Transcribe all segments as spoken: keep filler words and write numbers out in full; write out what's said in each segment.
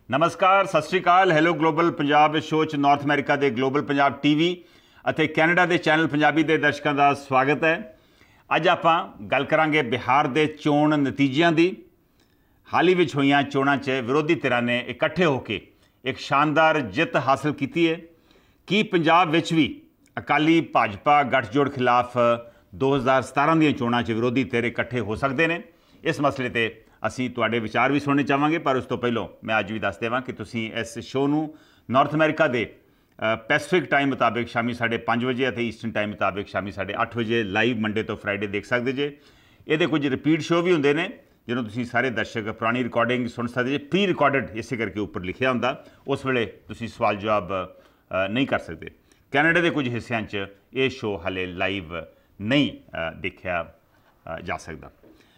नमस्कार, सत श्री अकाल। हैलो ग्लोबल पंजाब शो च नॉर्थ अमेरिका के ग्लोबल पंजाब टीवी ਅਤੇ कैनेडा के चैनल पंजाबी के दर्शकों का स्वागत है। अज आपां गल करांगे बिहार के चोण नतीजियां की। हाल ही विच होईयां चोणां च विरोधी धिरां ने इकट्ठे होकर एक शानदार जित हासिल की है। कि पंजाब विच भी अकाली भाजपा गठजोड़ खिलाफ दो हज़ार सतारह दीयां चोणां च विरोधी धिर इकट्ठे हो सकते हैं? इस मसले पर ਅਸੀਂ ਤੁਹਾਡੇ ਵਿਚਾਰ भी सुनने चाहांगे, पर उस तो पहलों मैं अज भी दस देवां कि तुसीं इस शो नूं नॉर्थ अमेरिका के पैसिफिक टाइम मुताबिक शामी साढ़े पाँच बजे और ईस्टर्न टाइम मुताबिक शामी साढ़े अठ बजे लाइव मंडे तो फ्राइडे देख सकते जे। ये कुछ रिपीट शो भी होंगे ने जिन्हों तुसीं सारे दर्शक पुरानी रिकॉर्डिंग सुन सकते जे। प्री रिकॉर्डिड इस करके उपर लिखिया होंदा, उस वेले तुसीं सवाल जवाब नहीं कर सकते। कैनेडा के कुछ हिस्सों च ये शो हाले लाइव नहीं देखा जा सकता।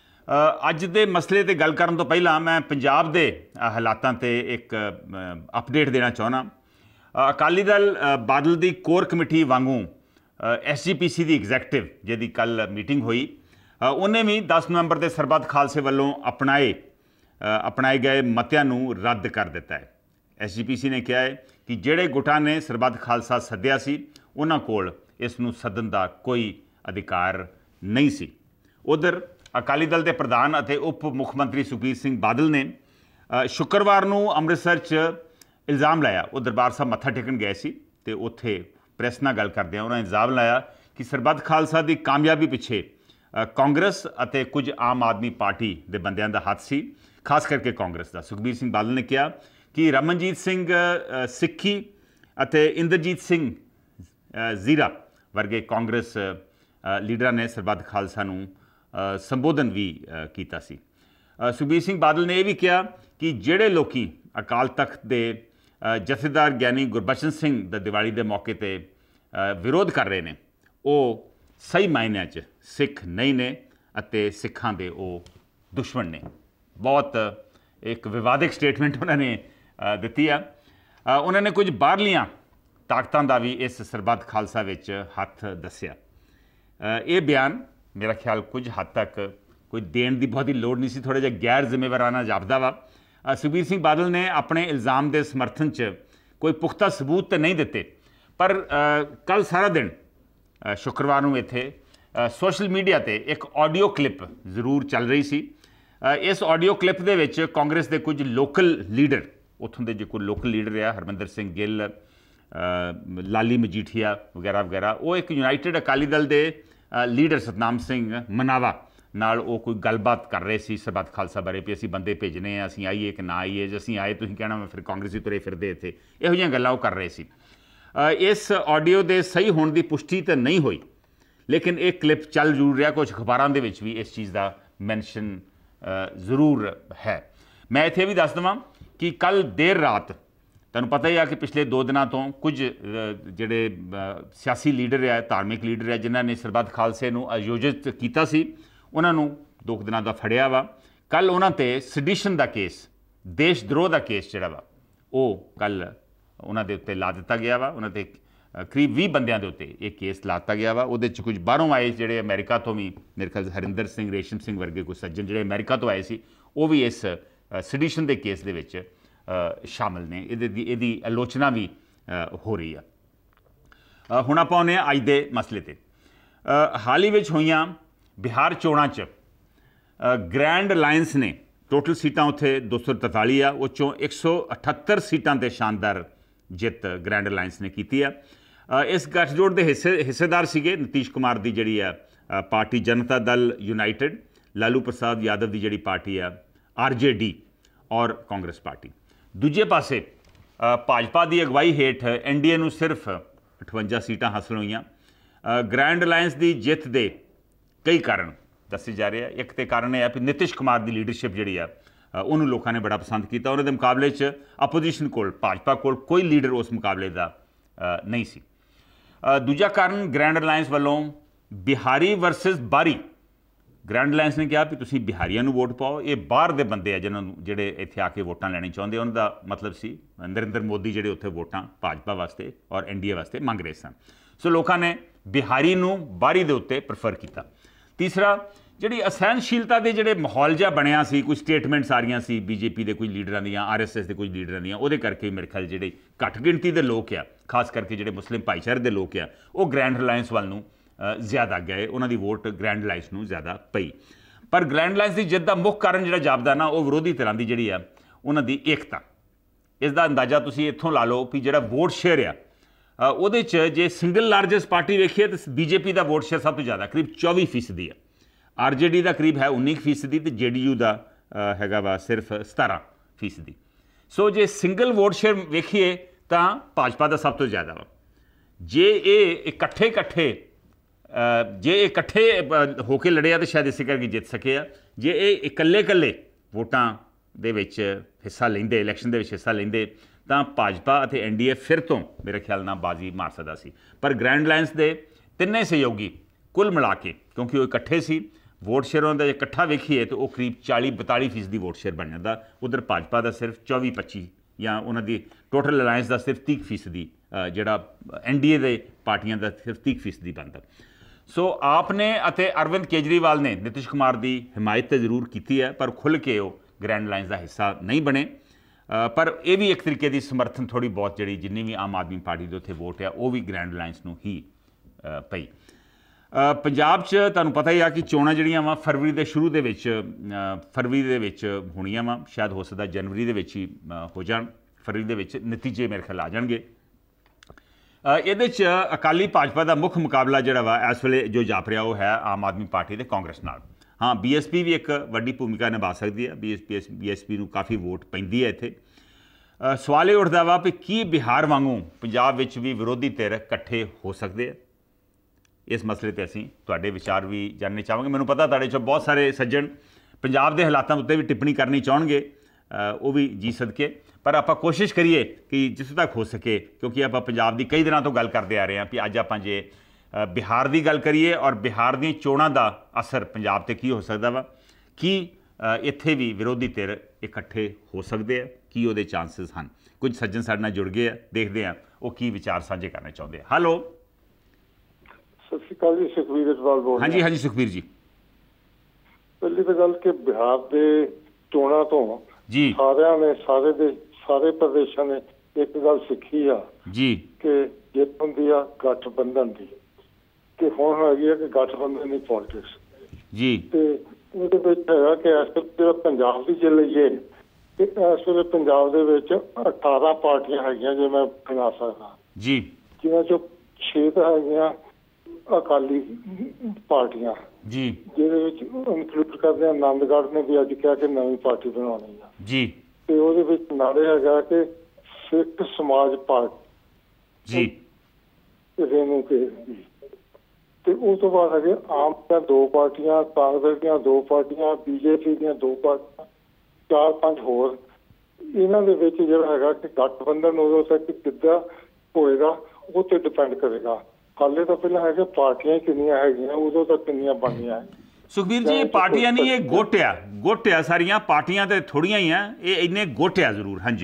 अज के मसले ते गल करन तो पहला मैं पंजाब के हालातों ते एक अपडेट देना चाहना। अकाली दल बादल की कोर कमेटी वांगू एस जी पी सी की एग्जैक्टिव जिहदी कल मीटिंग हुई, उन्हें भी दस नवंबर के सरबत खालसे वालों अपनाए अपनाए गए मतियां नूं रद्द कर दिता है। एस जी पी सी ने कहा है कि जिहड़े गुटां ने सरबत खालसा सद्दिया सी उन्हां कोल इस नूं सदन का कोई अधिकार नहीं सी। उधर अकाली दल के प्रधान और उप मुख्यमंत्री सुखबीर सिंह बादल ने शुक्रवार को अमृतसर च इल्ज़ाम लाया। वो दरबार साहब मत्था टेकन गए सी ते उत्थे प्रेस नाल गल करदे उन्होंने इल्ज़ाम लाया कि सरबत खालसा की कामयाबी पिछे कांग्रेस और कुछ आम आदमी पार्टी के बंदियां दा हाथ सी, खास करके कांग्रेस का। सुखबीर सिंह बादल ने कहा कि रमनजीत सिंह सिक्खी और इंद्रजीत सिंह जीरा वर्गे कांग्रेस लीडर ने सरबत खालसा नूं संबोधन भी किया सी। सुखबीर सिंह बादल ने यह भी कहा कि जिहड़े लोकी अकाल तख्त के जथेदार ज्ञानी गुरबचन सिंह दा दिवाली के मौके पर विरोध कर रहे हैं, वो सही मायने च सिख नहीं ने अते सिखां दे वो दुश्मन ने। बहुत एक विवादित स्टेटमेंट उन्होंने दी है। उन्होंने कुछ बाहरलियां ताकतां दा भी इस सरबत खालसा विच हथ दस्या। ये बयान मेरा ख्याल कुछ हद तक कोई देण की बहुत ही लोड़ नहीं सी, थोड़ा जिहा गैर जिम्मेवाराना जापदा वा। सुखबीर सिंह बादल ने अपने इल्ज़ाम के समर्थन च कोई पुख्ता सबूत तो नहीं दिते, पर आ, कल सारा दिन आ, शुक्रवार को इत्थे सोशल मीडिया ते एक ऑडियो क्लिप जरूर चल रही सी। आ, इस ऑडियो क्लिप दे विच कांग्रेस के कुछ लोकल लीडर, उत्थों के जो कोई लोकल लीडर है हरमिंदर सिंह गिल, लाली मजीठिया वगैरह वगैरह, वो एक यूनाइटेड अकाली दल के लीडर सतनाम सिंह मनावा नाल वो कोई गलबात कर रहे सी सरबत खालसा बारे भी असीं बंदे भेजने हैं, असीं आईए कि ना आईए, जो असीं आए तुसीं कहना मैं फिर कांग्रेसी तुरे फिरदे इत्थे, इहो जिहियां गल्लां कर रहे सी। इस ऑडियो के सही होने की पुष्टि तो नहीं हुई, लेकिन एक क्लिप चल जरूर रहा। कुछ अखबारों के भी इस चीज़ का मैंशन जरूर है। मैं इत्थे भी दस देवां कि कल देर रात तुहानूं पता ही है कि पिछले दो दिनों तो कुछ जिहड़े सियासी लीडर है, धार्मिक लीडर है, जिन्हों ने सरबत खालसे नूं आयोजित किया सी, उन्होंने दो दिनों का फड़िया वा। कल उन्होंने ते सडिशन का केस, देश द्रोह का केस जिहड़ा वा वो कल उन्होंने उत्ते ला दिता गया वा। उन्होंने करीब भी बंदियां दे उत्ते एक केस लाता गया वा। उहदे च कुछ बाहरों आए जिहड़े अमेरिका तो भी, मेरे ख्याल हरिंदर सिंह रेशम सिंह वर्गे कुछ सज्जन जिहड़े अमेरिका तो आए सी, वो भी इस सडिशन के केस दे विच शामिल ने। इहदी आलोचना भी हो रही है। हुण आपां आउने अज दे मसले ते। हाल ही विच होईयां बिहार चोणां च ग्रैंड अलायंस ने टोटल सीटां उत्थे दो सौ तरताली आ, उस चों एक सौ अठहत्तर सीटां ते शानदार जित ग्रैंड अलायंस ने की है। इस गठजोड़ के हिस्से हिस्सेदार सीगे नीतीश कुमार की जिहड़ी है पार्टी जनता दल यूनाइटेड, लालू प्रसाद यादव की जिहड़ी पार्टी है आर जे डी और कांग्रेस पार्टी। दूजे पासे भाजपा की अगवाई हेठ एन डी ए नूं सिर्फ अठवंजा सीटां हासिल हुई। ग्रैंड अलायंस की जित के कई कारण दसे जा रहे हैं। एक तो कारण यह है कि नीतीश कुमार की लीडरशिप जी है उन्होंने लोगों ने बड़ा पसंद किया। उन्होंने मुकाबले च अपोजिशन को भाजपा को कोई लीडर उस मुकाबले का नहीं सी। दूजा कारण ग्रैंड अलायंस वालों बिहारी वर्सिस बारी। ग्रैंड अलायंस ने कहा कि तुसीं बिहारियों नूं वोट पाओ, ये बाहर दे बंदे है जिन्होंने जिहड़े इत्थे आके वोटां लैणी चाहुंदे, उन्हां दा मतलब सी नरेंद्र मोदी जिहड़े उत्थे वोटां भाजपा वास्ते और एन डी ए वास्ते मंग रहे सन। सो लोगों ने बिहारी नूं बारी दे उत्ते प्रेफर किया। तीसरा ਜਿਹੜੀ ਅਸਹਿਣਸ਼ੀਲਤਾ ਦੇ ਜਿਹੜੇ ਮਾਹੌਲ ਜਿਹਾ ਬਣਿਆ ਸੀ, ਕੋਈ ਸਟੇਟਮੈਂਟਸ ਆ ਰਹੀਆਂ ਸੀ ਬੀਜੇਪੀ ਦੇ ਕੁਝ ਲੀਡਰਾਂ ਦੀਆਂ, ਆਰ ਐਸ ਐਸ ਦੇ ਕੁਝ ਲੀਡਰਾਂ ਦੀਆਂ, ਉਹਦੇ ਕਰਕੇ ਮੇਰੇ ਖਿਆਲ ਜਿਹੜੇ ਘੱਟ ਗਿਣਤੀ ਦੇ ਲੋਕ ਆ, ਖਾਸ ਕਰਕੇ ਜਿਹੜੇ ਮੁਸਲਿਮ ਭਾਈਚਾਰੇ ਦੇ ਲੋਕ ਆ, ਉਹ ਗ੍ਰੈਂਡ ਅਲਾਇੰਸ ਵੱਲ ਨੂੰ ਜ਼ਿਆਦਾ ਗਏ, ਉਹਨਾਂ ਦੀ ਵੋਟ ਗ੍ਰੈਂਡ ਅਲਾਇੰਸ ਨੂੰ ਜ਼ਿਆਦਾ ਪਈ। ਪਰ ਗ੍ਰੈਂਡ ਅਲਾਇੰਸ ਦੀ ਜਿੱਤ ਦਾ ਮੁੱਖ ਕਾਰਨ ਜਿਹੜਾ ਜਾਪਦਾ ਨਾ, ਉਹ ਵਿਰੋਧੀ ਧਿਰਾਂ ਦੀ ਜਿਹੜੀ ਆ ਉਹਨਾਂ ਦੀ ਏਕਤਾ। ਇਸ ਦਾ ਅੰਦਾਜ਼ਾ ਤੁਸੀਂ ਇੱਥੋਂ ਲਾ ਲਓ ਵੀ ਜਿਹੜਾ ਵੋਟ ਸ਼ੇਅਰ ਆ ਉਹਦੇ 'ਚ ਜੇ ਸਿੰਗਲ ਲਾਰਜੈਸਟ ਪਾਰਟੀ ਵੇਖੀਏ ਤਾਂ ਬੀਜੇਪੀ ਦਾ ਵੋਟ ਸ਼ੇਅਰ ਸਭ ਤੋਂ ਜ਼ਿਆਦਾ, ਕਰੀਬ ਚੌਵੀ ਫੀਸਦੀ ਆ। ਆਰ ਜੇ ਡੀ ਦਾ ਕਰੀਬ ਹੈ ਉੱਨੀ ਫੀਸਦੀ ਅਤੇ ਜੇ ਡੀ ਯੂ ਦਾ ਹੈਗਾ ਵਾ ਸਿਰਫ ਸਤਾਰਾਂ ਫੀਸਦੀ। ਸੋ ਜੇ ਸਿੰਗਲ ਵੋਟ ਸ਼ੇਅਰ ਵੇਖੀਏ ਤਾਂ ਭਾਜਪਾ ਦਾ ਸਭ ਤੋਂ ਜ਼ਿਆਦਾ ਵਾ। ਜੇ ਇਹ ਇਕੱਠੇ ਇਕੱਠੇ ਜੇ ਇਹ ਇਕੱਠੇ ਹੋ ਕੇ ਲੜਿਆ ਤਾਂ ਸ਼ਾਇਦ ਇਸੇ ਕਰਕੇ ਜਿੱਤ ਸਕੇ ਆ। ਜੇ ਇਹ ਇਕੱਲੇ ਇਕੱਲੇ ਵੋਟਾਂ ਦੇ ਵਿੱਚ ਹਿੱਸਾ ਲੈਂਦੇ, ਇਲੈਕਸ਼ਨ ਦੇ ਵਿੱਚ ਹਿੱਸਾ ਲੈਂਦੇ, ਤਾਂ ਭਾਜਪਾ ਅਤੇ ਐਨ ਡੀ ਏ ਫਿਰ ਤੋਂ ਮੇਰੇ ਖਿਆਲ ਨਾਲ ਬਾਜ਼ੀ ਮਾਰ ਸਕਦਾ ਸੀ। ਪਰ ਗ੍ਰੈਂਡ ਅਲਾਇੰਸ ਦੇ ਤਿੰਨੇ ਸਹਿਯੋਗੀ ਕੁੱਲ ਮਿਲਾ ਕੇ, ਕਿਉਂਕਿ ਉਹ ਇਕੱਠੇ ਸੀ, ਵੋਟ ਸ਼ੇਅਰ ਉਹਨਾਂ ਦਾ ਜੇ ਇਕੱਠਾ ਵੇਖੀਏ ਤਾਂ ਉਹ ਕਰੀਬ ਚਾਲੀ ਬਤਾਲੀ ਫੀਸਦੀ ਵੋਟ ਸ਼ੇਅਰ ਬਣ ਜਾਂਦਾ। ਉਧਰ ਭਾਜਪਾ ਦਾ ਸਿਰਫ ਚੌਵੀ ਪੱਚੀ ਜਾਂ ਉਹਨਾਂ ਦੀ ਟੋਟਲ ਅਲਾਇੰਸ ਦਾ ਸਿਰਫ ਤੀਹ ਫੀਸਦੀ, ਜਿਹੜਾ ਐਨ ਡੀ ਏ ਦੇ ਪਾਰਟੀਆਂ ਦਾ ਸਿਰਫ ਤੀਹ ਫੀਸਦੀ ਬਣਦਾ। ਸੋ ਆਪ ਨੇ ਅਤੇ ਅਰਵਿੰਦ ਕੇਜਰੀਵਾਲ ਨੇ ਨਿਤਿਸ਼ ਕੁਮਾਰ ਦੀ ਹਮਾਇਤ ਤਾਂ ਜ਼ਰੂਰ ਕੀਤੀ ਹੈ, ਪਰ ਖੁੱਲ੍ਹ ਕੇ ਉਹ ਗ੍ਰੈਂਡ ਅਲਾਇੰਸ ਦਾ ਹਿੱਸਾ ਨਹੀਂ ਬਣੇ। ਪਰ ਇਹ ਵੀ ਇੱਕ ਤਰੀਕੇ ਦੀ ਸਮਰਥਨ ਥੋੜ੍ਹੀ ਬਹੁਤ ਜਿਹੜੀ ਜਿੰਨੀ ਵੀ ਆਮ ਆਦਮੀ ਪਾਰਟੀ ਦੇ ਉੱਥੇ ਵੋਟ ਆ ਉਹ ਵੀ ਗ੍ਰੈਂਡ ਅਲਾਇੰਸ ਨੂੰ ਹੀ ਪਈ। ਪੰਜਾਬ 'ਚ ਤੁਹਾਨੂੰ ਪਤਾ ਹੀ ਆ ਕਿ ਚੋਣਾਂ ਜਿਹੜੀਆਂ ਵਾ ਫਰਵਰੀ ਦੇ ਸ਼ੁਰੂ ਦੇ ਵਿੱਚ ਫਰਵਰੀ ਦੇ ਵਿੱਚ ਹੋਣੀਆਂ ਵਾ, ਸ਼ਾਇਦ ਹੋ ਸਕਦਾ ਜਨਵਰੀ ਦੇ ਵਿੱਚ ਹੀ ਹੋ ਜਾਣ। ਫਰਵਰੀ ਦੇ ਵਿੱਚ ਨਤੀਜੇ ਮੇਰੇ ਖਿਆਲ ਆ ਜਾਣਗੇ। ਇਹਦੇ 'ਚ ਅਕਾਲੀ ਭਾਜਪਾ ਦਾ ਮੁੱਖ ਮੁਕਾਬਲਾ ਜਿਹੜਾ ਵਾ ਇਸ ਵੇਲੇ ਜੋ ਜਾਪ ਰਿਹਾ ਉਹ ਹੈ ਆਮ ਆਦਮੀ ਪਾਰਟੀ ਤੇ ਕਾਂਗਰਸ ਨਾਲ। ਹਾਂ, ਬੀ ਐਸ ਪੀ ਵੀ ਇੱਕ ਵੱਡੀ ਭੂਮਿਕਾ ਨਿਭਾ ਸਕਦੀ ਹੈ। B S P B S P ਨੂੰ ਕਾਫੀ ਵੋਟ ਪੈਂਦੀ ਹੈ ਇੱਥੇ। ਸਵਾਲ ਇਹ ਉੱਠਦਾ ਵਾ ਵੀ ਕੀ ਬਿਹਾਰ ਵਾਂਗੂ ਪੰਜਾਬ ਵਿੱਚ ਵੀ ਵਿਰੋਧੀ ਧਿਰ ਇਕੱਠੇ ਹੋ ਸਕਦੇ ਆ? ਇਸ ਮਸਲੇ 'ਤੇ ਅਸੀਂ ਤੁਹਾਡੇ ਵਿਚਾਰ ਵੀ ਜਾਣਨੇ ਚਾਹਾਂਗੇ। ਮੈਨੂੰ ਪਤਾ ਤੁਹਾਡੇ 'ਚੋਂ ਬਹੁਤ ਸਾਰੇ ਸੱਜਣ ਪੰਜਾਬ ਦੇ ਹਾਲਾਤਾਂ ਉੱਤੇ ਵੀ ਟਿੱਪਣੀ ਕਰਨੀ ਚਾਹਣਗੇ, ਉਹ ਵੀ ਜੀ ਸਦਕੇ। ਪਰ ਆਪਾਂ ਕੋਸ਼ਿਸ਼ ਕਰੀਏ ਕਿ ਜਿੱਥੋਂ ਤੱਕ ਹੋ ਸਕੇ, ਕਿਉਂਕਿ ਆਪਾਂ ਪੰਜਾਬ ਦੀ ਕਈ ਦਿਨਾਂ ਤੋਂ ਗੱਲ ਕਰਦੇ ਆ ਰਹੇ ਹਾਂ ਵੀ ਅੱਜ ਆਪਾਂ ਜੇ ਬਿਹਾਰ ਦੀ ਗੱਲ ਕਰੀਏ ਔਰ ਬਿਹਾਰ ਦੀਆਂ ਚੋਣਾਂ ਦਾ ਅਸਰ ਪੰਜਾਬ 'ਤੇ ਕੀ ਹੋ ਸਕਦਾ ਵਾ, ਕੀ ਇੱਥੇ ਵੀ ਵਿਰੋਧੀ ਧਿਰ ਇਕੱਠੇ ਹੋ ਸਕਦੇ ਆ, ਕੀ ਉਹਦੇ ਚਾਂਸਿਸ ਹਨ। ਕੁਝ ਸੱਜਣ ਸਾਡੇ ਨਾਲ ਜੁੜ ਗਏ ਆ, ਦੇਖਦੇ ਆ ਉਹ ਕੀ ਵਿਚਾਰ ਸਾਂਝੇ ਕਰਨੇ ਚਾਹੁੰਦੇ ਆ। ਹੈਲੋ, ਸਤਿ ਸ਼੍ਰੀ ਅਕਾਲ ਜੀ, ਸੁਖਬੀਰ ਇਕਬਾਲ ਬੋਲ ਰਿਹਾ। ਹਾਂਜੀ ਹਾਂਜੀ ਸੁਖਬੀਰ ਜੀ। ਪਹਿਲੀ ਤਾਂ ਗੱਲ ਕਿ ਬਿਹਾਰ ਦੇ ਚੋਣਾਂ ਤੋਂ ਜੀ ਸਾਰਿਆਂ ਨੇ ਸਾਰੇ ਦੇ ਸਾਰੇ ਪ੍ਰਦੇਸ਼ਾਂ ਨੇ ਇੱਕ ਗੱਲ ਸਿੱਖੀ ਆ ਜੀ ਕਿ ਜਿੱਤ ਹੁੰਦੀ ਆ ਗਠਬੰਧਨ ਦੀ, ਕਿ ਹੁਣ ਹੈਗੀ ਆ ਕਿ ਗਠਬੰਧਨ ਦੀ ਪੋਲਿਟਿਕਸ ਜੀ। ਤੇ ਉਹਦੇ ਵਿੱਚ ਹੈਗਾ ਕਿ ਇਸ ਵੇਲੇ ਪੰਜਾਬ ਦੀ ਜੇ ਲਈਏ ਕਿ ਇਸ ਵੇਲੇ ਪੰਜਾਬ ਦੇ ਵਿੱਚ ਅਠਾਰਾਂ ਪਾਰਟੀਆਂ ਹੈਗੀਆਂ, ਜੇ ਮੈਂ ਗਿਣਾ ਸਕਦਾ ਜੀ, ਜਿਨ੍ਹਾਂ ਚੋਂ ਛੇ ਤਾਂ ਹੈਗੀਆਂ ਅਕਾਲੀ ਪਾਰਟੀਆਂ ਜੀ, ਜਿਹਦੇ ਵਿੱਚ ਇਨਕਲੂਡ ਕਰਦੇ ਆ ਆਨੰਦਗੜ੍ਹ ਨੇ ਵੀ ਅੱਜ ਕਿਹਾ ਕਿ ਨਵੀਂ ਪਾਰਟੀ ਬਣਾਉਣੀ ਆ ਜੀ। ਤੇ ਉਹਦੇ ਵਿੱਚ ਨਾਲੇ ਹੈਗਾ ਕਿ ਸਿੱਖ ਸਮਾਜ ਪਾਰਟੀ ਜੀ ਰੇਨੂ ਕੇ ਜੀ। ਤੇ ਉਸ ਤੋਂ ਬਾਅਦ ਹੈਗੇ ਆਮ ਦੀਆਂ ਦੋ ਪਾਰਟੀਆਂ, ਕਾਂਗਰਸ ਦੀਆਂ ਦੋ ਪਾਰਟੀਆਂ, ਬੀਜੇਪੀ ਦੀਆਂ ਦੋ ਪਾਰਟੀਆਂ, ਚਾਰ ਪੰਜ ਹੋਰ। ਇਹਨਾਂ ਦੇ ਵਿੱਚ ਜਿਹੜਾ ਹੈਗਾ ਕਿ ਗਠਬੰਧਨ ਉਦੋਂ ਤੱਕ ਕਿੱਦਾਂ ਹੋਏਗਾ ਉਹ ਤੇ ਡਿਪੈਂਡ ਕਰੇਗਾ। ਹਾਲੇ ਤਾਂ ਪਹਿਲਾਂ ਹੈਗੇ ਪਾਰਟੀਆਂ ਕਿੰਨੀਆਂ ਹੈਗੀਆਂ, ਉਦੋਂ ਤੱਕ ਕਿੰਨੀਆਂ ਬਣਨੀਆਂ। ਸੁਖਬੀਰ ਜੀ, ਇਹ ਪਾਰਟੀਆਂ ਨਹੀਂ, ਇਹ ਗੁੱਟ ਆ, ਗੁੱਟ ਆ ਸਾਰੀਆਂ ਪਾਰਟੀਆਂ ਤੇ ਥੋੜੀਆਂ ਹੀ ਆ, ਇਹ ਇੰਨੇ ਗੁੱਟ ਆ ਜ਼ਰੂਰ। ਹਾਂਜੀ,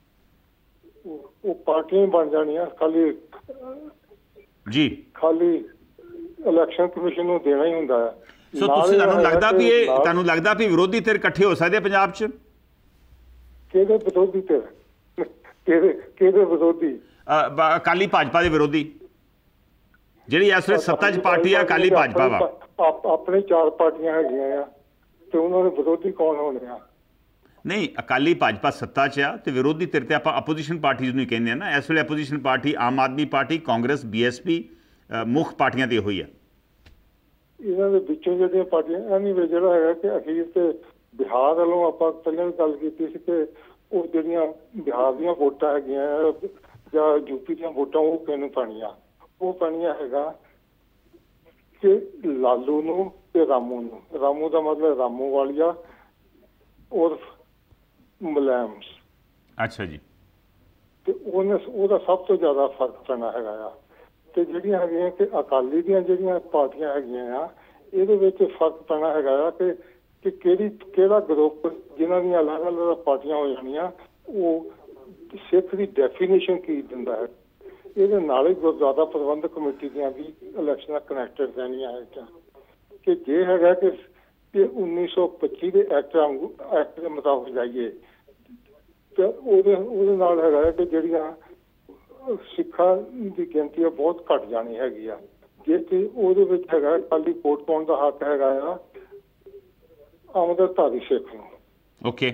ਉਹ ਪਾਰਟੀਆਂ ਹੀ ਬਣ ਜਾਣੀਆਂ, ਖਾਲੀ ਜੀ ਖਾਲੀ ਇਲੈਕਸ਼ਨ ਕਮਿਸ਼ਨ ਨੂੰ ਦੇਣਾ ਹੀ ਹੁੰਦਾ ਹੈ। ਸੋ ਤੁਸੀਂ ਤੁਹਾਨੂੰ ਲੱਗਦਾ ਵੀ ਇਹ ਤੁਹਾਨੂੰ ਲੱਗਦਾ ਵੀ ਵਿਰੋਧੀ ਧਿਰ ਇਕੱਠੇ ਹੋ ਸਕਦੇ ਪੰਜਾਬ 'ਚ? ਕਿਹਦੇ ਵਿਰੋਧੀ ਧਿਰ? ਕਿਹਦੇ ਕਿਹਦੇ ਵਿਰੋਧੀ? ਅਕਾਲੀ ਭਾਜਪਾ ਦੇ ਵਿਰੋਧੀ, ਜਿਹੜੀ ਇਸ ਵੇਲੇ ਸੱਤਾ 'ਚ ਪਾਰਟੀ ਆ ਅਕਾਲੀ ਭਾਜਪਾ ਵਾ। ਆਪਣੇ ਚਾਰ ਪਾਰਟੀਆਂ ਹੈਗੀਆਂ ਆ ਤੇ ਉਹਨਾਂ ਦੇ ਵਿਰੋਧੀ ਕੌਣ ਹੋਣੇ ਆ? ਨਹੀਂ, ਅਕਾਲੀ ਭਾਜਪਾ ਸੱਤਾ 'ਚ ਆ ਤੇ ਵਿਰੋਧੀ ਧਿਰ ਤੇ ਆਪਾਂ ਆਪੋਜੀਸ਼ਨ ਪਾਰਟੀਜ਼ ਨੂੰ ਹੀ ਕਹਿੰਦੇ ਆ ਨਾ। ਇਸ ਵੇਲੇ opposition party Aam Aadmi party, Congress, B S P ਮੁੱਖ ਪਾਰਟੀਆਂ ਤੇ ਇਹੋ ਹੀ ਆ। ਇਹਨਾਂ ਦੇ ਵਿੱਚੋਂ ਜਿਹੜੀਆਂ ਪਾਰਟੀਆਂ ਐਨੀਵੇ ਜਿਹੜਾ ਹੈਗਾ ਕਿ ਅਖੀਰ ਤੇ ਬਿਹਾਰ ਵੱਲੋਂ ਆਪਾਂ ਪਹਿਲਾਂ ਵੀ ਗੱਲ ਕੀਤੀ ਸੀ ਕਿ ਉਹ ਜਿਹੜੀਆਂ ਬਿਹਾਰ ਦੀਆਂ ਵੋਟਾਂ ਹੈਗੀਆਂ ਜਾਂ ਯੂਪੀ ਦੀਆਂ ਵੋਟਾਂ ਉਹ ਕਿਹਨੂੰ ਪੈਣੀਆਂ? ਉਹ ਪੈਣੀਆਂ ਹੈਗਾ ਕਿ ਲਾਲੂ ਨੂੰ ਤੇ ਰਾਮੂ ਨੂੰ। ਰਾਮੂ ਦਾ ਮਤਲਬ ਰਾਮੂ ਵਾਲੀਆ ਔਰ ਮੁਲਾਇਮ। ਅੱਛਾ ਜੀ। ਤੇ ਉਹਨੇ ਉਹਦਾ ਸਭ ਤੋਂ ਜ਼ਿਆਦਾ ਫਰਕ ਪੈਣਾ ਹੈਗਾ ਆ। ਤੇ ਜਿਹੜੀਆਂ ਹੈਗੀਆਂ ਕਿ ਅਕਾਲੀ ਦੀਆਂ ਜਿਹੜੀਆਂ ਪਾਰਟੀਆਂ ਹੈਗੀਆਂ ਆ ਇਹਦੇ ਵਿੱਚ ਫਰਕ ਪੈਣਾ ਹੈਗਾ ਆ ਕਿ ਕਿ ਕਿਹੜੀ ਕਿਹੜਾ ਗਰੁੱਪ ਜਿਨ੍ਹਾਂ ਦੀਆਂ ਅਲੱਗ ਅਲੱਗ ਪਾਰਟੀਆਂ ਹੋ ਜਾਣੀਆਂ ਉਹ ਸਿੱਖ ਦੀ ਡੈਫੀਨੇਸ਼ਨ ਕੀ ਦਿੰਦਾ ਹੈ। ਇਹਦੇ ਨਾਲ ਹੀ ਗੁਰਦੁਆਰਾ ਪ੍ਰਬੰਧਕ ਕਮੇਟੀ ਦੀਆਂ ਵੀ ਇਲੈਕਸ਼ਨਾਂ ਕਨੈਕਟਡ ਰਹਿਣੀਆਂ ਹੈਗੀਆਂ ਕਿ ਜੇ ਹੈਗਾ ਕਿ ਕਿ ਉੱਨੀ ਸੌ ਪੱਚੀ ਦੇ ਐਕਟ ਐਕਟ ਦੇ ਮੁਤਾਬਕ ਜਾਈਏ ਤੇ ਉਹਦੇ ਉਹਦੇ ਨਾਲ ਹੈਗਾ ਕਿ ਜਿਹੜੀਆਂ ਸਿੱਖਾਂ ਦੀ ਗਿਣਤੀ ਆ ਬਹੁਤ ਘੱਟ ਜਾਣੀ ਹੈਗੀ ਆ, ਜੇ ਕਿ ਉਹਦੇ ਵਿੱਚ ਹੈਗਾ ਖਾਲੀ ਵੋਟ ਪਾਉਣ ਦਾ ਹੱਕ ਹੈਗਾ ਆ ਅੰਮ੍ਰਿਤਧਾਰੀ ਸਿੱਖ ਨੂੰ। ਓਕੇ,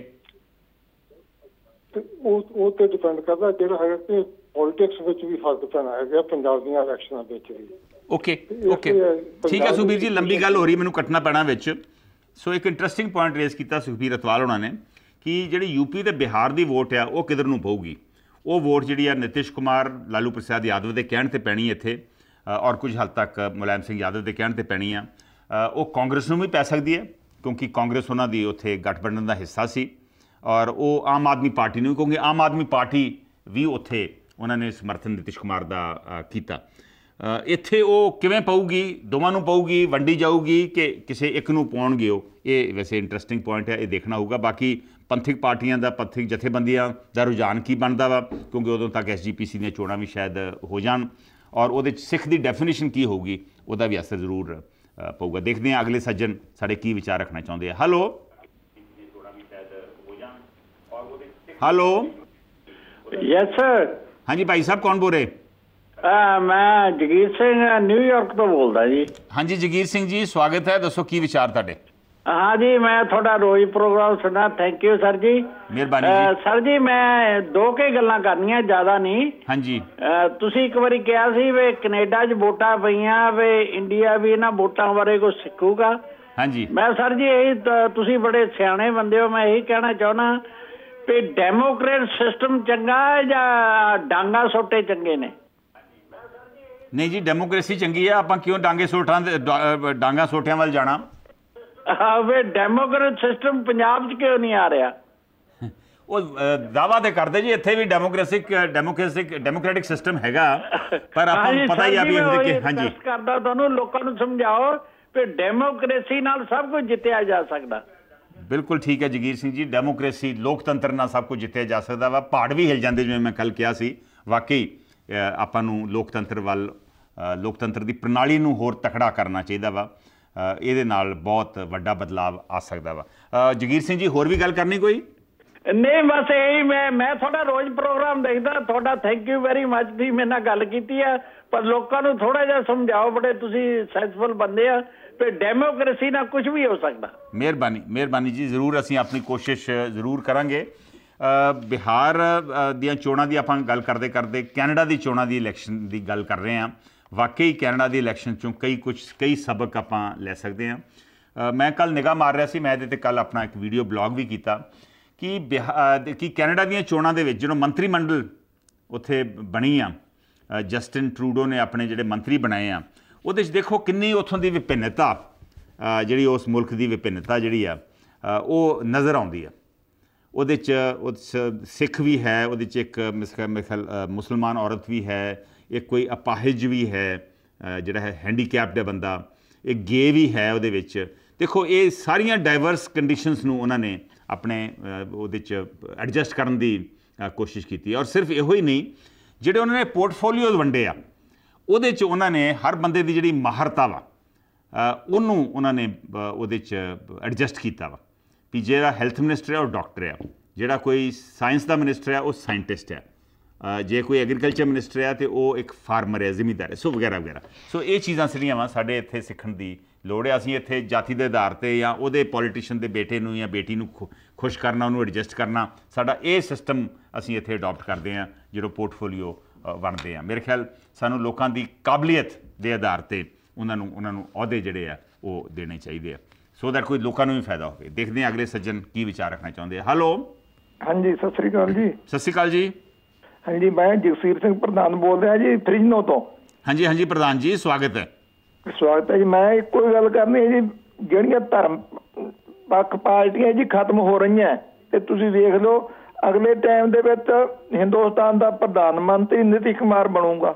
ਤੇ ਉਹ ਉਹ ਤੇ ਡਿਪੈਂਡ ਕਰਦਾ ਜਿਹੜਾ ਹੈਗਾ ਕਿ ਪੋਲੀਟਿਕਸ ਵਿੱਚ ਵੀ ਫਰਕ ਪੈਣਾ ਹੈਗਾ ਪੰਜਾਬ ਦੀਆਂ ਇਲੈਕਸ਼ਨਾਂ ਵਿੱਚ ਵੀ। ਓਕੇ ਓਕੇ ਠੀਕ ਹੈ ਸੁਖਬੀਰ ਜੀ, ਲੰਬੀ ਗੱਲ ਹੋ ਰਹੀ, ਮੈਨੂੰ ਕੱਟਣਾ ਪੈਣਾ ਵਿੱਚ। ਸੋ ਇੱਕ ਇੰਟਰਸਟਿੰਗ ਪੁਆਇੰਟ ਰੇਜ਼ ਕੀਤਾ ਸੁਖਬੀਰ ਅਤਵਾਲ ਹੋਣਾ ਨੇ ਕਿ ਜਿਹੜੀ ਯੂਪੀ ਤੇ ਬਿਹਾਰ ਦੀ ਵੋਟ ਆ ਉਹ ਕਿੱਧਰ ਨੂੰ ਪਊਗੀ। ਉਹ ਵੋਟ ਜਿਹੜੀ ਆ ਨਿਤਿਸ਼ ਕੁਮਾਰ ਲਾਲੂ ਪ੍ਰਸਾਦ ਯਾਦਵ ਦੇ ਕਹਿਣ 'ਤੇ ਪੈਣੀ ਇੱਥੇ, ਔਰ ਕੁਝ ਹੱਦ ਤੱਕ ਮੁਲਾਇਮ ਸਿੰਘ ਯਾਦਵ ਦੇ ਕਹਿਣ 'ਤੇ ਪੈਣੀ ਆ। ਉਹ ਕਾਂਗਰਸ ਨੂੰ ਵੀ ਪੈ ਸਕਦੀ ਹੈ ਕਿਉਂਕਿ ਕਾਂਗਰਸ ਉਹਨਾਂ ਦੀ ਉੱਥੇ ਗਠਬੰਧਨ ਦਾ ਹਿੱਸਾ ਸੀ, ਔਰ ਉਹ ਆਮ ਆਦਮੀ ਪਾਰਟੀ ਨੂੰ, ਕਿਉਂਕਿ ਆਮ ਆਦਮੀ ਪਾਰਟੀ ਵੀ ਉੱਥੇ ਉਹਨਾਂ ਨੇ ਸਮਰਥਨ ਨਿਤਿਸ਼ ਕੁਮਾਰ ਦਾ ਕੀਤਾ। ਇੱਥੇ ਉਹ ਕਿਵੇਂ ਪਊਗੀ, ਦੋਵਾਂ ਨੂੰ ਪਊਗੀ, ਵੰਡੀ ਜਾਊਗੀ ਕਿ ਕਿਸੇ ਇੱਕ ਨੂੰ ਪਾਉਣਗੇ ਉਹ, ਇਹ ਵੈਸੇ ਇੰਟਰਸਟਿੰਗ ਪੁਆਇੰਟ ਹੈ, ਇਹ ਦੇਖਣਾ ਹੋਊਗਾ। ਬਾਕੀ ਪੰਥਕ ਪਾਰਟੀਆਂ ਦਾ, ਪੰਥਕ ਜਥੇਬੰਦੀਆਂ ਦਾ ਰੁਝਾਨ ਕੀ ਬਣਦਾ ਵਾ, ਕਿਉਂਕਿ ਉਦੋਂ ਤੱਕ ਐਸ ਜੀ ਪੀ ਸੀ ਦੀਆਂ ਚੋਣਾਂ ਵੀ ਸ਼ਾਇਦ ਹੋ ਜਾਣ, ਔਰ ਉਹਦੇ 'ਚ ਸਿੱਖ ਦੀ ਡੈਫੀਨੇਸ਼ਨ ਕੀ ਹੋਊਗੀ ਉਹਦਾ ਵੀ ਅਸਰ ਜ਼ਰੂਰ ਪਊਗਾ। ਦੇਖਦੇ ਹਾਂ ਅਗਲੇ ਸੱਜਣ ਸਾਡੇ ਕੀ ਵਿਚਾਰ ਰੱਖਣਾ ਚਾਹੁੰਦੇ ਆ। Hello hello yes sir. ਹਾਂਜੀ ਭਾਈ ਸਾਹਿਬ, ਕੌਣ ਬੋਲ ਰਹੇ? ਮੈਂ ਜਗੀਰ ਸਿੰਘ ਨਿਊਯਾਰਕ ਤੋਂ ਬੋਲਦਾ ਜੀ। ਹਾਂਜੀ ਜਗੀਰ ਸਿੰਘ ਜੀ, ਸਵਾਗਤ ਹੈ, ਦੱਸੋ ਕੀ ਵਿਚਾਰ ਤੁਹਾਡੇ? ਹਾਂ ਜੀ, ਮੈਂ ਤੁਹਾਡਾ ਰੋਜ਼ ਪ੍ਰੋਗਰਾਮ ਸੁਣਾ, ਥੈਂਕ ਯੂ ਸਰ ਜੀ, ਮਿਹਰਬਾਨੀ ਜੀ। ਸਰ ਜੀ ਮੈਂ ਦੋ ਕੇ ਗੱਲਾਂ ਕਰਨੀਆਂ, ਜ਼ਿਆਦਾ ਨਹੀਂ। ਹਾਂਜੀ, ਤੁਸੀਂ ਇੱਕ ਵਾਰੀ ਕਿਹਾ ਸੀ ਵੀ ਕੈਨੇਡਾ 'ਚ ਵੋਟਾਂ ਪਈਆਂ ਵੀ ਇੰਡੀਆ ਵੀ ਇਹਨਾਂ ਵੋਟਾਂ ਬਾਰੇ ਕੁਛ ਸਿੱਖੂਗਾ। ਹਾਂਜੀ, ਮੈਂ ਸਰ ਜੀ ਇਹੀ, ਤੁਸੀਂ ਬੜੇ ਸਿਆਣੇ ਬੰਦੇ ਹੋ, ਮੈਂ ਇਹੀ ਕਹਿਣਾ ਚਾਹੁੰਦਾ ਵੀ ਡੈਮੋਕ੍ਰੇਟ ਸਿਸਟਮ ਚੰਗਾ ਹੈ ਜਾਂ ਡਾਂਗਾ ਸੋਟੇ ਚੰਗੇ ਨੇ? ਨਹੀਂ ਜੀ, ਡੈਮੋਕ੍ਰੇਸੀ ਚੰਗੀ ਹੈ, ਆਪਾਂ ਕਿਉਂ ਡਾਂਗੇ ਸੋਟਾਂ ਦੇ ਡਾਂਗਾ ਸੋਟਿਆਂ ਵੱਲ ਜਾਣਾ? ਹਾਂ ਵੇ ਡੈਮੋਕ੍ਰੇਟ ਸਿਸਟਮ ਪੰਜਾਬ 'ਚ ਕਿਉਂ ਨਹੀਂ ਆ ਰਿਹਾ? ਉਹ ਦਾਅਵਾ ਤੇ ਕਰਦੇ ਜੀ ਇੱਥੇ ਵੀ ਡੈਮੋਕ੍ਰੇਸਿਕ ਡੈਮੋਕ੍ਰੇਸਿਕ ਡੈਮੋਕ੍ਰੈਟਿਕ ਸਿਸਟਮ ਹੈਗਾ, ਪਰ ਆਪਾਂ ਨੂੰ ਪਤਾ ਹੀ ਆ ਵੀ ਹਾਂਜੀ ਕਰਦਾ ਤੁਹਾਨੂੰ ਲੋਕਾਂ ਨੂੰ ਸਮਝਾਓ ਵੀ ਡੈਮੋਕ੍ਰੇਸੀ ਨਾਲ ਸਭ ਕੁਝ ਜਿੱਤਿਆ ਜਾ ਸਕਦਾ। ਬਿਲਕੁਲ ਠੀਕ ਹੈ ਜਗੀਰ ਸਿੰਘ ਜੀ, ਡੈਮੋਕ੍ਰੇਸੀ ਲੋਕਤੰਤਰ ਨਾਲ ਸਭ ਕੁਝ ਜਿੱਤਿਆ ਜਾ ਸਕਦਾ ਵਾ। ਪਹਾੜ ਵੀ ਹਿਲ ਜਾਂਦੇ ਜਿਵੇਂ ਮੈਂ ਕੱਲ੍ਹ ਕਿਹਾ ਸੀ। ਵਾਕਈ ਆਪਾਂ ਨੂੰ ਲੋਕਤੰਤਰ ਵੱਲ, ਲੋਕਤੰਤਰ ਦੀ ਪ੍ਰਣਾਲੀ ਨੂੰ ਹੋਰ ਤਕੜਾ ਕਰਨਾ ਚਾਹੀਦਾ ਵਾ, ਇਹਦੇ ਨਾਲ ਬਹੁਤ ਵੱਡਾ ਬਦਲਾਵ ਆ ਸਕਦਾ ਵਾ। ਜਗੀਰ ਸਿੰਘ ਜੀ, ਹੋਰ ਵੀ ਗੱਲ ਕਰਨੀ ਕੋਈ? ਨਹੀਂ ਬਸ ਇਹੀ, ਮੈਂ ਮੈਂ ਤੁਹਾਡਾ ਰੋਜ਼ ਪ੍ਰੋਗਰਾਮ ਦੇਖਦਾ, ਤੁਹਾਡਾ ਥੈਂਕ ਯੂ ਵੈਰੀ ਮੱਚ ਦੀ ਮੇਰੇ ਨਾਲ ਗੱਲ ਕੀਤੀ ਹੈ, ਪਰ ਲੋਕਾਂ ਨੂੰ ਥੋੜਾ ਜਿਹਾ ਸਮਝਾਓ, ਬੜੇ ਤੁਸੀਂ ਸੈਂਸਫੁਲ ਬੰਦੇ ਆ, ਤੇ ਡੈਮੋਕ੍ਰੇਸੀ ਨਾਲ ਕੁਝ ਵੀ ਹੋ ਸਕਦਾ। ਮਿਹਰਬਾਨੀ ਮਿਹਰਬਾਨੀ ਜੀ, ਜ਼ਰੂਰ ਅਸੀਂ ਆਪਣੀ ਕੋਸ਼ਿਸ਼ ਜ਼ਰੂਰ ਕਰਾਂਗੇ। ਬਿਹਾਰ ਦੀਆਂ ਚੋਣਾਂ ਦੀ ਆਪਾਂ ਗੱਲ ਕਰਦੇ ਕਰਦੇ ਕੈਨੇਡਾ ਦੀ ਚੋਣਾਂ ਦੀ ਇਲੈਕਸ਼ਨ ਦੀ ਗੱਲ ਕਰ ਰਹੇ ਹਾਂ। ਵਾਕਈ ਕੈਨੇਡਾ ਦੀ ਇਲੈਕਸ਼ਨ 'ਚੋਂ ਕਈ ਕੁਛ ਕਈ ਸਬਕ ਆਪਾਂ ਲੈ ਸਕਦੇ ਹਾਂ। ਮੈਂ ਕੱਲ੍ਹ ਨਿਗਾਹ ਮਾਰ ਰਿਹਾ ਸੀ, ਮੈਂ ਇਹਦੇ 'ਤੇ ਕੱਲ੍ਹ ਆਪਣਾ ਇੱਕ ਵੀਡੀਓ ਬਲੌਗ ਵੀ ਕੀਤਾ ਕਿ ਬਿਹਾਰ ਕਿ ਕੈਨੇਡਾ ਦੀਆਂ ਚੋਣਾਂ ਦੇ ਵਿੱਚ ਜਦੋਂ ਮੰਤਰੀ ਮੰਡਲ ਉੱਥੇ ਬਣੀ ਆ, ਜਸਟਿਨ ਟਰੂਡੋ ਨੇ ਆਪਣੇ ਜਿਹੜੇ ਮੰਤਰੀ ਬਣਾਏ ਆ, ਉਹਦੇ 'ਚ ਦੇਖੋ ਕਿੰਨੀ ਉੱਥੋਂ ਦੀ ਵਿਭਿੰਨਤਾ, ਜਿਹੜੀ ਉਸ ਮੁਲਕ ਦੀ ਵਿਭਿੰਨਤਾ ਜਿਹੜੀ ਆ ਉਹ ਨਜ਼ਰ ਆਉਂਦੀ ਆ। ਉਹਦੇ 'ਚ ਉਸ ਸਿੱਖ ਵੀ ਹੈ, ਉਹਦੇ 'ਚ ਇੱਕ ਮਿਸਲ ਮੁਸਲਮਾਨ ਔਰਤ ਵੀ ਹੈ, ਇੱਕ ਕੋਈ ਅਪਾਹਿਜ ਵੀ ਹੈ ਜਿਹੜਾ ਹੈ ਹੈਂਡੀਕੈਪਡ ਹੈ ਬੰਦਾ, ਇੱਕ ਗੇ ਵੀ ਹੈ ਉਹਦੇ ਵਿੱਚ। ਦੇਖੋ ਇਹ ਸਾਰੀਆਂ ਡਾਈਵਰਸ ਕੰਡੀਸ਼ਨਸ ਨੂੰ ਉਹਨਾਂ ਨੇ ਆਪਣੇ ਉਹਦੇ 'ਚ ਐਡਜਸਟ ਕਰਨ ਦੀ ਕੋਸ਼ਿਸ਼ ਕੀਤੀ। ਔਰ ਸਿਰਫ ਇਹੋ ਹੀ ਨਹੀਂ, ਜਿਹੜੇ ਉਹਨਾਂ ਨੇ ਪੋਰਟਫੋਲੀਓਜ਼ ਵੰਡੇ ਆ ਉਹਦੇ 'ਚ ਉਹਨਾਂ ਨੇ ਹਰ ਬੰਦੇ ਦੀ ਜਿਹੜੀ ਮਾਹਰਤਾ ਵਾ ਉਹਨੂੰ ਉਹਨਾਂ ਨੇ ਉਹਦੇ 'ਚ ਐਡਜਸਟ ਕੀਤਾ ਵਾ ਵੀ ਜਿਹੜਾ ਹੈਲਥ ਮਿਨਿਸਟਰ ਹੈ ਉਹ ਡਾਕਟਰ ਆ, ਜਿਹੜਾ ਕੋਈ ਸਾਇੰਸ ਦਾ ਮਿਨਿਸਟਰ ਹੈ ਉਹ ਸਾਇੰਟਿਸਟ ਹੈ, ਜੇ ਕੋਈ ਐਗਰੀਕਲਚਰ ਮਿਨਿਸਟਰ ਹੈ ਤਾਂ ਉਹ ਇੱਕ ਫਾਰਮਰ ਹੈ, ਜ਼ਿਮੀਂਦਾਰ ਹੈ, ਸੋ ਵਗੈਰਾ ਵਗੈਰਾ। ਸੋ ਇਹ ਚੀਜ਼ਾਂ ਜਿਹੜੀਆਂ ਵਾ ਸਾਡੇ ਇੱਥੇ ਸਿੱਖਣ ਦੀ ਲੋੜ ਹੈ। ਅਸੀਂ ਇੱਥੇ ਜਾਤੀ ਦੇ ਆਧਾਰ 'ਤੇ ਜਾਂ ਉਹਦੇ ਪੋਲੀਟੀਸ਼ੀਅਨ ਦੇ ਬੇਟੇ ਨੂੰ ਜਾਂ ਬੇਟੀ ਨੂੰ ਖੁਸ਼ ਕਰਨਾ, ਉਹਨੂੰ ਐਡਜਸਟ ਕਰਨਾ, ਸਾਡਾ ਇਹ ਸਿਸਟਮ ਅਸੀਂ ਇੱਥੇ ਅਡੋਪਟ ਕਰਦੇ ਹਾਂ ਜਦੋਂ ਪੋਰਟਫੋਲੀਓ ਬਣਦੇ ਆ। ਮੇਰੇ ਖਿਆਲ ਸਾਨੂੰ ਲੋਕਾਂ ਦੀ ਕਾਬਲੀਅਤ ਦੇ ਆਧਾਰ 'ਤੇ ਉਹਨਾਂ ਨੂੰ ਉਹਨਾਂ ਨੂੰ ਅਹੁਦੇ ਜਿਹੜੇ ਆ ਉਹ ਦੇਣੇ ਚਾਹੀਦੇ ਆ, ਸੋ ਦੈਟ ਕੋਈ ਲੋਕਾਂ ਨੂੰ ਵੀ ਫਾਇਦਾ ਹੋਵੇ। ਦੇਖਦੇ ਹਾਂ ਅਗਲੇ ਸੱਜਣ ਕੀ ਵਿਚਾਰ ਰੱਖਣਾ ਚਾਹੁੰਦੇ ਆ। ਹੈਲੋ ਹਾਂਜੀ, ਸਤਿ ਸ੍ਰੀ ਅਕਾਲ ਜੀ। ਸਤਿ ਸ੍ਰੀ ਅਕਾਲ ਜੀ। ਹਾਂਜੀ, ਮੈਂ ਜਗਸੀਰ ਸਿੰਘ ਪ੍ਰਧਾਨ ਬੋਲ ਰਿਹਾ ਜੀ, ਫਰਿਜਨੋ ਤੋਂ। ਹਾਂਜੀ ਹਾਂਜੀ ਪ੍ਰਧਾਨ ਜੀ, ਸਵਾਗਤ ਹੈ। ਸਵਾਗਤ ਹੈ ਜੀ। ਮੈਂ ਇੱਕੋ ਹੀ ਗੱਲ ਕਰਨੀ ਹੈ ਜੀ, ਜਿਹੜੀਆਂ ਧਰਮ ਪੱਖ ਪਾਰਟੀਆਂ ਜੀ ਖਤਮ ਹੋ ਰਹੀਆਂ, ਤੇ ਤੁਸੀਂ ਦੇਖ ਲਓ ਅਗਲੇ ਟਾਈਮ ਦੇ ਵਿੱਚ ਹਿੰਦੁਸਤਾਨ ਦਾ ਪ੍ਰਧਾਨ ਮੰਤਰੀ ਨਿਤਿਸ਼ ਕੁਮਾਰ ਬਣੂਗਾ।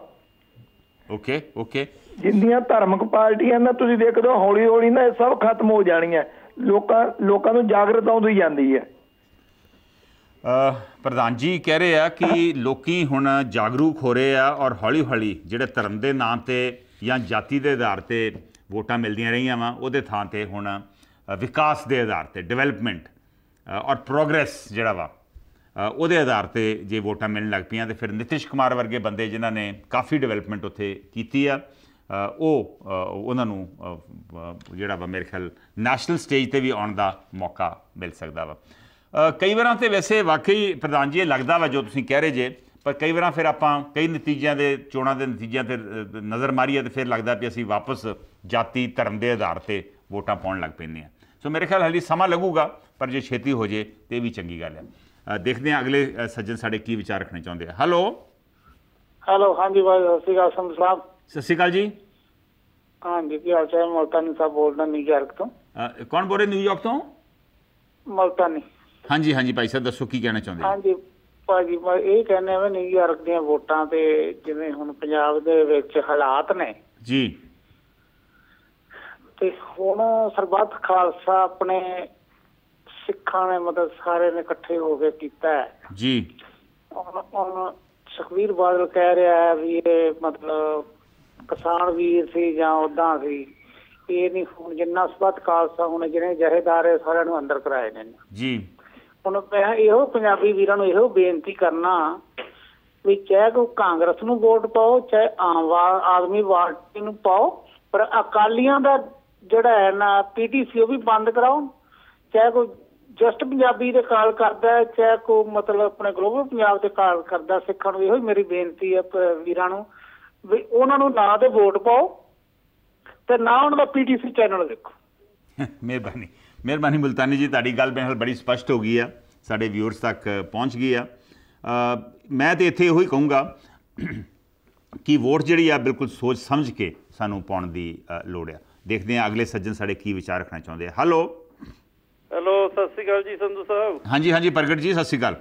ਓਕੇ ਓਕੇ ਜਿੰਨੀਆਂ ਧਾਰਮਿਕ ਪਾਰਟੀਆਂ ਨਾ ਤੁਸੀਂ ਦੇਖ ਲਓ ਹੌਲੀ ਹੌਲੀ ਨਾ ਇਹ ਸਭ ਖਤਮ ਹੋ ਜਾਣੀਆਂ, ਲੋਕਾਂ ਲੋਕਾਂ ਨੂੰ ਜਾਗਰਤ ਆਉਂਦੀ ਜਾਂਦੀ ਹੈ। ਪ੍ਰਧਾਨ ਜੀ ਕਹਿ ਰਹੇ ਆ ਕਿ ਲੋਕੀ ਹੁਣ ਜਾਗਰੂਕ ਹੋ ਰਹੇ ਆ, ਔਰ ਹੌਲੀ ਹੌਲੀ ਜਿਹੜੇ ਧਰਮ ਦੇ ਨਾਂ 'ਤੇ ਜਾਂ ਜਾਤੀ ਦੇ ਆਧਾਰ 'ਤੇ ਵੋਟਾਂ ਮਿਲਦੀਆਂ ਰਹੀਆਂ ਵਾ ਉਹਦੇ ਥਾਂ 'ਤੇ ਹੁਣ विकास के आधार पर डिवेलपमेंट और प्रोग्रेस जिहड़ा वा ਉਹਦੇ आधार पर जे वोटां मिलण लग पईआं तो फिर नीतीश कुमार वर्गे बंदे जिन्हां ने काफ़ी डिवेलपमेंट उत्थे कीती आ ਉਹ ਉਹਨਾਂ ਨੂੰ ਜਿਹੜਾ ਵਾ ਮੇਰੇ ਖਿਆਲ ਨੈਸ਼ਨਲ ਸਟੇਜ 'ਤੇ ਵੀ ਆਉਣ ਦਾ ਮੌਕਾ ਮਿਲ ਸਕਦਾ ਵਾ। ਕਈ ਵਾਰਾਂ ਤਾਂ ਵੈਸੇ ਵਾਕਈ ਪ੍ਰਧਾਨ ਜੀ ਇਹ ਲੱਗਦਾ ਵਾ ਜੋ ਤੁਸੀਂ ਕਹਿ ਰਹੇ ਜੇ, ਪਰ ਕਈ ਵਾਰਾਂ ਫਿਰ ਆਪਾਂ ਕਈ ਨਤੀਜਿਆਂ ਦੇ ਚੋਣਾਂ ਦੇ ਨਤੀਜਿਆਂ 'ਤੇ ਨਜ਼ਰ ਮਾਰੀਏ ਤਾਂ ਫਿਰ ਲੱਗਦਾ ਵੀ ਅਸੀਂ ਵਾਪਸ ਜਾਤੀ ਧਰਮ ਦੇ ਆਧਾਰ 'ਤੇ ਵੋਟਾਂ ਪਾਉਣ ਲੱਗ ਪੈਂਦੇ ਹਾਂ। ਸੋ ਮੇਰੇ ਖਿਆਲ ਹਾਲੇ ਸਮਾਂ ਲੱਗੂਗਾ, ਪਰ ਜੇ ਛੇਤੀ ਹੋ ਜੇ ਤਾਂ ਇਹ ਵੀ ਚੰਗੀ ਗੱਲ ਹੈ। ਦੇਖਦੇ ਹਾਂ ਅਗਲੇ ਸੱਜਣ ਸਾਡੇ ਕੀ ਵਿਚਾਰ ਰੱਖਣੇ ਚਾਹੁੰਦੇ ਆ। ਹੈਲੋ ਹੈਲੋ, ਹਾਂਜੀ ਭਾਈ ਸਤਿ ਸ਼੍ਰੀ ਅਕਾਲ ਸੰਧੂ ਸਾਹਿਬ। ਸਤਿ ਸ਼੍ਰੀ ਅਕਾਲ ਜੀ। ਹਾਂਜੀ ਕੀ ਹਾਲ ਚਾਲ? ਮਲਤਾਨੀ ਸਾਹਿਬ ਬੋਲਦਾ ਨਿਊਯਾਰਕ ਤੋਂ। ਕੌਣ ਬੋਲ ਰਹੇ ਨਿਊਯਾਰਕ ਤੋਂ? ਮਲਤਾਨੀ। ਹਾਂਜੀ ਹਾਂਜੀ ਭਾਈ ਸਾਹਿਬ ਦੱਸੋ ਕੀ ਕਹਿਣਾ ਚਾਹੁੰਦੇ? ਹਾਂਜੀ ਭਾਜੀ ਮੈਂ ਇਹ ਕਹਿੰਦੇ ਆ ਨਿਊਯਾਰਕ ਦੀਆਂ ਵੋਟਾਂ ਤੇ ਜਿਵੇਂ ਹੁਣ ਪੰਜਾਬ ਦੇ ਵਿੱਚ ਹਾਲਾਤ ਨੇ ਜੀ, ਤੇ ਹੁਣ ਸਰਬੱਤ ਖਾਲਸਾ ਆਪਣੇ ਸਿੱਖਾਂ ਨੇ ਮਤਲਬ ਸਾਰੇ ਨੇ ਇਕੱਠੇ ਹੋ ਕੇ ਕੀਤਾ ਹੈ ਜੀ। ਹੁਣ ਸੁਖਬੀਰ ਬਾਦਲ ਕਹਿ ਰਿਹਾ ਹੈ ਵੀ ਇਹ ਮਤਲਬ ਕਿਸਾਨ ਵੀਰ ਸੀ ਜਾਂ ਉੱਦਾਂ ਸੀ, ਇਹ ਨਹੀਂ ਹੁਣ ਜਿੰਨਾ ਸਰਬੱਤ ਖਾਲਸਾ ਹੁਣ ਜਿਹੜੇ ਜਥੇਦਾਰ ਹੈ ਸਾਰਿਆਂ ਨੂੰ ਅੰਦਰ ਕਰਾਏ ਨੇ ਜੀ। ਹੁਣ ਮੈਂ ਇਹੋ ਪੰਜਾਬੀ ਵੀਰਾਂ ਨੂੰ ਇਹੋ ਬੇਨਤੀ ਕਰਨਾ ਵੀ ਚਾਹੇ ਕੋਈ ਕਾਂਗਰਸ ਨੂੰ ਵੋਟ ਪਾਓ ਚਾਹੇ ਆਮ ਆਦਮੀ ਪਾਰਟੀ ਨੂੰ ਪਾਓ, ਪਰ ਅਕਾਲੀਆਂ ਦਾ ਜਿਹੜਾ ਹੈ ਨਾ ਪੀ ਟੀ ਸੀ ਉਹ ਵੀ ਬੰਦ ਕਰਾਓ। ਚਾਹੇ ਕੋਈ ਜਸਟ ਪੰਜਾਬੀ ਦੇ ਕਾਲ ਕਰਦਾ, ਚਾਹੇ ਕੋਈ ਮਤਲਬ ਆਪਣੇ ਗਲੋਬਲ ਪੰਜਾਬ ਤੇ ਕਾਲ ਕਰਦਾ, ਸਿੱਖਾਂ ਨੂੰ ਇਹੋ ਹੀ ਮੇਰੀ ਬੇਨਤੀ ਹੈ ਵੀਰਾਂ ਨੂੰ ਵੀ ਉਹਨਾਂ ਨੂੰ ਨਾ ਤੇ ਵੋਟ ਪਾਓ ਤੇ ਨਾ ਉਹਨਾਂ ਦਾ ਪੀ ਟੀ ਸੀ ਚੈਨਲ ਦੇਖੋ। ਮਿਹਰਬਾਨੀ ਮਿਹਰਬਾਨੀ ਮੁਲਤਾਨੀ ਜੀ, ਤੁਹਾਡੀ ਗੱਲ ਮੇਰੇ ਨਾਲ ਬੜੀ ਸਪਸ਼ਟ ਹੋ ਗਈ ਆ, ਸਾਡੇ ਵਿਊਅਰਸ ਤੱਕ ਪਹੁੰਚ ਗਈ ਆ। ਮੈਂ ਤਾਂ ਇੱਥੇ ਇਹੋ ਹੀ ਕਹੂੰਗਾ ਕਿ ਵੋਟ ਜਿਹੜੀ ਆ ਬਿਲਕੁਲ ਸੋਚ ਸਮਝ ਕੇ ਸਾਨੂੰ ਪਾਉਣ ਦੀ ਲੋੜ ਆ। ਦੇਖਦੇ ਹਾਂ ਅਗਲੇ ਸੱਜਣ ਸਾਡੇ ਕੀ ਵਿਚਾਰ ਰੱਖਣਾ ਚਾਹੁੰਦੇ ਆ। ਹੈਲੋ ਹੈਲੋ, ਸਤਿ ਸ਼੍ਰੀ ਅਕਾਲ ਜੀ ਸੰਧੂ ਸਾਹਿਬ। ਹਾਂਜੀ ਹਾਂਜੀ ਪ੍ਰਗਟ ਜੀ ਸਤਿ ਸ਼੍ਰੀ ਅਕਾਲ।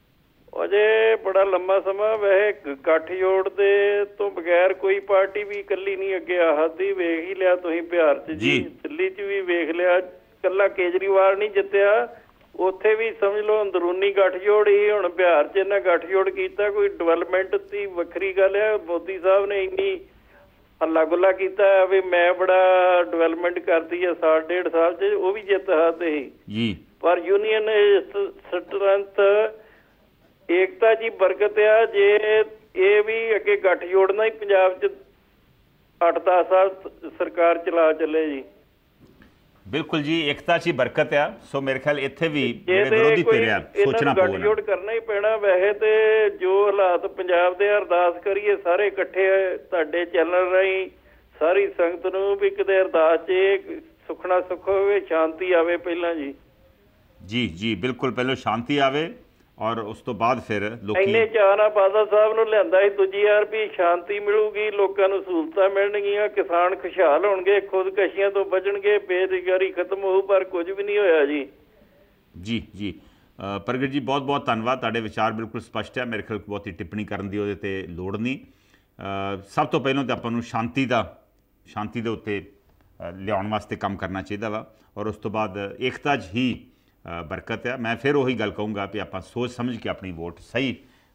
ਅਜੇ ਬੜਾ ਲੰਮਾ ਸਮਾਂ ਵੈਸੇ ਗੱਠਜੋੜ ਦੇ ਤੋਂ ਬਗੈਰ ਕੋਈ ਪਾਰਟੀ ਵੀ ਇਕੱਲੀ ਨਹੀਂ ਅੱਗੇ ਆਹਦੀ। ਵੇਖ ਹੀ ਲਿਆ ਤੁਸੀਂ ਬਿਹਾਰ 'ਚ ਜੀ, ਦਿੱਲੀ 'ਚ ਵੀ ਵੇਖ ਲਿਆ, ਇਕੱਲਾ ਕੇਜਰੀਵਾਲ ਨਹੀਂ ਜਿੱਤਿਆ, ਉੱਥੇ ਵੀ ਸਮਝ ਲਓ ਅੰਦਰੂਨੀ ਗੱਠਜੋੜ ਹੀ। ਹੁਣ ਬਿਹਾਰ 'ਚ ਇਹਨਾਂ ਗੱਠਜੋੜ ਕੀਤਾ, ਕੋਈ ਡਿਵੈਲਪਮੈਂਟ ਦੀ ਵੱਖਰੀ ਗੱਲ ਹੈ। ਮੋਦੀ ਸਾਹਿਬ ਨੇ ਇੰਨੀ ਹੱਲਾ ਗੁੱਲਾ ਕੀਤਾ ਵੀ ਮੈਂ ਬੜਾ ਡਿਵੈਲਪਮੈਂਟ ਕਰਦੀ ਹੈ ਸਾਲ ਡੇਢ ਸਾਲ 'ਚ, ਉਹ ਵੀ ਜਿੱਤ ਸਕਦੇ ਸੀ ਜੀ। ਪਰ ਯੂਨੀਅਨ ਸਟਰੈਂਥ ਏਕਤਾ ਜੀ ਬਰਕਤ ਆ। ਜੇ ਇਹ ਵੀ ਅੱਗੇ ਗੱਠ ਜੋੜਨਾ ਹੀ ਪੰਜਾਬ 'ਚ ਅੱਠ ਦਸ ਸਾਲ ਸਰਕਾਰ ਚਲਾ ਚੱਲੇ ਜੀ। ਬਿਲਕੁਲ ਜੀ, ਏਕਤਾ 'ਚ ਹੀ ਬਰਕਤ ਆ। ਸੋ ਮੇਰੇ ਖਿਆਲ ਇੱਥੇ ਵੀ ਜਿਹੜੇ ਵਿਰੋਧੀ ਧਿਰ ਆ ਸੋਚਣਾ ਪਊਗਾ, ਗੱਠ ਜੋੜ ਕਰਨਾ ਹੀ ਪੈਣਾ। ਵੈਸੇ ਤੇ ਜੋ ਹਾਲਾਤ ਪੰਜਾਬ ਦੇ, ਅਰਦਾਸ ਕਰੀਏ ਸਾਰੇ ਇਕੱਠੇ ਤੁਹਾਡੇ ਚੈਨਲ ਰਾਹੀਂ ਸਾਰੀ ਸੰਗਤ ਨੂੰ ਵੀ ਕਿਤੇ ਅਰਦਾਸ 'ਚ ਸੁਖਣਾ ਸੁੱਖ ਹੋਵੇ, ਸ਼ਾਂਤੀ ਆਵੇ ਪਹਿਲਾਂ ਜੀ। ਜੀ ਜੀ ਬਿਲਕੁਲ, ਪਹਿਲਾਂ ਸ਼ਾਂਤੀ ਆਵੇ ਔਰ ਉਸ ਤੋਂ ਬਾਅਦ ਫਿਰ ਲੋਕੀ ਇੰਨੇ ਚਾਅ ਨਾਲ ਬਾਦਲ ਸਾਹਿਬ ਨੂੰ ਲਿਆਂਦਾ ਸੀ, ਦੂਜੀ ਵਾਰ ਵੀ ਸ਼ਾਂਤੀ ਮਿਲੂਗੀ, ਲੋਕਾਂ ਨੂੰ ਸਹੂਲਤਾਂ ਮਿਲਣਗੀਆਂ, ਕਿਸਾਨ ਖੁਸ਼ਹਾਲ ਹੋਣਗੇ, ਖੁਦਕਸ਼ੀਆਂ ਤੋਂ ਬਚਣਗੇ, ਬੇਰੁਜ਼ਗਾਰੀ ਖਤਮ ਹੋਊ, ਪਰ ਕੁਝ ਵੀ ਨਹੀਂ ਹੋਇਆ ਜੀ। ਜੀ ਜੀ ਪ੍ਰਗਟ ਜੀ ਬਹੁਤ ਬਹੁਤ ਧੰਨਵਾਦ, ਤੁਹਾਡੇ ਵਿਚਾਰ ਬਿਲਕੁਲ ਸਪਸ਼ਟ ਹੈ। ਮੇਰੇ ਖਿਆਲ ਬਹੁਤੀ ਟਿੱਪਣੀ ਕਰਨ ਦੀ ਉਹਦੇ 'ਤੇ ਲੋੜ ਨਹੀਂ। ਸਭ ਤੋਂ ਪਹਿਲਾਂ ਤਾਂ ਆਪਾਂ ਨੂੰ ਸ਼ਾਂਤੀ ਦਾ ਸ਼ਾਂਤੀ ਦੇ ਉੱਤੇ ਲਿਆਉਣ ਵਾਸਤੇ ਕੰਮ ਕਰਨਾ ਚਾਹੀਦਾ ਵਾ, ਔਰ ਉਸ ਤੋਂ ਬਾਅਦ ਏਕਤਾ 'ਚ ਹੀ ਬਰਕਤ ਆ। ਮੈਂ ਫਿਰ ਉਹੀ ਗੱਲ ਕਹੂੰਗਾ ਵੀ ਆਪਾਂ ਸੋਚ ਸਮਝ ਕੇ ਆਪਣੀ ਵੋਟ ਸਹੀ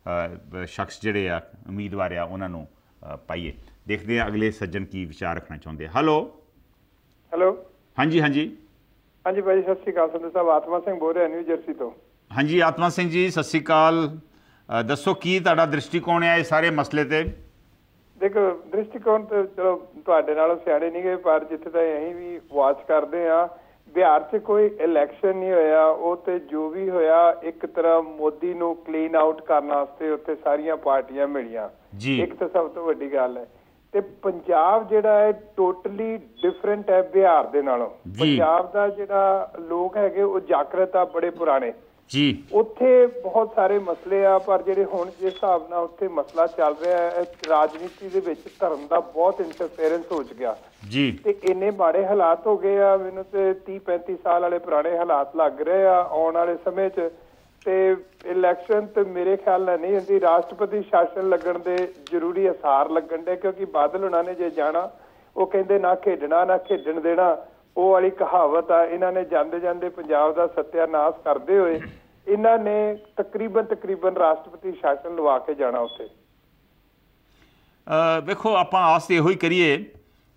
ਸ਼ਖਸ ਜਿਹੜੇ ਆ ਉਮੀਦਵਾਰ ਆ ਉਹਨਾਂ ਨੂੰ ਪਾਈਏ। ਦੇਖਦੇ ਹਾਂ ਅਗਲੇ ਸੱਜਣ ਕੀ ਵਿਚਾਰ ਰੱਖਣਾ ਚਾਹੁੰਦੇ ਆ। ਹੈਲੋ ਹੈਲੋ ਹਾਂਜੀ ਹਾਂਜੀ ਹਾਂਜੀ ਭਾਈ ਸਤਿ ਸ਼੍ਰੀ ਅਕਾਲ ਸੰਧੂ ਸਾਹਿਬ। ਆਤਮਾ ਸਿੰਘ ਬੋਲ ਰਿਹਾ ਨਿਊ ਜਰਸੀ ਤੋਂ। ਹਾਂਜੀ ਆਤਮਾ ਸਿੰਘ ਜੀ ਸਤਿ ਸ਼੍ਰੀ ਅਕਾਲ। ਦੱਸੋ ਕੀ ਤੁਹਾਡਾ ਦ੍ਰਿਸ਼ਟੀਕੋਣ ਹੈ ਇਸ ਸਾਰੇ ਮਸਲੇ 'ਤੇ? ਦੇਖੋ ਦ੍ਰਿਸ਼ਟੀਕੋਣ ਤਾਂ ਚਲੋ ਤੁਹਾਡੇ ਨਾਲੋਂ ਸਿਆਣੇ ਨਹੀਂ ਗਏ, ਪਰ ਜਿੱਥੇ ਤਾਂ ਅਸੀਂ ਵੀ ਵਾਚ ਕਰਦੇ ਹਾਂ, ਬਿਹਾਰ 'ਚ ਕੋਈ ਇਲੈਕਸ਼ਨ ਨਹੀਂ ਹੋਇਆ, ਉਹ ਤੇ ਜੋ ਵੀ ਹੋਇਆ ਇੱਕ ਤਰ੍ਹਾਂ ਮੋਦੀ ਨੂੰ ਕਲੀਨ ਆਊਟ ਕਰਨ ਵਾਸਤੇ ਉੱਥੇ ਸਾਰੀਆਂ ਪਾਰਟੀਆਂ ਮਿਲੀਆਂ। ਇੱਕ ਤਾਂ ਸਭ ਤੋਂ ਵੱਡੀ ਗੱਲ ਹੈ। ਤੇ ਪੰਜਾਬ ਜਿਹੜਾ ਹੈ ਟੋਟਲੀ ਡਿਫਰੈਂਟ ਹੈ ਬਿਹਾਰ ਦੇ ਨਾਲੋਂ। ਪੰਜਾਬ ਦਾ ਜਿਹੜਾ ਲੋਕ ਹੈਗੇ ਉਹ ਜਾਗਰਤ ਆ, ਬੜੇ ਪੁਰਾਣੇ ਜੀ। ਉੱਥੇ ਬਹੁਤ ਸਾਰੇ ਮਸਲੇ ਆ, ਪਰ ਜਿਹੜੇ ਹੁਣ ਜਿਸ ਹਿਸਾਬ ਨਾਲ ਉੱਥੇ ਮਸਲਾ ਚੱਲ ਰਿਹਾ ਹੈ, ਰਾਜਨੀਤੀ ਦੇ ਵਿੱਚ ਧਰਮ ਦਾ ਬਹੁਤ ਇੰਟਰਫੇਰੈਂਸ ਹੋ ਚੁੱਕਿਆ ਜੀ। ਤੇ ਇੰਨੇ ਮਾੜੇ ਹਾਲਾਤ ਹੋ ਗਏ ਆ, ਮੈਨੂੰ ਤੇ ਤੀਹ ਪੈਂਤੀ ਸਾਲ ਵਾਲੇ ਪੁਰਾਣੇ ਹਾਲਾਤ ਲੱਗ ਰਹੇ ਆ ਆਉਣ ਵਾਲੇ ਸਮੇਂ 'ਚ। ਤੇ ਇਲੈਕਸ਼ਨ ਤੇ ਮੇਰੇ ਖਿਆਲ ਨਾਲ ਨਹੀਂ ਹੁੰਦੀ। ਰਾਸ਼ਟਰਪਤੀ ਸ਼ਾਸਨ ਲੱਗਣ ਦੇ ਜ਼ਰੂਰੀ ਅਸਾਰ ਲੱਗਣ ਦੇ, ਕਿਉਂਕਿ ਬਾਦਲ ਉਹਨਾਂ ਨੇ ਜੇ ਜਾਣਾ, ਉਹ ਕਹਿੰਦੇ ਨਾ ਖੇਡਣਾ ਨਾ ਖੇਡਣ ਦੇਣਾ, ਉਹ ਵਾਲੀ ਕਹਾਵਤ ਆ। ਇਹਨਾਂ ਨੇ ਜਾਂਦੇ ਜਾਂਦੇ ਪੰਜਾਬ ਦਾ ਸੱਤਿਆਨਾਸ਼ ਕਰਦੇ ਹੋਏ ਇਹਨਾਂ ਨੇ ਤਕਰੀਬਨ ਤਕਰੀਬਨ ਰਾਸ਼ਟਰਪਤੀ ਸ਼ਾਸਨ ਲਵਾ ਕੇ ਜਾਣਾ ਉੱਥੇ। ਵੇਖੋ ਆਪਾਂ ਆਸ ਇਹੋ ਹੀ ਕਰੀਏ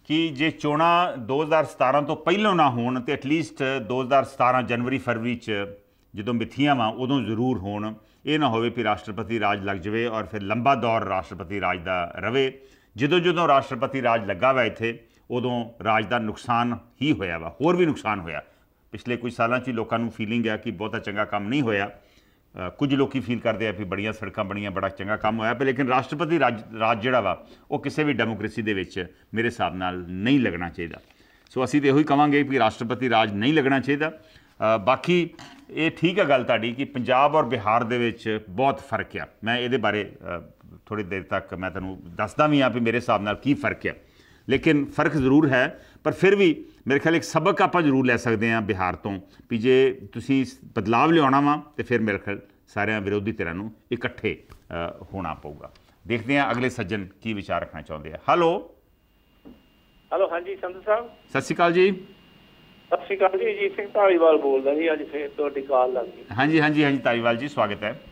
ਕਿ ਜੇ ਚੋਣਾਂ दो हज़ार सतारह ਤੋਂ ਪਹਿਲਾਂ ਨਾ ਹੋਣ ਤੇ ਐਟਲੀਸਟ दो हज़ार सतारह ਜਨਵਰੀ ਫਰਵਰੀ 'ਚ ਜਦੋਂ ਮਿੱਥੀਆਂ ਵਾ ਉਦੋਂ ਜ਼ਰੂਰ ਹੋਣ। ਇਹ ਨਾ ਹੋਵੇ ਵੀ ਰਾਸ਼ਟਰਪਤੀ ਰਾਜ ਲੱਗ ਜਾਵੇ ਔਰ ਫਿਰ ਲੰਬਾ ਦੌਰ ਰਾਸ਼ਟਰਪਤੀ ਰਾਜ ਦਾ ਰਵੇ। ਜਦੋਂ ਜਦੋਂ ਰਾਸ਼ਟਰਪਤੀ ਰਾਜ ਲੱਗਾ ਵਾ ਇੱਥੇ ਉਦੋਂ ਰਾਜ ਦਾ ਨੁਕਸਾਨ ਹੀ ਹੋਇਆ ਵਾ, ਹੋਰ ਵੀ ਨੁਕਸਾਨ ਹੋਇਆ। ਪਿਛਲੇ ਕੁਝ ਸਾਲਾਂ 'ਚ ਲੋਕਾਂ ਨੂੰ ਫੀਲਿੰਗ ਹੈ ਕਿ ਬਹੁਤਾ ਚੰਗਾ ਕੰਮ ਨਹੀਂ ਹੋਇਆ। ਕੁਝ ਲੋਕ ਫੀਲ ਕਰਦੇ ਆ ਵੀ ਬੜੀਆਂ ਸੜਕਾਂ ਬਣੀਆਂ, ਬੜਾ ਚੰਗਾ ਕੰਮ ਹੋਇਆ, ਪਰ ਲੇਕਿਨ ਰਾਸ਼ਟਰਪਤੀ ਰਾਜ ਰਾਜ ਜਿਹੜਾ ਵਾ ਉਹ ਕਿਸੇ ਵੀ ਡੈਮੋਕ੍ਰੇਸੀ ਦੇ ਵਿੱਚ ਮੇਰੇ ਹਿਸਾਬ ਨਾਲ ਨਹੀਂ ਲੱਗਣਾ ਚਾਹੀਦਾ। ਸੋ ਅਸੀਂ ਤਾਂ ਇਹੋ ਹੀ ਕਹਾਂਗੇ ਵੀ ਰਾਸ਼ਟਰਪਤੀ ਰਾਜ ਨਹੀਂ ਲੱਗਣਾ ਚਾਹੀਦਾ। ਬਾਕੀ ਇਹ ਠੀਕ ਹੈ ਗੱਲ ਤੁਹਾਡੀ ਕਿ ਪੰਜਾਬ ਔਰ ਬਿਹਾਰ ਦੇ ਵਿੱਚ ਬਹੁਤ ਫਰਕ ਆ। ਮੈਂ ਇਹਦੇ ਬਾਰੇ ਥੋੜ੍ਹੀ ਦੇਰ ਤੱਕ ਮੈਂ ਤੁਹਾਨੂੰ ਦੱਸਦਾ ਵੀ ਹਾਂ ਵੀ ਮੇਰੇ ਹਿਸਾਬ ਨਾਲ ਕੀ ਫਰਕ ਆ, ਲੇਕਿਨ ਫਰਕ ਜ਼ਰੂਰ ਹੈ। ਪਰ ਫਿਰ ਵੀ ਮੇਰੇ ਖਿਆਲ ਇੱਕ ਸਬਕ ਆਪਾਂ ਜ਼ਰੂਰ ਲੈ ਸਕਦੇ ਹਾਂ ਬਿਹਾਰ ਤੋਂ ਵੀ ਜੇ ਤੁਸੀਂ ਬਦਲਾਵ ਲਿਆਉਣਾ ਵਾ ਤਾਂ ਫਿਰ ਮੇਰੇ ਖਿਆਲ ਸਾਰਿਆਂ ਵਿਰੋਧੀ ਧਿਰਾਂ ਨੂੰ ਇਕੱਠੇ ਹੋਣਾ ਪਊਗਾ। ਦੇਖਦੇ ਹਾਂ ਅਗਲੇ ਸੱਜਣ ਕੀ ਵਿਚਾਰ ਰੱਖਣਾ ਚਾਹੁੰਦੇ ਆ। ਹੈਲੋ ਹੈਲੋ, ਹਾਂਜੀ ਸੰਧੂ ਸਾਹਿਬ, ਸਤਿ ਸ਼੍ਰੀ ਅਕਾਲ ਜੀ। ਸਤਿ ਸ਼੍ਰੀ ਅਕਾਲ ਜੀ, ਅਜੀਤ ਸਿੰਘ ਧਾਲੀਵਾਲ ਬੋਲਦਾ ਜੀ। ਅੱਜ ਫਿਰ ਤੁਹਾਡੀ ਕਾਲ ਲੱਗ ਗਈ। ਹਾਂਜੀ ਹਾਂਜੀ ਹਾਂਜੀ ਧਾਲੀਵਾਲ ਜੀ, ਸਵਾਗਤ ਹੈ।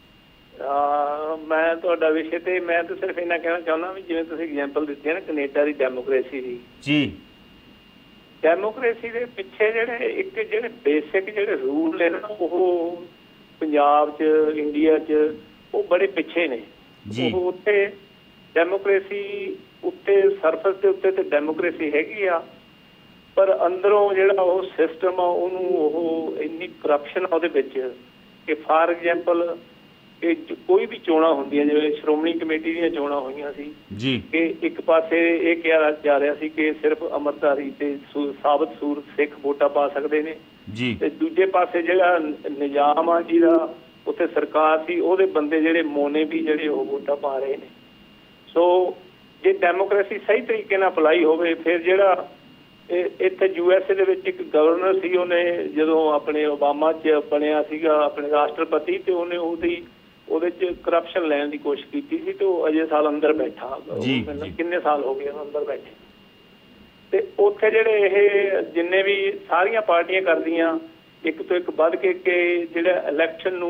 ਮੈਂ ਤੁਹਾਡਾ ਵਿਸ਼ੇ ਤੇ ਮੈਂ ਤਾਂ ਸਿਰਫ ਇੰਨਾ ਕਹਿਣਾ ਚਾਹੁੰਦਾ ਵੀ ਜਿਵੇਂ ਤੁਸੀਂ ਐਗਜ਼ਾਮਪਲ ਦਿੱਤੀ ਹੈ ਨਾ ਕੈਨੇਡਾ ਦੀ ਡੈਮੋਕ੍ਰੇਸੀ ਦੀ, ਜੀ ਡੈਮੋਕ੍ਰੇਸੀ ਦੇ ਪਿੱਛੇ ਜਿਹੜੇ ਇੱਕ ਜਿਹੜੇ ਬੇਸਿਕ ਜਿਹੜੇ ਰੂਲ ਨੇ ਨਾ ਉਹ ਪੰਜਾਬ 'ਚ ਇੰਡੀਆ 'ਚ ਉਹ ਬੜੇ ਪਿੱਛੇ ਨੇ। ਉਹ ਉੱਥੇ ਡੈਮੋਕ੍ਰੇਸੀ ਉੱਤੇ ਸਰਫਸ ਦੇ ਉੱਤੇ ਤੇ ਡੈਮੋਕ੍ਰੇਸੀ ਹੈਗੀ ਆ, ਪਰ ਅੰਦਰੋਂ ਜਿਹੜਾ ਉਹ ਸਿਸਟਮ ਆ ਉਹਨੂੰ ਉਹ ਇੰਨੀ ਕਰਪਸ਼ਨ ਆ ਉਹਦੇ ਵਿੱਚ ਕਿ ਫਾਰ ਐਗਜ਼ਾਮਪਲ ਕਿ ਕੋਈ ਵੀ ਚੋਣਾਂ ਹੁੰਦੀਆਂ ਜਿਵੇਂ ਸ਼੍ਰੋਮਣੀ ਕਮੇਟੀ ਦੀਆਂ ਚੋਣਾਂ ਹੋਈਆਂ ਸੀ ਜੀ ਕਿ ਇੱਕ ਪਾਸੇ ਇਹ ਕਿਹਾ ਜਾ ਰਿਹਾ ਸੀ ਕਿ ਸਿਰਫ ਅੰਮ੍ਰਿਤਧਾਰੀ ਤੇ ਸਾਬਤ ਸੂਰਤ ਸਿੱਖ ਵੋਟਾਂ ਪਾ ਸਕਦੇ ਨੇ ਜੀ, ਤੇ ਦੂਜੇ ਪਾਸੇ ਜਿਹੜਾ ਨਿਜ਼ਾਮ ਆ ਜਿਹਦਾ ਉੱਥੇ ਸਰਕਾਰ ਸੀ ਉਹਦੇ ਬੰਦੇ ਜਿਹੜੇ ਮੋਨੇ ਵੀ ਜਿਹੜੇ ਉਹ ਵੋਟਾਂ ਪਾ ਰਹੇ ਨੇ। ਸੋ ਜੇ ਡੈਮੋਕ੍ਰੇਸੀ ਸਹੀ ਤਰੀਕੇ ਨਾਲ ਅਪਲਾਈ ਹੋਵੇ ਫਿਰ ਜਿਹੜਾ ਇੱਥੇ ਯੂ ਐਸ ਏ ਦੇ ਵਿੱਚ ਇੱਕ ਗਵਰਨਰ ਸੀ, ਉਹਨੇ ਜਦੋਂ ਆਪਣੇ ਓਬਾਮਾ 'ਚ ਬਣਿਆ ਸੀਗਾ ਆਪਣੇ ਰਾਸ਼ਟਰਪਤੀ ਤੇ ਉਹਨੇ ਉਹਦੀ ਉਹਦੇ 'ਚ ਕਰਪਸ਼ਨ ਲੈਣ ਦੀ ਕੋਸ਼ਿਸ਼ ਕੀਤੀ ਸੀ ਤੇ ਉਹ ਅਜੇ ਸਾਲ ਅੰਦਰ ਬੈਠਾ। ਕਿੰਨੇ ਸਾਲ ਹੋ ਗਏ ਅੰਦਰ ਬੈਠੇ। ਤੇ ਉੱਥੇ ਜਿਹੜੇ ਇਹ ਜਿੰਨੇ ਵੀ ਸਾਰੀਆਂ ਪਾਰਟੀਆਂ ਕਰਦੀਆਂ ਇੱਕ ਤੋਂ ਇੱਕ ਵੱਧ ਕੇ ਕਿ ਜਿਹੜਾ ਇਲੈਕਸ਼ਨ ਨੂੰ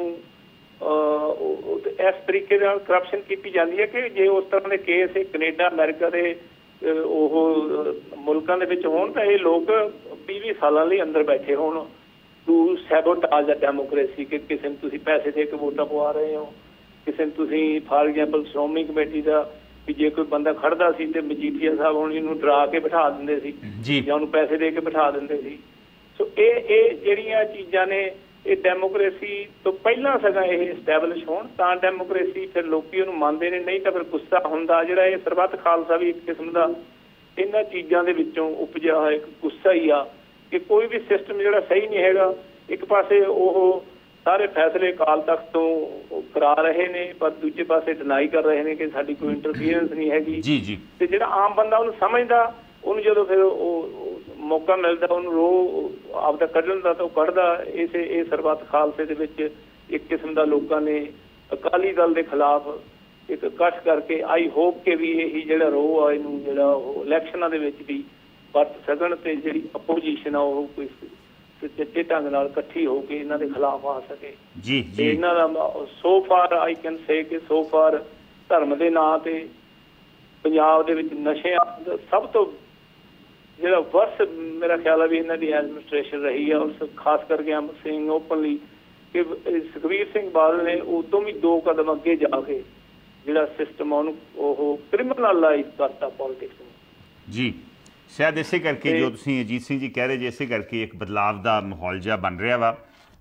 ਇਸ ਤਰੀਕੇ ਨਾਲ ਕਰਪਸ਼ਨ ਕੀਤੀ ਜਾਂਦੀ ਹੈ ਕਿ ਜੇ ਉਸ ਤਰ੍ਹਾਂ ਦੇ ਕੇਸ ਕੈਨੇਡਾ ਅਮਰੀਕਾ ਦੇ ਉਹ ਮੁਲਕਾਂ ਦੇ ਵਿੱਚ ਹੋਣ ਤਾਂ ਇਹ ਲੋਕ ਵੀਹ ਵੀਹ ਸਾਲਾਂ ਲਈ ਅੰਦਰ ਬੈਠੇ ਹੋਣ ਟੂ ਸੈਬੋਟਾਜ ਦਾ ਡੈਮੋਕ੍ਰੇਸੀ ਕਿ ਕਿਸੇ ਨੂੰ ਤੁਸੀਂ ਪੈਸੇ ਦੇ ਕੇ ਵੋਟਾਂ ਪਵਾ ਰਹੇ ਹੋ, ਕਿਸੇ ਨੂੰ ਤੁਸੀਂ ਫਾਰ ਐਗਜ਼ਾਮਪਲ ਸ਼੍ਰੋਮਣੀ ਕਮੇਟੀ ਦਾ ਵੀ ਜੇ ਕੋਈ ਬੰਦਾ ਖੜਦਾ ਸੀ ਤੇ ਮਜੀਠੀਆ ਸਾਹਿਬ ਹੁਣ ਇਹਨੂੰ ਡਰਾ ਕੇ ਬਿਠਾ ਦਿੰਦੇ ਸੀ ਜਾਂ ਉਹਨੂੰ ਪੈਸੇ ਦੇ ਕੇ ਬਿਠਾ ਦਿੰਦੇ ਸੀ। ਸੋ ਇਹ ਇਹ ਜਿਹੜੀਆਂ ਚੀਜ਼ਾਂ ਨੇ ਇਹ ਡੈਮੋਕ੍ਰੇਸੀ ਤੋਂ ਪਹਿਲਾਂ ਸਗੋਂ ਇਹ ਐਸਟੈਬਲਿਸ਼ ਹੋਣ ਤਾਂ ਡੈਮੋਕ੍ਰੇਸੀ ਫਿਰ ਲੋਕੀ ਉਹਨੂੰ ਮੰਨਦੇ ਨੇ, ਨਹੀਂ ਤਾਂ ਫਿਰ ਗੁੱਸਾ ਹੁੰਦਾ। ਜਿਹੜਾ ਇਹ ਸਰਬੱਤ ਖਾਲਸਾ ਵੀ ਇੱਕ ਕਿਸਮ ਦਾ ਇਹਨਾਂ ਚੀਜ਼ਾਂ ਦੇ ਵਿੱਚੋਂ ਉਪਜਿਆ ਹੋਇਆ ਇੱਕ ਗੁੱਸਾ ਹੀ ਆ ਕਿ ਕੋਈ ਵੀ ਸਿਸਟਮ ਜਿਹੜਾ ਸਹੀ ਨਹੀਂ ਹੈਗਾ। ਇੱਕ ਪਾਸੇ ਉਹ ਸਾਰੇ ਫੈਸਲੇ ਅਕਾਲ ਤਖਤ ਤੋਂ ਕਰਾ ਰਹੇ ਨੇ ਪਰ ਦੂਜੇ ਪਾਸੇ ਡਿਨਾਈ ਕਰ ਰਹੇ ਨੇ ਕਿ ਸਾਡੀ ਕੋਈ ਇੰਟਰਫੀਅਰੈਂਸ ਨਹੀਂ ਹੈਗੀ ਜੀ ਜੀ ਤੇ ਜਿਹੜਾ ਆਮ ਬੰਦਾ ਉਹਨੂੰ ਸਮਝਦਾ ਉਹਨੂੰ ਜਦੋਂ ਫਿਰ ਉਹ ਮੌਕਾ ਮਿਲਦਾ ਉਹਨੂੰ ਰੋ ਆਪਦਾ ਕੱਢਣ ਦਾ ਤਾਂ ਉਹ ਕੱਢਦਾ। ਇਸੇ ਇਹ ਸਰਬੱਤ ਖਾਲਸੇ ਦੇ ਵਿੱਚ ਇੱਕ ਕਿਸਮ ਦਾ ਲੋਕਾਂ ਨੇ ਅਕਾਲੀ ਦਲ ਦੇ ਖਿਲਾਫ ਇੱਕ ਇਕੱਠ ਕਰਕੇ ਆਈ ਹੋਪ ਕਿ ਵੀ ਇਹੀ ਜਿਹੜਾ ਰੋਹ ਆ ਇਹਨੂੰ ਜਿਹੜਾ ਉਹ ਇਲੈਕਸ਼ਨਾਂ ਦੇ ਵਿੱਚ ਵੀ ਵਰਤ ਸਕਣ ਤੇ ਜਿਹੜੀ ਅਪੋਜੀਸ਼ਨ ਆ ਉਹ ਕੋਈ ਸੱਚੇ ਢੰਗ ਨਾਲ ਇਕੱਠੀ ਹੋ ਕੇ ਇਹਨਾਂ ਦੇ ਖਿਲਾਫ ਆ ਸਕੇ ਜੀ ਜੀ। ਇਹਨਾਂ ਦਾ so far I can say ਕਿ ਸੋ ਫਾਰ ਧਰਮ ਦੇ ਨਾਂ ਤੇ ਪੰਜਾਬ ਦੇ ਵਿੱਚ ਨਸ਼ਿਆਂ ਸਭ ਤੋਂ ਜਿਹੜਾ ਵਰਸ ਮੇਰਾ ਖਿਆਲ ਹੈ ਵੀ ਇਹਨਾਂ ਦੀ ਐਡਮਿਨਿਸਟ੍ਰੇਸ਼ਨ ਰਹੀ ਹੈ। ਔਰ ਖਾਸ ਕਰਕੇ ਅਮਰ ਸਿੰਘ ਓਪਨਲੀ ਕਿ ਸੁਖਬੀਰ ਸਿੰਘ ਬਾਦਲ ਨੇ ਉਦੋਂ ਵੀ ਦੋ ਕਦਮ ਅੱਗੇ ਜਾ ਕੇ ਜਿਹੜਾ ਸਿਸਟਮ ਆ ਉਹਨੂੰ ਉਹ ਕ੍ਰਿਮੀਨਲਾਈਜ਼ ਕਰਤਾ ਪੋਲੀਟਿਕਸ ਨੂੰ ਜੀ। ਸ਼ਾਇਦ ਇਸੇ ਕਰਕੇ ਜੋ ਤੁਸੀਂ ਅਜੀਤ ਸਿੰਘ ਜੀ ਕਹਿ ਰਹੇ ਜੇ ਇਸੇ ਕਰਕੇ ਇੱਕ ਬਦਲਾਵ ਦਾ ਮਾਹੌਲ ਜਿਹਾ ਬਣ ਰਿਹਾ ਵਾ।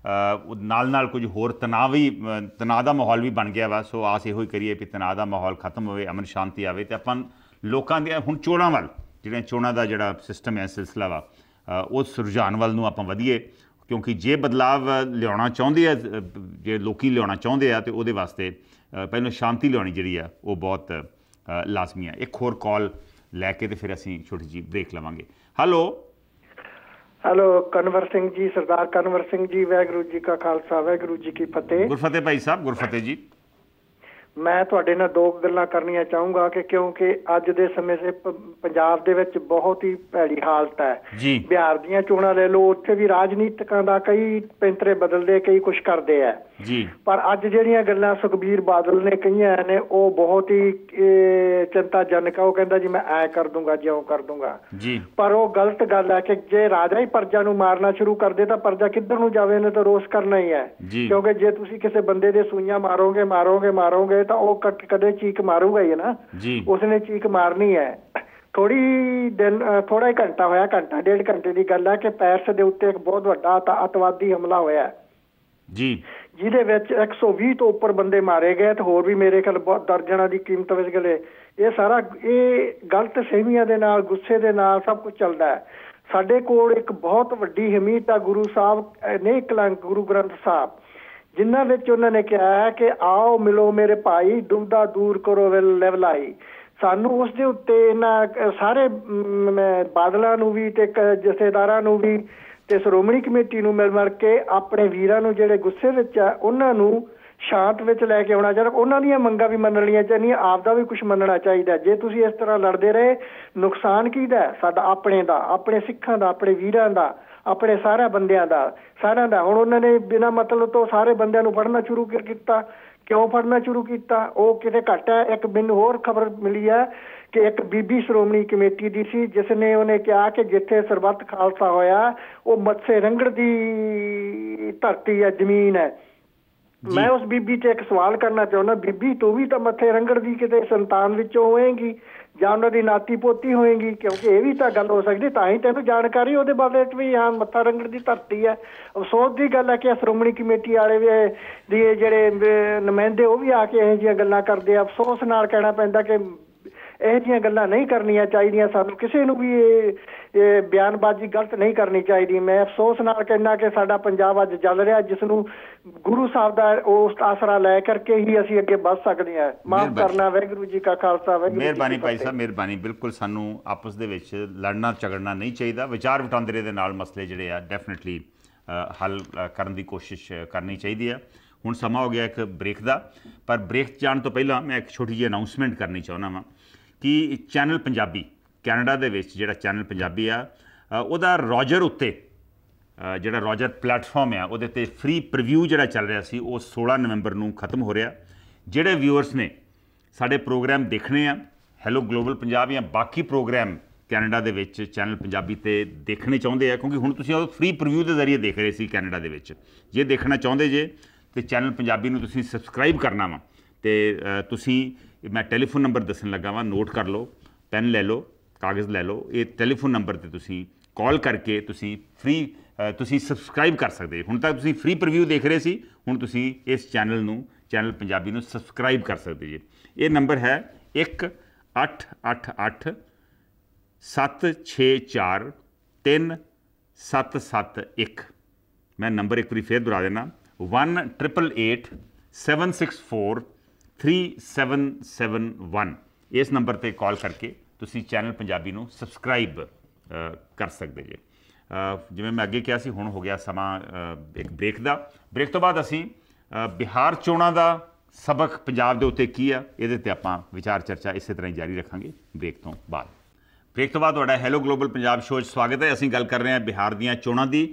ਨਾਲ ਨਾਲ ਕੁਝ ਹੋਰ ਤਣਾਅ ਵੀ ਤਣਾਅ ਦਾ ਮਾਹੌਲ ਵੀ ਬਣ ਗਿਆ ਵਾ। ਸੋ ਆਸ ਇਹੋ ਹੀ ਕਰੀਏ ਵੀ ਤਣਾਅ ਦਾ ਮਾਹੌਲ ਖਤਮ ਹੋਵੇ, ਅਮਨ ਸ਼ਾਂਤੀ ਆਵੇ ਅਤੇ ਆਪਾਂ ਲੋਕਾਂ ਦੀਆਂ ਹੁਣ ਚੋਣਾਂ ਵੱਲ ਜਿਹੜੀਆਂ ਚੋਣਾਂ ਦਾ ਜਿਹੜਾ ਸਿਸਟਮ ਹੈ ਸਿਲਸਿਲਾ ਵਾ ਉਸ ਰੁਝਾਨ ਵੱਲ ਨੂੰ ਆਪਾਂ ਵਧੀਏ ਕਿਉਂਕਿ ਜੇ ਬਦਲਾਵ ਲਿਆਉਣਾ ਚਾਹੁੰਦੇ ਆ ਜੇ ਲੋਕੀ ਲਿਆਉਣਾ ਚਾਹੁੰਦੇ ਆ ਤਾਂ ਉਹਦੇ ਵਾਸਤੇ ਪਹਿਲਾਂ ਸ਼ਾਂਤੀ ਲਿਆਉਣੀ ਜਿਹੜੀ ਆ ਉਹ ਬਹੁਤ ਲਾਜ਼ਮੀ ਆ। ਇੱਕ ਹੋਰ ਕਾਲ ਲੈ ਕੇ ਤੇ ਫਿਰ ਅਸੀਂ ਛੋਟੀ ਜਿਹੀ ਬ੍ਰੇਕ ਲਵਾਂਗੇ। ਹੈਲੋ ਹੈਲੋ ਕਨਵਰ ਸਿੰਘ ਜੀ, ਸਰਦਾਰ ਕਨਵਰ ਸਿੰਘ ਜੀ, ਵਾਹਿਗੁਰੂ ਜੀ ਕਾ ਖਾਲਸਾ ਵਾਹਿਗੁਰੂ ਜੀ ਕੀ ਫਤਿਹ। ਗੁਰਫਤਿਹ ਭਾਈ ਸਾਹਿਬ, ਗੁਰਫਤਿਹ ਜੀ। ਮੈਂ ਤੁਹਾਡੇ ਨਾਲ ਦੋ ਗੱਲਾਂ ਕਰਨੀਆਂ ਚਾਹੂੰਗਾ ਕਿ ਕਿਉਂਕਿ ਅੱਜ ਦੇ ਸਮੇਂ 'ਤੇ ਪੰਜਾਬ ਦੇ ਵਿੱਚ ਬਹੁਤ ਹੀ ਭੈੜੀ ਹਾਲਤ ਹੈ ਜੀ। ਬਿਹਾਰ ਦੀਆਂ ਚੋਣਾਂ ਲੈ ਲਓ, ਉੱਥੇ ਵੀ ਰਾਜਨੀਤਿਕਾਂ ਦਾ ਕਈ ਪੈਂਤਰੇ ਬਦਲਦੇ, ਕਈ ਕੁਛ ਕਰਦੇ ਆ ਜੀ। ਪਰ ਅੱਜ ਜਿਹੜੀਆਂ ਗੱਲਾਂ ਸੁਖਬੀਰ ਬਾਦਲ ਨੇ ਕਹੀਆਂ ਨੇ ਉਹ ਬਹੁਤ ਹੀ ਚਿੰਤਾਜਨਕ ਆ। ਉਹ ਕਹਿੰਦਾ ਜੀ ਮੈਂ ਐ ਕਰ ਦੂੰਗਾ, ਜਿਉਂ ਕਰ ਦੂੰਗਾ ਜੀ। ਪਰ ਉਹ ਗਲਤ ਗੱਲ ਹੈ ਕਿ ਜੇ ਰਾਜਾ ਹੀ ਪਰਜਾ ਨੂੰ ਮਾਰਨਾ ਸ਼ੁਰੂ ਕਰ ਦੇ ਤਾਂ ਪਰਜਾ ਕਿੱਧਰ ਨੂੰ ਜਾਵੇ, ਨੇ ਤਾਂ ਰੋਸ ਕਰਨਾ ਹੀ ਹੈ। ਕਿਉਂਕਿ ਜੇ ਤੁਸੀਂ ਕਿਸੇ ਬੰਦੇ ਦੇ ਸੂਈਆਂ ਮਾਰੋਗੇ ਮਾਰੋਗੇ ਮਾਰੋਗੇ ਤਾਂ ਉਹ ਕਦੇ ਚੀਕ ਮਾਰੂਗਾ ਹੀ ਨਾ ਜੀ। ਉਸਨੇ ਚੀਕ ਮਾਰਨੀ ਹੈ। ਥੋੜੀ ਦਿਨ ਥੋੜਾ ਹੀ ਘੰਟਾ ਹੋਇਆ, ਘੰਟਾ ਡੇਢ ਘੰਟੇ ਦੀ ਗੱਲ ਹੈ ਕਿ ਪੈਰਿਸ ਦੇ ਉੱਤੇ ਇੱਕ ਬਹੁਤ ਵੱਡਾ ਅੱਤਵਾਦੀ ਹਮਲਾ ਹੋਇਆ ਜੀ, ਜਿਹਦੇ ਵਿੱਚ ਇੱਕ ਸੌ ਵੀਹ ਤੋਂ ਉੱਪਰ ਬੰਦੇ ਮਾਰੇ ਗਏ ਤੇ ਹੋਰ ਵੀ ਮੇਰੇ ਖਿਆਲ ਬਹੁਤ ਦਰਜਨਾਂ ਦੀ ਕੀਮਤ ਵਿੱਚ ਗਏ। ਇਹ ਸਾਰਾ ਇਹ ਗਲਤ ਸਹਿਮੀਆਂ ਦੇ ਨਾਲ, ਗੁੱਸੇ ਦੇ ਨਾਲ ਸਭ ਕੁਝ ਚੱਲਦਾ ਹੈ। ਸਾਡੇ ਕੋਲ ਇੱਕ ਬਹੁਤ ਵੱਡੀ ਹਮੀਤ ਆ ਗੁਰੂ ਸਾਹਿਬ ਨੇ ਕਲੰਕ ਗੁਰੂ ਗ੍ਰੰਥ ਸਾਹਿਬ, ਜਿਨ੍ਹਾਂ ਵਿੱਚ ਉਹਨਾਂ ਨੇ ਕਿਹਾ ਹੈ ਕਿ ਆਓ ਮਿਲੋ ਮੇਰੇ ਭਾਈ, ਦੁਬਦਾ ਦੂਰ ਕਰੋ ਲੈਵਲਾਈ। ਸਾਨੂੰ ਉਸ ਦੇ ਉੱਤੇ ਇਹਨਾਂ ਸਾਰੇ ਬਾਦਲਾਂ ਨੂੰ ਵੀ ਤੇ ਜਥੇਦਾਰਾਂ ਨੂੰ ਵੀ ਤੇ ਸ਼੍ਰੋਮਣੀ ਕਮੇਟੀ ਨੂੰ ਮਿਲ ਮਿਲ ਕੇ ਆਪਣੇ ਵੀਰਾਂ ਨੂੰ ਜਿਹੜੇ ਗੁੱਸੇ ਵਿੱਚ ਆ ਉਹਨਾਂ ਨੂੰ ਸ਼ਾਂਤ ਵਿੱਚ ਲੈ ਕੇ ਆਉਣਾ ਚਾਹੀਦਾ। ਉਹਨਾਂ ਦੀਆਂ ਮੰਗਾਂ ਵੀ ਮੰਨਣੀਆਂ ਚਾਹੀਦੀਆਂ, ਆਪ ਦਾ ਵੀ ਕੁਛ ਮੰਨਣਾ ਚਾਹੀਦਾ। ਜੇ ਤੁਸੀਂ ਇਸ ਤਰ੍ਹਾਂ ਲੜਦੇ ਰਹੇ, ਨੁਕਸਾਨ ਕਿਹਦਾ? ਸਾਡਾ ਆਪਣੇ ਦਾ, ਆਪਣੇ ਸਿੱਖਾਂ ਦਾ, ਆਪਣੇ ਵੀਰਾਂ ਦਾ, ਆਪਣੇ ਸਾਰਿਆਂ ਬੰਦਿਆਂ ਦਾ, ਸਾਰਿਆਂ ਦਾ। ਹੁਣ ਉਹਨਾਂ ਨੇ ਬਿਨਾਂ ਮਤਲਬ ਤੋਂ ਸਾਰੇ ਬੰਦਿਆਂ ਨੂੰ ਫੜਨਾ ਸ਼ੁਰੂ ਕੀਤਾ। ਕਿਉਂ ਫੜਨਾ ਸ਼ੁਰੂ ਕੀਤਾ? ਉਹ ਕਿਤੇ ਘੱਟ ਹੈ। ਇੱਕ ਮੈਨੂੰ ਹੋਰ ਖਬਰ ਮਿਲੀ ਹੈ ਕਿ ਇੱਕ ਬੀਬੀ ਸ਼੍ਰੋਮਣੀ ਕਮੇਟੀ ਦੀ ਸੀ, ਜਿਸ ਨੇ ਉਹਨੇ ਕਿਹਾ ਕਿ ਜਿੱਥੇ ਸਰਬੱਤ ਖਾਲਸਾ ਹੋਇਆ ਉਹ ਮੱਥੇ ਰੰਗੜ ਦੀ ਧਰਤੀ ਹੈ, ਜ਼ਮੀਨ ਹੈ। ਮੈਂ ਉਸ ਬੀਬੀ ਤੇ ਇੱਕ ਸਵਾਲ ਕਰਨਾ ਚਾਹੁੰਦਾ, ਬੀਬੀ ਤੂੰ ਵੀ ਤਾਂ ਮੱਥੇ ਰੰਗੜ ਦੀ ਕਿਤੇ ਸੰਤਾਨ ਵਿੱਚੋਂ ਹੋਏਗੀ ਜਾਂ ਉਹਨਾਂ ਦੀ ਨਾਤੀ ਪੋਤੀ ਹੋਏਗੀ, ਕਿਉਂਕਿ ਇਹ ਵੀ ਤਾਂ ਗੱਲ ਹੋ ਸਕਦੀ, ਤਾਂ ਹੀ ਤੈਨੂੰ ਜਾਣਕਾਰੀ ਉਹਦੇ ਬਾਰੇ ਵੀ ਹਾਂ ਮੱਥਾ ਰੰਗੜ ਦੀ ਧਰਤੀ ਹੈ। ਅਫਸੋਸ ਦੀ ਗੱਲ ਹੈ ਕਿ ਸ਼੍ਰੋਮਣੀ ਕਮੇਟੀ ਵਾਲੇ ਵੀ ਦੀ ਜਿਹੜੇ ਨੁਮਾਇੰਦੇ ਉਹ ਵੀ ਆ ਕੇ ਇਹੋ ਜਿਹੀਆਂ ਗੱਲਾਂ ਕਰਦੇ ਆ। ਅਫਸੋਸ ਨਾਲ ਕਹਿਣਾ ਪੈਂਦਾ ਕਿ ਇਹੋ ਜਿਹੀਆਂ ਗੱਲਾਂ ਨਹੀਂ ਕਰਨੀਆਂ ਚਾਹੀਦੀਆਂ। ਸਾਨੂੰ ਕਿਸੇ ਨੂੰ ਵੀ ਇਹ ਬਿਆਨਬਾਜ਼ੀ ਗਲਤ ਨਹੀਂ ਕਰਨੀ ਚਾਹੀਦੀ। ਮੈਂ ਅਫਸੋਸ ਨਾਲ ਕਹਿਣਾ ਕਿ ਸਾਡਾ ਪੰਜਾਬ ਅੱਜ ਚੱਲ ਰਿਹਾ, ਜਿਸ ਨੂੰ ਗੁਰੂ ਸਾਹਿਬ ਦਾ ਉਸ ਆਸਰਾ ਲੈ ਕਰਕੇ ਹੀ ਅਸੀਂ ਅੱਗੇ ਵੱਧ ਸਕਦੇ ਹਾਂ। ਮਾਫ ਕਰਨਾ। ਵਾਹਿਗੁਰੂ ਜੀ ਕਾ ਖਾਲਸਾ, ਵਾਹਿਗੁਰੂ। ਮਿਹਰਬਾਨੀ ਭਾਈ ਸਾਹਿਬ, ਮਿਹਰਬਾਨੀ। ਬਿਲਕੁਲ ਸਾਨੂੰ ਆਪਸ ਦੇ ਵਿੱਚ ਲੜਨਾ ਝਗੜਨਾ ਨਹੀਂ ਚਾਹੀਦਾ। ਵਿਚਾਰ ਵਟਾਂਦਰੇ ਦੇ ਨਾਲ ਮਸਲੇ ਜਿਹੜੇ ਆ ਡੈਫੀਨੇਟਲੀ ਹੱਲ ਕਰਨ ਦੀ ਕੋਸ਼ਿਸ਼ ਕਰਨੀ ਚਾਹੀਦੀ ਆ। ਹੁਣ ਸਮਾਂ ਹੋ ਗਿਆ ਇੱਕ ਬ੍ਰੇਕ ਦਾ, ਪਰ ਬ੍ਰੇਕ ਜਾਣ ਤੋਂ ਪਹਿਲਾਂ ਮੈਂ ਇੱਕ ਛੋਟੀ ਜਿਹੀ ਅਨਾਊਂਸਮੈਂਟ ਕਰਨੀ ਚਾਹੁੰਦਾ ਵਾਂ ਕਿ ਚੈਨਲ ਪੰਜਾਬੀ ਕੈਨੇਡਾ ਦੇ ਵਿੱਚ ਜਿਹੜਾ ਚੈਨਲ ਪੰਜਾਬੀ ਆ ਉਹਦਾ ਰੋਜਰ ਉੱਤੇ ਜਿਹੜਾ ਰੋਜਰ ਪਲੈਟਫਾਰਮ ਆ ਉਹਦੇ 'ਤੇ ਫ੍ਰੀ ਪ੍ਰੀਵਿਊ ਜਿਹੜਾ ਚੱਲ ਰਿਹਾ ਸੀ ਉਹ ਸੋਲਾਂ ਨਵੰਬਰ ਨੂੰ ਖਤਮ ਹੋ ਰਿਹਾ। ਜਿਹੜੇ ਵਿਊਅਰਸ ਨੇ ਸਾਡੇ ਪ੍ਰੋਗਰਾਮ ਦੇਖਣੇ ਆ, ਹੈਲੋ ਗਲੋਬਲ ਪੰਜਾਬ ਜਾਂ ਬਾਕੀ ਪ੍ਰੋਗਰਾਮ ਕੈਨੇਡਾ ਦੇ ਵਿੱਚ ਚੈਨਲ ਪੰਜਾਬੀ 'ਤੇ ਦੇਖਣੇ ਚਾਹੁੰਦੇ ਆ, ਕਿਉਂਕਿ ਹੁਣ ਤੁਸੀਂ ਉਹ ਫ੍ਰੀ ਪ੍ਰੀਵਿਊ ਦੇ ਜ਼ਰੀਏ ਦੇਖ ਰਹੇ ਸੀ ਕੈਨੇਡਾ ਦੇ ਵਿੱਚ, ਜੇ ਦੇਖਣਾ ਚਾਹੁੰਦੇ ਜੇ ਤੇ ਚੈਨਲ ਪੰਜਾਬੀ ਨੂੰ ਤੁਸੀਂ ਸਬਸਕ੍ਰਾਈਬ ਕਰਨਾ ਵਾ। ਤੇ ਤੁਸੀਂ ਮੈਂ ਟੈਲੀਫੋਨ ਨੰਬਰ ਦੱਸਣ ਲੱਗਾ ਵਾਂ, ਨੋਟ ਕਰ ਲਓ, ਪੈਨ ਲੈ ਲਓ, ਕਾਗਜ਼ ਲੈ ਲਓ। ਇਹ ਟੈਲੀਫੋਨ ਨੰਬਰ 'ਤੇ ਤੁਸੀਂ ਕਾਲ ਕਰਕੇ ਤੁਸੀਂ ਫ੍ਰੀ ਤੁਸੀਂ ਸਬਸਕ੍ਰਾਈਬ ਕਰ ਸਕਦੇ। ਹੁਣ ਤੱਕ ਤੁਸੀਂ ਫ੍ਰੀ ਪ੍ਰੀਵਿਊ ਦੇਖ ਰਹੇ ਸੀ, ਹੁਣ ਤੁਸੀਂ ਇਸ ਚੈਨਲ ਨੂੰ ਚੈਨਲ ਪੰਜਾਬੀ ਨੂੰ ਸਬਸਕ੍ਰਾਈਬ ਕਰ ਸਕਦੇ ਜੀ। ਇਹ ਨੰਬਰ ਹੈ ਇੱਕ ਅੱਠ ਅੱਠ ਅੱਠ ਸੱਤ ਛੇ ਚਾਰ ਤਿੰਨ ਸੱਤ ਸੱਤ ਇੱਕ। ਮੈਂ ਨੰਬਰ ਇੱਕ ਵਾਰੀ ਫੇਰ ਦੁਹਰਾ ਦੇਣਾ, one triple eight seven six four three seven seven one. ਇਸ ਨੰਬਰ 'ਤੇ ਕਾਲ ਕਰਕੇ ਤੁਸੀਂ ਚੈਨਲ ਪੰਜਾਬੀ ਨੂੰ ਸਬਸਕ੍ਰਾਈਬ ਕਰ ਸਕਦੇ ਜੇ। ਜਿਵੇਂ ਮੈਂ ਅੱਗੇ ਕਿਹਾ ਸੀ, ਹੁਣ ਹੋ ਗਿਆ ਸਮਾਂ ਇੱਕ ਬ੍ਰੇਕ ਦਾ। ਬ੍ਰੇਕ ਤੋਂ ਬਾਅਦ ਅਸੀਂ ਬਿਹਾਰ ਚੋਣਾਂ ਦਾ ਸਬਕ ਪੰਜਾਬ ਦੇ ਉੱਤੇ ਕੀ ਆ, ਇਹਦੇ 'ਤੇ ਆਪਾਂ ਵਿਚਾਰ ਚਰਚਾ ਇਸੇ ਤਰ੍ਹਾਂ ਹੀ ਜਾਰੀ ਰੱਖਾਂਗੇ ਬ੍ਰੇਕ ਤੋਂ ਬਾਅਦ। ਬ੍ਰੇਕ ਤੋਂ ਬਾਅਦ ਤੁਹਾਡਾ ਹੈਲੋ ਗਲੋਬਲ ਪੰਜਾਬ ਸ਼ੋਅ 'ਚ ਸਵਾਗਤ ਹੈ। ਅਸੀਂ ਗੱਲ ਕਰ ਰਹੇ ਹਾਂ ਬਿਹਾਰ ਦੀਆਂ ਚੋਣਾਂ ਦੀ।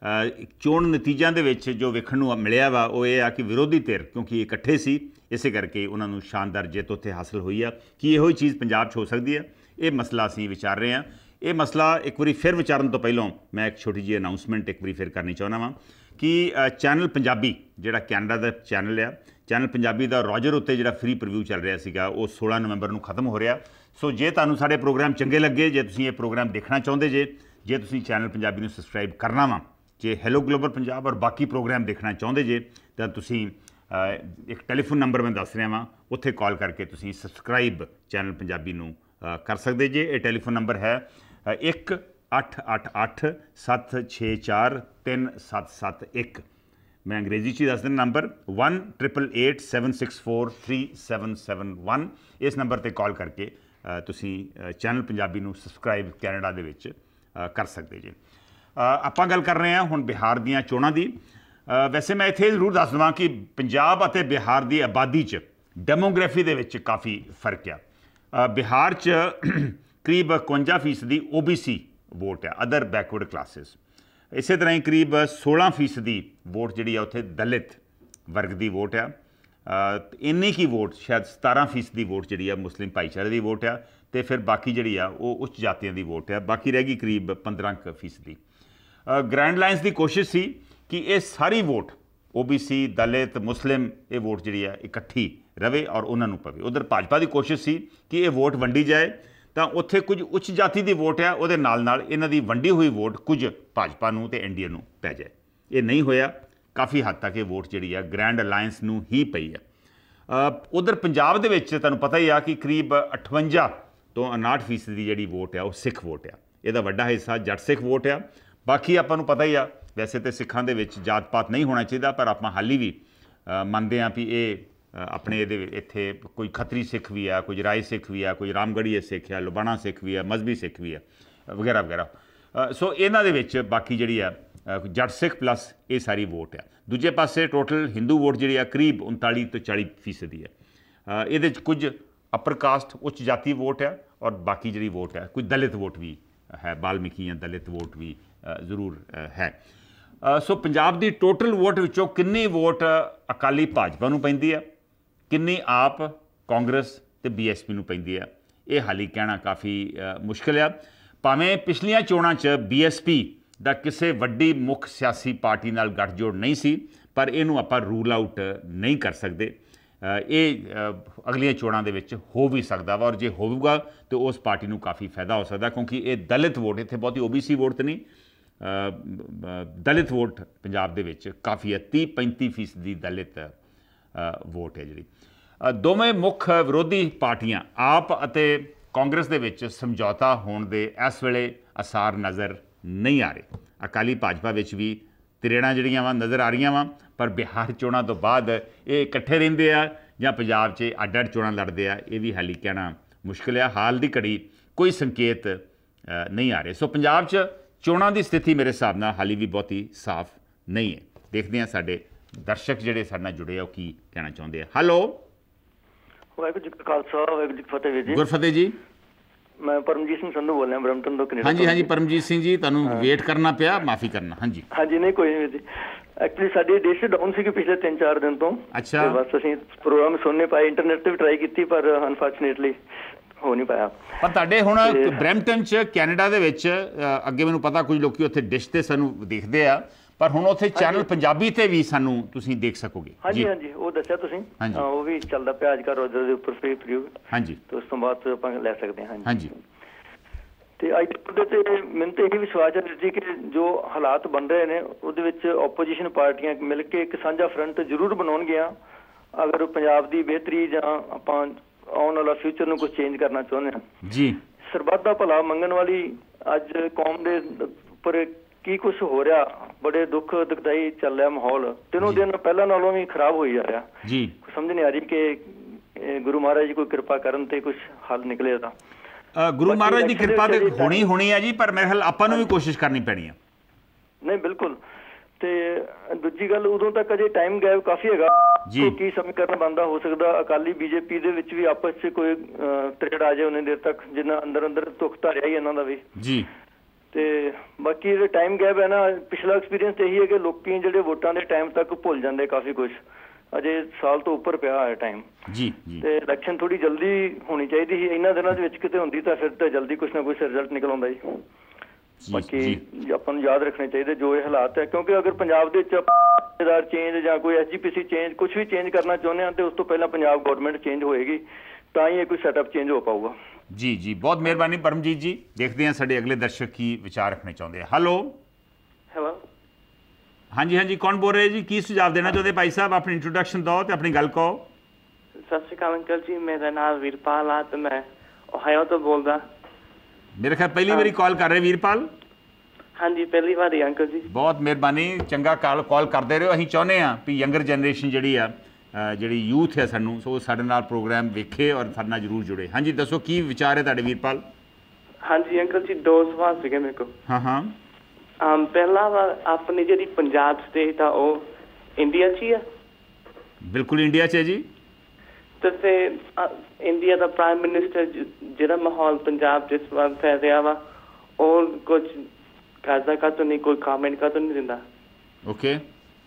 ਚੋਣ ਨਤੀਜਿਆਂ ਦੇ ਵਿੱਚ ਜੋ ਵੇਖਣ ਨੂੰ ਮਿਲਿਆ ਵਾ ਉਹ ਇਹ ਆ ਕਿ ਵਿਰੋਧੀ ਧਿਰ, ਕਿਉਂਕਿ ਇਕੱਠੇ ਸੀ, ਇਸੇ ਕਰਕੇ ਉਹਨਾਂ ਨੂੰ ਸ਼ਾਨਦਾਰ ਜਿੱਤ ਉੱਥੇ ਹਾਸਲ ਹੋਈ ਆ। ਕੀ ਇਹੋ ਹੀ ਚੀਜ਼ ਪੰਜਾਬ 'ਚ ਹੋ ਸਕਦੀ ਹੈ? ਇਹ ਮਸਲਾ ਅਸੀਂ ਵਿਚਾਰ ਰਹੇ ਹਾਂ। ਇਹ ਮਸਲਾ ਇੱਕ ਵਾਰੀ ਫਿਰ ਵਿਚਾਰਨ ਤੋਂ ਪਹਿਲਾਂ ਮੈਂ ਇੱਕ ਛੋਟੀ ਜਿਹੀ ਅਨਾਊਂਸਮੈਂਟ ਇੱਕ ਵਾਰੀ ਫਿਰ ਕਰਨੀ ਚਾਹੁੰਦਾ ਵਾਂ ਕਿ ਚੈਨਲ ਪੰਜਾਬੀ ਜਿਹੜਾ ਕੈਨੇਡਾ ਦਾ ਚੈਨਲ ਆ, ਚੈਨਲ ਪੰਜਾਬੀ ਦਾ ਰੋਜਰ ਉੱਤੇ ਜਿਹੜਾ ਫ੍ਰੀ ਪ੍ਰੀਵਿਊ ਚੱਲ ਰਿਹਾ ਸੀਗਾ ਉਹ ਸੋਲਾਂ ਨਵੰਬਰ ਨੂੰ ਖਤਮ ਹੋ ਰਿਹਾ। ਸੋ ਜੇ ਤੁਹਾਨੂੰ ਸਾਡੇ ਪ੍ਰੋਗਰਾਮ ਚੰਗੇ ਲੱਗੇ, ਜੇ ਤੁਸੀਂ ਇਹ ਪ੍ਰੋਗਰਾਮ ਦੇਖਣਾ ਚਾਹੁੰਦੇ ਜੇ, ਜੇ ਤੁਸੀਂ ਚੈਨਲ ਪੰਜਾਬੀ ਨੂੰ ਸਬਸਕ੍ਰਾਈਬ ਕਰਨਾ ਵਾ, ਜੇ ਹੈਲੋ ਗਲੋਬਲ ਪੰਜਾਬ ਔਰ ਬਾਕੀ ਪ੍ਰੋਗਰਾਮ ਦੇਖਣਾ ਚਾਹੁੰਦੇ ਜੇ, ਤਾਂ ਤੁਸੀਂ ਇੱਕ ਟੈਲੀਫੋਨ ਨੰਬਰ ਮੈਂ ਦੱਸ ਰਿਹਾ ਵਾਂ, ਉੱਥੇ ਕਾਲ ਕਰਕੇ ਤੁਸੀਂ ਸਬਸਕ੍ਰਾਈਬ ਚੈਨਲ ਪੰਜਾਬੀ ਨੂੰ ਕਰ ਸਕਦੇ ਜੇ। ਇਹ ਟੈਲੀਫੋਨ ਨੰਬਰ ਹੈ ਇੱਕ ਅੱਠ ਅੱਠ ਅੱਠ ਸੱਤ ਛੇ ਚਾਰ ਤਿੰਨ ਸੱਤ ਸੱਤ ਇੱਕ। ਮੈਂ ਅੰਗਰੇਜ਼ੀ 'ਚ ਹੀ ਦੱਸ ਦਿੰਦਾ, number one triple eight seven six four three seven seven one. ਇਸ ਨੰਬਰ 'ਤੇ ਕਾਲ ਕਰਕੇ ਤੁਸੀਂ ਚੈਨਲ ਪੰਜਾਬੀ ਨੂੰ ਸਬਸਕ੍ਰਾਈਬ ਕੈਨੇਡਾ ਦੇ ਵਿੱਚ ਕਰ ਸਕਦੇ ਜੇ। ਆਪਾਂ ਗੱਲ ਕਰ ਰਹੇ ਹਾਂ ਹੁਣ ਬਿਹਾਰ ਦੀਆਂ ਚੋਣਾਂ ਦੀ। ਵੈਸੇ ਮੈਂ ਇੱਥੇ ਜ਼ਰੂਰ ਦੱਸ ਦੇਵਾਂ ਕਿ ਪੰਜਾਬ ਅਤੇ ਬਿਹਾਰ ਦੀ ਆਬਾਦੀ 'ਚ ਡੈਮੋਗ੍ਰਾਫੀ ਦੇ ਵਿੱਚ ਕਾਫੀ ਫਰਕ ਆ। ਬਿਹਾਰ 'ਚ ਕਰੀਬ ਇਕਵੰਜਾ ਫੀਸਦੀ ਓ ਬੀ ਸੀ ਵੋਟ ਆ, ਅਦਰ ਬੈਕਵਰਡ ਕਲਾਸਿਸ। ਇਸੇ ਤਰ੍ਹਾਂ ਹੀ ਕਰੀਬ ਸੋਲਾਂ ਫੀਸਦੀ ਵੋਟ ਜਿਹੜੀ ਆ ਉੱਥੇ ਦਲਿਤ ਵਰਗ ਦੀ ਵੋਟ ਆ। ਇੰਨੀ ਕੀ ਵੋਟ ਸ਼ਾਇਦ ਸਤਾਰਾਂ ਫੀਸਦੀ ਵੋਟ ਜਿਹੜੀ ਆ ਮੁਸਲਿਮ ਭਾਈਚਾਰੇ ਦੀ ਵੋਟ ਆ, ਅਤੇ ਫਿਰ ਬਾਕੀ ਜਿਹੜੀ ਆ ਉਹ ਉੱਚ ਜਾਤੀਆਂ ਦੀ ਵੋਟ ਆ। ਬਾਕੀ ਰਹਿ ਗਈ ਕਰੀਬ ਪੰਦਰਾਂ ਕੁ ਫੀਸਦੀ। ਗ੍ਰੈਂਡ ਲਾਈਨਸ ਦੀ ਕੋਸ਼ਿਸ਼ ਸੀ ਕਿ ਇਹ ਸਾਰੀ ਵੋਟ ਓ ਬੀ ਸੀ, ਦਲਿਤ, ਮੁਸਲਿਮ, ਇਹ ਵੋਟ ਜਿਹੜੀ ਆ ਇਕੱਠੀ ਰਵੇ ਔਰ ਉਹਨਾਂ ਨੂੰ ਪਵੇ। ਉਧਰ ਭਾਜਪਾ ਦੀ ਕੋਸ਼ਿਸ਼ ਸੀ ਕਿ ਇਹ ਵੋਟ ਵੰਡੀ ਜਾਏ ਤਾਂ ਉੱਥੇ ਕੁਝ ਉੱਚ ਜਾਤੀ ਦੀ ਵੋਟ ਆ, ਉਹਦੇ ਨਾਲ ਨਾਲ ਇਹਨਾਂ ਦੀ ਵੰਡੀ ਹੋਈ ਵੋਟ ਕੁਝ ਭਾਜਪਾ ਨੂੰ ਅਤੇ ਐਨ ਡੀ ਏ ਨੂੰ ਪੈ ਜਾਏ। ਇਹ ਨਹੀਂ ਹੋਇਆ। ਕਾਫੀ ਹੱਦ ਤੱਕ ਇਹ ਵੋਟ ਜਿਹੜੀ ਆ ਗ੍ਰੈਂਡ ਅਲਾਇੰਸ ਨੂੰ ਹੀ ਪਈ ਆ। ਉਧਰ ਪੰਜਾਬ ਦੇ ਵਿੱਚ ਤੁਹਾਨੂੰ ਪਤਾ ਹੀ ਆ ਕਿ ਕਰੀਬ ਅਠਵੰਜਾ ਤੋਂ ਉਨਾਹਠ ਫੀਸਦੀ ਦੀ ਜਿਹੜੀ ਵੋਟ ਆ ਉਹ ਸਿੱਖ ਵੋਟ ਆ। ਇਹਦਾ ਵੱਡਾ ਹਿੱਸਾ ਜੱਟ ਸਿੱਖ ਵੋਟ ਆ। ਬਾਕੀ ਆਪਾਂ ਨੂੰ ਪਤਾ ਹੀ ਆ, ਵੈਸੇ ਤਾਂ ਸਿੱਖਾਂ ਦੇ ਵਿੱਚ ਜਾਤ ਪਾਤ ਨਹੀਂ ਹੋਣਾ ਚਾਹੀਦਾ, ਪਰ ਆਪਾਂ ਹਾਲੀ ਵੀ ਮੰਨਦੇ ਹਾਂ ਵੀ ਇਹ ਆਪਣੇ ਇਹਦੇ ਇੱਥੇ ਕੋਈ ਖੱਤਰੀ ਸਿੱਖ ਵੀ ਆ, ਕੁਝ ਰਾਏ ਸਿੱਖ ਵੀ ਆ, ਕੁਝ ਰਾਮਗੜੀਏ ਸਿੱਖ ਆ, ਲੁਬਾਣਾ ਸਿੱਖ ਵੀ ਆ, ਮਜ਼ਬੀ ਸਿੱਖ ਵੀ ਆ, ਵਗੈਰਾ ਵਗੈਰਾ। ਸੋ ਇਹਨਾਂ ਦੇ ਵਿੱਚ ਬਾਕੀ ਜਿਹੜੀ ਆ ਜੱਟ ਸਿੱਖ ਪਲੱਸ ਇਹ ਸਾਰੀ ਵੋਟ ਆ। ਦੂਜੇ ਪਾਸੇ ਟੋਟਲ ਹਿੰਦੂ ਵੋਟ ਜਿਹੜੀ ਆ ਕਰੀਬ ਉਨਤਾਲੀ ਤੋਂ ਚਾਲੀ ਫੀਸਦੀ ਆ। ਇਹਦੇ 'ਚ ਕੁਝ ਅਪਰ ਕਾਸਟ ਉੱਚ ਜਾਤੀ ਵੋਟ ਆ ਔਰ ਬਾਕੀ ਜਿਹੜੀ ਵੋਟ ਹੈ ਕੁਝ ਦਲਿਤ ਵੋਟ ਵੀ ਹੈ, ਬਾਲਮੀਕੀ ਜਾਂ ਦਲਿਤ ਵੋਟ ਵੀ ਜ਼ਰੂਰ ਹੈ। ਸੋ ਪੰਜਾਬ ਦੀ ਟੋਟਲ ਵੋਟ ਵਿੱਚੋਂ ਕਿੰਨੀ ਵੋਟ ਅਕਾਲੀ ਭਾਜਪਾ ਨੂੰ ਪੈਂਦੀ ਆ, ਕਿੰਨੀ ਆਪ ਕਾਂਗਰਸ ਅਤੇ ਬੀ ਐਸ ਪੀ ਨੂੰ ਪੈਂਦੀ ਆ, ਇਹ ਹਾਲੀ ਕਹਿਣਾ ਕਾਫੀ ਮੁਸ਼ਕਿਲ ਆ। ਭਾਵੇਂ ਪਿਛਲੀਆਂ ਚੋਣਾਂ 'ਚ ਬੀ ਐਸ ਪੀ ਦਾ ਕਿਸੇ ਵੱਡੀ ਮੁੱਖ ਸਿਆਸੀ ਪਾਰਟੀ ਨਾਲ ਗੱਠਜੋੜ ਨਹੀਂ ਸੀ, ਪਰ ਇਹਨੂੰ ਆਪਾਂ ਰੂਲ ਆਊਟ ਨਹੀਂ ਕਰ ਸਕਦੇ। ਇਹ ਅਗਲੀਆਂ ਚੋਣਾਂ ਦੇ ਵਿੱਚ ਹੋ ਵੀ ਸਕਦਾ ਵਾ, ਔਰ ਜੇ ਹੋਊਗਾ ਤਾਂ ਉਸ ਪਾਰਟੀ ਨੂੰ ਕਾਫੀ ਫਾਇਦਾ ਹੋ ਸਕਦਾ, ਕਿਉਂਕਿ ਇਹ ਦਲਿਤ ਵੋਟ, ਇੱਥੇ ਬਹੁਤੀ ਓ ਬੀ ਸੀ ਵੋਟ ਤਾਂ ਨਹੀਂ, ਦਲਿਤ ਵੋਟ ਪੰਜਾਬ ਦੇ ਵਿੱਚ ਕਾਫੀ ਹੈ। ਤੀਹ ਪੈਂਤੀ ਫੀਸਦੀ ਦਲਿਤ ਵੋਟ ਹੈ ਜਿਹੜੀ। ਦੋਵੇਂ ਮੁੱਖ ਵਿਰੋਧੀ ਪਾਰਟੀਆਂ ਆਪ ਅਤੇ ਕਾਂਗਰਸ ਦੇ ਵਿੱਚ ਸਮਝੌਤਾ ਹੋਣ ਦੇ ਇਸ ਵੇਲੇ ਅਸਾਰ ਨਜ਼ਰ ਨਹੀਂ ਆ ਰਹੇ। ਅਕਾਲੀ ਭਾਜਪਾ ਵਿੱਚ ਵੀ ਤਿਰੇੜਾਂ ਜਿਹੜੀਆਂ ਵਾ ਨਜ਼ਰ ਆ ਰਹੀਆਂ ਵਾ, ਪਰ ਬਿਹਾਰ ਚੋਣਾਂ ਤੋਂ ਬਾਅਦ ਇਹ ਇਕੱਠੇ ਰਹਿੰਦੇ ਆ ਜਾਂ ਪੰਜਾਬ 'ਚ ਅੱਡ ਅੱਡ ਚੋਣਾਂ ਲੜਦੇ ਆ, ਇਹ ਵੀ ਹਾਲੀ ਕਹਿਣਾ ਮੁਸ਼ਕਿਲ ਆ। ਹਾਲ ਦੀ ਘੜੀ ਕੋਈ ਸੰਕੇਤ ਨਹੀਂ ਆ ਰਹੇ। ਸੋ ਪੰਜਾਬ 'ਚ ਚੋਣਾਂ ਦੀ ਸਥਿਤੀ ਮੇਰੇ ਹਿਸਾਬ ਨਾਲ ਹਾਲੀ ਵੀ ਬਹੁਤੀ ਸਾਫ਼ ਨਹੀਂ ਹੈ। ਦੇਖਦੇ ਹਾਂ ਸਾਡੇ ਦਰਸ਼ਕ ਜਿਹੜੇ ਸਾਡੇ ਨਾਲ ਜੁੜੇ ਆ ਉਹ ਕੀ ਕਹਿਣਾ ਚਾਹੁੰਦੇ ਆ। ਹੈਲੋ, ਵਾਹਿਗੁਰੂ ਜੀ ਕਾ ਖਾਲਸਾ, ਵਾਹਿਗੁਰੂ ਜੀ ਕੀ ਫਤਿਹ ਵੀਰ ਜੀ। ਗੁਰਫਤਿਹ ਜੀ। ਮੈਂ ਪਰਮਜੀਤ ਸਿੰਘ ਸੰਧੂ ਬੋਲ ਰਿਹਾ ਬਰੈਂਪਟਨ ਤੋਂ, ਕੈਨੇਡਾ। ਹਾਂਜੀ ਹਾਂਜੀ ਪਰਮਜੀਤ ਸਿੰਘ ਜੀ, ਤੁਹਾਨੂੰ ਵੇਟ ਕਰਨਾ ਪਿਆ, ਮਾਫੀ ਕਰਨਾ। ਹਾਂਜੀ ਹਾਂਜੀ ਨਹੀਂ ਕੋਈ ਨਹੀਂ ਜੀ, ਐਕਚੁਅਲੀ ਸਾਡੀ ਡਿਸ਼ ਡਾਊਨ ਸੀ ਪਿਛਲੇ ਤਿੰਨ ਚਾਰ ਦਿਨ ਤੋਂ। ਅੱਛਾ। ਬਸ ਅਸੀਂ ਪ੍ਰੋਗਰਾਮ ਸੁਣ ਨਹੀਂ ਪਾਏ, ਇੰਟਰਨੈਟ ਤੇ ਵੀ ਟਰਾਈ ਕੀਤੀ ਪਰ ਅਨਫੋਰਚੂਨੇਟਲੀ ਹੋ ਨਹੀਂ ਪਾਇਆ। ਪਰ ਤੁਹਾਡੇ ਹੁਣ ਬਰੈਂਪਟਨ 'ਚ ਕੈਨੇਡਾ ਦੇ ਵਿੱਚ ਅੱਗੇ ਮੈਨੂੰ ਪਤਾ ਕੁਝ ਲੋਕੀ ਉੱਥੇ ਡਿਸ਼ ਤੇ ਸਾਨੂੰ ਦੇਖਦੇ ਆ, ਪਰ ਹੁਣ ਉੱਥੇ ਚੈਨਲ ਪੰਜਾਬੀ ਤੇ ਵੀ ਸਾਨੂੰ ਤੁਸੀਂ ਦੇਖ ਸਕੋਗੇ। ਹਾਂਜੀ ਹਾਂਜੀ ਉਹ ਦੱਸਿਆ ਤੁਸੀਂ, ਉਹ ਵੀ ਚੱਲਦਾ ਪਿਆ ਅੱਜ ਕੱਲ੍ਹ ਰੋਜ਼ਰ ਦੇ ਉੱਪਰ ਫ੍ਰੀ ਪ੍ਰੀਵਿਊ। ਹਾਂਜੀ ਤੇ ਉਸ ਤੋਂ ਬਾਅਦ ਆਪਾਂ ਲੈ ਸਕਦੇ ਹਾਂ। ਹਾਂਜੀ ਤੇ ਅੱਜ ਦੇ ਤੇ ਮੈਨੂੰ ਤਾਂ ਇਹ ਵਿਸ਼ਵਾਸ ਹੈ ਜੀ ਕਿ ਜੋ ਹਾਲਾਤ ਬਣ ਰਹੇ ਨੇ ਉਹਦੇ ਵਿੱਚ ਓਪੋਜੀਸ਼ਨ ਪਾਰਟੀਆਂ ਮਿਲ ਕੇ ਇੱਕ ਸਾਂਝਾ ਫਰੰਟ ਜ਼ਰੂਰ ਬਣਾਉਣਗੀਆਂ। ਅਗਰ ਪੰਜਾਬ ਦੀ ਬਿਹਤਰੀ ਜਾਂ ਆਪਾਂ ਆਉਣ ਵਾਲਾ ਫਿਊਚਰ ਨੂੰ ਕੁਝ ਚੇਂਜ ਕਰਨਾ ਚਾਹੁੰਦੇ ਹਾਂ ਜੀ। ਸਰਬੱਤ ਦਾ ਭਲਾ ਮੰਗਣ ਵਾਲੀ ਅੱਜ ਕੌਮ ਦੇ ਉੱਪਰ ਕੀ ਕੁਛ ਹੋ ਰਿਹਾ, ਬੜੇ ਦੁੱਖ ਦੁਖਦਾਈ ਚੱਲ ਰਿਹਾ ਮਾਹੌਲ, ਦਿਨੋਂ ਦਿਨ ਪਹਿਲਾਂ ਨਾਲੋਂ ਵੀ ਖਰਾਬ ਹੋਈ ਜਾ ਰਿਹਾ ਜੀ। ਸਮਝ ਨਹੀਂ ਆ ਰਹੀ ਕਿ ਗੁਰੂ ਮਹਾਰਾਜ ਜੀ ਕੋਈ ਕਿਰਪਾ ਕਰਨ ਤੇ ਕੁਛ ਹੱਲ ਨਿਕਲੇ ਤਾਂ। ਗੁਰੂ ਮਹਾਰਾਜ ਦੀ ਕਿਰਪਾ ਤੇ ਹੋਣੀ ਹੋਣੀ ਹੈ ਜੀ, ਪਰ ਮੇਰੇ ਖਿਆਲ ਆਪਾਂ ਨੂੰ ਵੀ ਕੋਸ਼ਿਸ਼ ਕਰਨੀ ਪੈਣੀ ਹੈ। ਨਹੀਂ ਬਿਲਕੁਲ। ਤੇ ਦੂਜੀ ਗੱਲ, ਉਦੋਂ ਤੱਕ ਅਜੇ ਟਾਈਮ ਗੈਪ ਕਾਫੀ ਹੈਗਾ ਜੀ, ਕੀ ਸਮੀਕਰਨ ਬਣਦਾ ਹੋ ਸਕਦਾ। ਅਕਾਲੀ ਬੀਜੇਪੀ ਦੇ ਵਿੱਚ ਵੀ ਆਪਸ 'ਚ ਕੋਈ ਤ੍ਰਿੜ ਆ ਜਾਏ ਉਹਨੇ ਦੇਰ ਤੱਕ, ਜਿੰਨਾ ਅੰਦਰ ਅੰਦਰ ਦੁੱਖ ਧਾਰਿਆ ਹੀ ਇਹਨਾਂ ਦਾ ਵੀ ਜੀ। ਤੇ ਬਾਕੀ ਜਿਹੜੇ ਟਾਈਮ ਗੈਪ ਹੈ ਨਾ, ਪਿਛਲਾ ਐਕਸਪੀਰੀਅੰਸ ਇਹੀ ਹੈ ਕਿ ਲੋਕੀ ਜਿਹੜੇ ਵੋਟਾਂ ਦੇ ਟਾਈਮ ਤੱਕ ਭੁੱਲ ਜਾਂਦੇ ਕਾਫੀ ਕੁਛ। ਅਜੇ ਸਾਲ ਤੋਂ ਉੱਪਰ ਪਿਆ ਹੈ ਟਾਈਮ ਜੀ। ਤੇ ਇਲੈਕਸ਼ਨ ਥੋੜੀ ਜਲਦੀ ਹੋਣੀ ਚਾਹੀਦੀ ਸੀ, ਇਹਨਾਂ ਦਿਨਾਂ ਦੇ ਵਿੱਚ ਕਿਤੇ ਹੁੰਦੀ ਤਾਂ ਫਿਰ ਤਾਂ ਜਲਦੀ ਕੁਛ ਨਾ ਕੁਛ ਰਿਜ਼ਲਟ ਨਿਕਲ ਆਉਂਦਾ ਜੀ। ਬਾਕੀ ਆਪਾਂ ਨੂੰ ਯਾਦ ਰੱਖਣੇ ਚਾਹੀਦੇ ਜੋ ਇਹ ਹਾਲਾਤ ਹੈ, ਕਿਉਂਕਿ ਅਗਰ ਪੰਜਾਬ ਦੇ ਵਿੱਚ ਚੇਂਜ ਜਾਂ ਕੋਈ ਐਸ ਜੀ ਪੀ ਸੀ ਚੇਂਜ ਕੁਛ ਵੀ ਚੇਂਜ ਕਰਨਾ ਚਾਹੁੰਦੇ ਹਾਂ ਤੇ ਉਸ ਤੋਂ ਪਹਿਲਾਂ ਪੰਜਾਬ ਗੌਰਮੈਂਟ ਚੇਂਜ ਹੋਏਗੀ ਤਾਂ ਹੀ ਇਹ ਕੋਈ ਸੈਟਅਪ ਚੇਂਜ ਹੋ ਪਾਊਗਾ ਜੀ। ਜੀ ਬਹੁਤ ਮਿਹਰਬਾਨੀ ਪਰਮਜੀਤ ਜੀ। ਦੇਖਦੇ ਹਾਂ ਸਾਡੇ ਅਗਲੇ ਦਰਸ਼ਕ ਕੀ ਵਿਚਾਰ ਰੱਖਣੇ ਚਾਹੁੰਦੇ ਆ। ਹੈਲੋ ਹੈਲੋ ਹਾਂਜੀ ਹਾਂਜੀ ਕੌਣ ਬੋਲ ਰਹੇ ਜੀ, ਕੀ ਸੁਝਾਅ ਦੇਣਾ ਚਾਹੁੰਦੇ ਭਾਈ ਸਾਹਿਬ? ਆਪਣੀ ਇੰਟਰੋਡਕਸ਼ਨ ਦਿਓ ਤੇ ਆਪਣੀ ਗੱਲ ਕਹੋ। ਸਤਿ ਸ਼੍ਰੀ ਅਕਾਲ ਅੰਕਲ ਜੀ, ਮੇਰਾ ਨਾਮ ਵੀਰਪਾਲ ਆ ਤੇ ਮੈਂ ਓਹਾਇਓ ਤੋਂ ਬੋਲਦਾ। ਮੇਰੇ ਖਿਆਲ ਪਹਿਲੀ ਵਾਰੀ ਕਾਲ ਕਰ ਰਹੇ ਵੀਰਪਾਲ? ਹਾਂਜੀ ਪਹਿਲੀ ਵਾਰੀ ਅੰਕਲ ਜੀ। ਬਹੁਤ ਮਿਹਰਬਾਨੀ, ਚੰਗਾ ਕਾਲ ਕਾਲ ਕਰਦੇ ਰਹੋ। ਅਸੀਂ ਚਾਹੁੰਦੇ ਹਾਂ ਵੀ ਯੰਗਰ ਜਨਰੇਸ਼ਨ ਜਿਹੜੀ ਆ ਜਿਹੜੀ ਯੂਥ ਹੈ ਸਾਨੂੰ, ਸੋ ਸਾਡੇ ਨਾਲ ਪ੍ਰੋਗਰਾਮ ਵੇਖੇ ਔਰ ਸਾਡੇ ਨਾਲ ਜ਼ਰੂਰ ਜੁੜੇ। ਹਾਂਜੀ ਦੱਸੋ ਕੀ ਵਿਚਾਰ ਹੈ ਤੁਹਾਡੇ ਵੀਰਪਾਲ? ਹਾਂਜੀ ਅੰਕਲ ਜੀ ਦੋ ਸਵਾਲ ਸੀਗੇ ਮੇਰੇ ਕੋਲ। ਹਾਂ ਹਾਂ ਪਹਿਲਾ ਵਾ ਆਪਣੀ ਜਿਹੜੀ ਪੰਜਾਬ ਸਟੇਟ ਆ ਉਹ ਇੰਡੀਆ 'ਚ ਹੀ ਆ? ਬਿਲਕੁਲ ਇੰਡੀਆ 'ਚ ਹੈ ਜੀ। ਤੇ ਇੰਡੀਆ ਦਾ ਪ੍ਰਾਈਮ ਮਿਨਿਸਟਰ ਜਿਹੜਾ ਮਾਹੌਲ ਪੰਜਾਬ ਜਿਸ ਵਾਰ ਫੈਲ ਰਿਹਾ ਵਾ ਉਹ ਕੁਝ ਕਰਦਾ ਕਾ ਤੋਂ ਨਹੀਂ, ਕੋਈ ਕਮੈਂਟ ਕਾ ਤੋਂ ਨਹੀਂ ਦਿੰਦਾ। ਓਕੇ,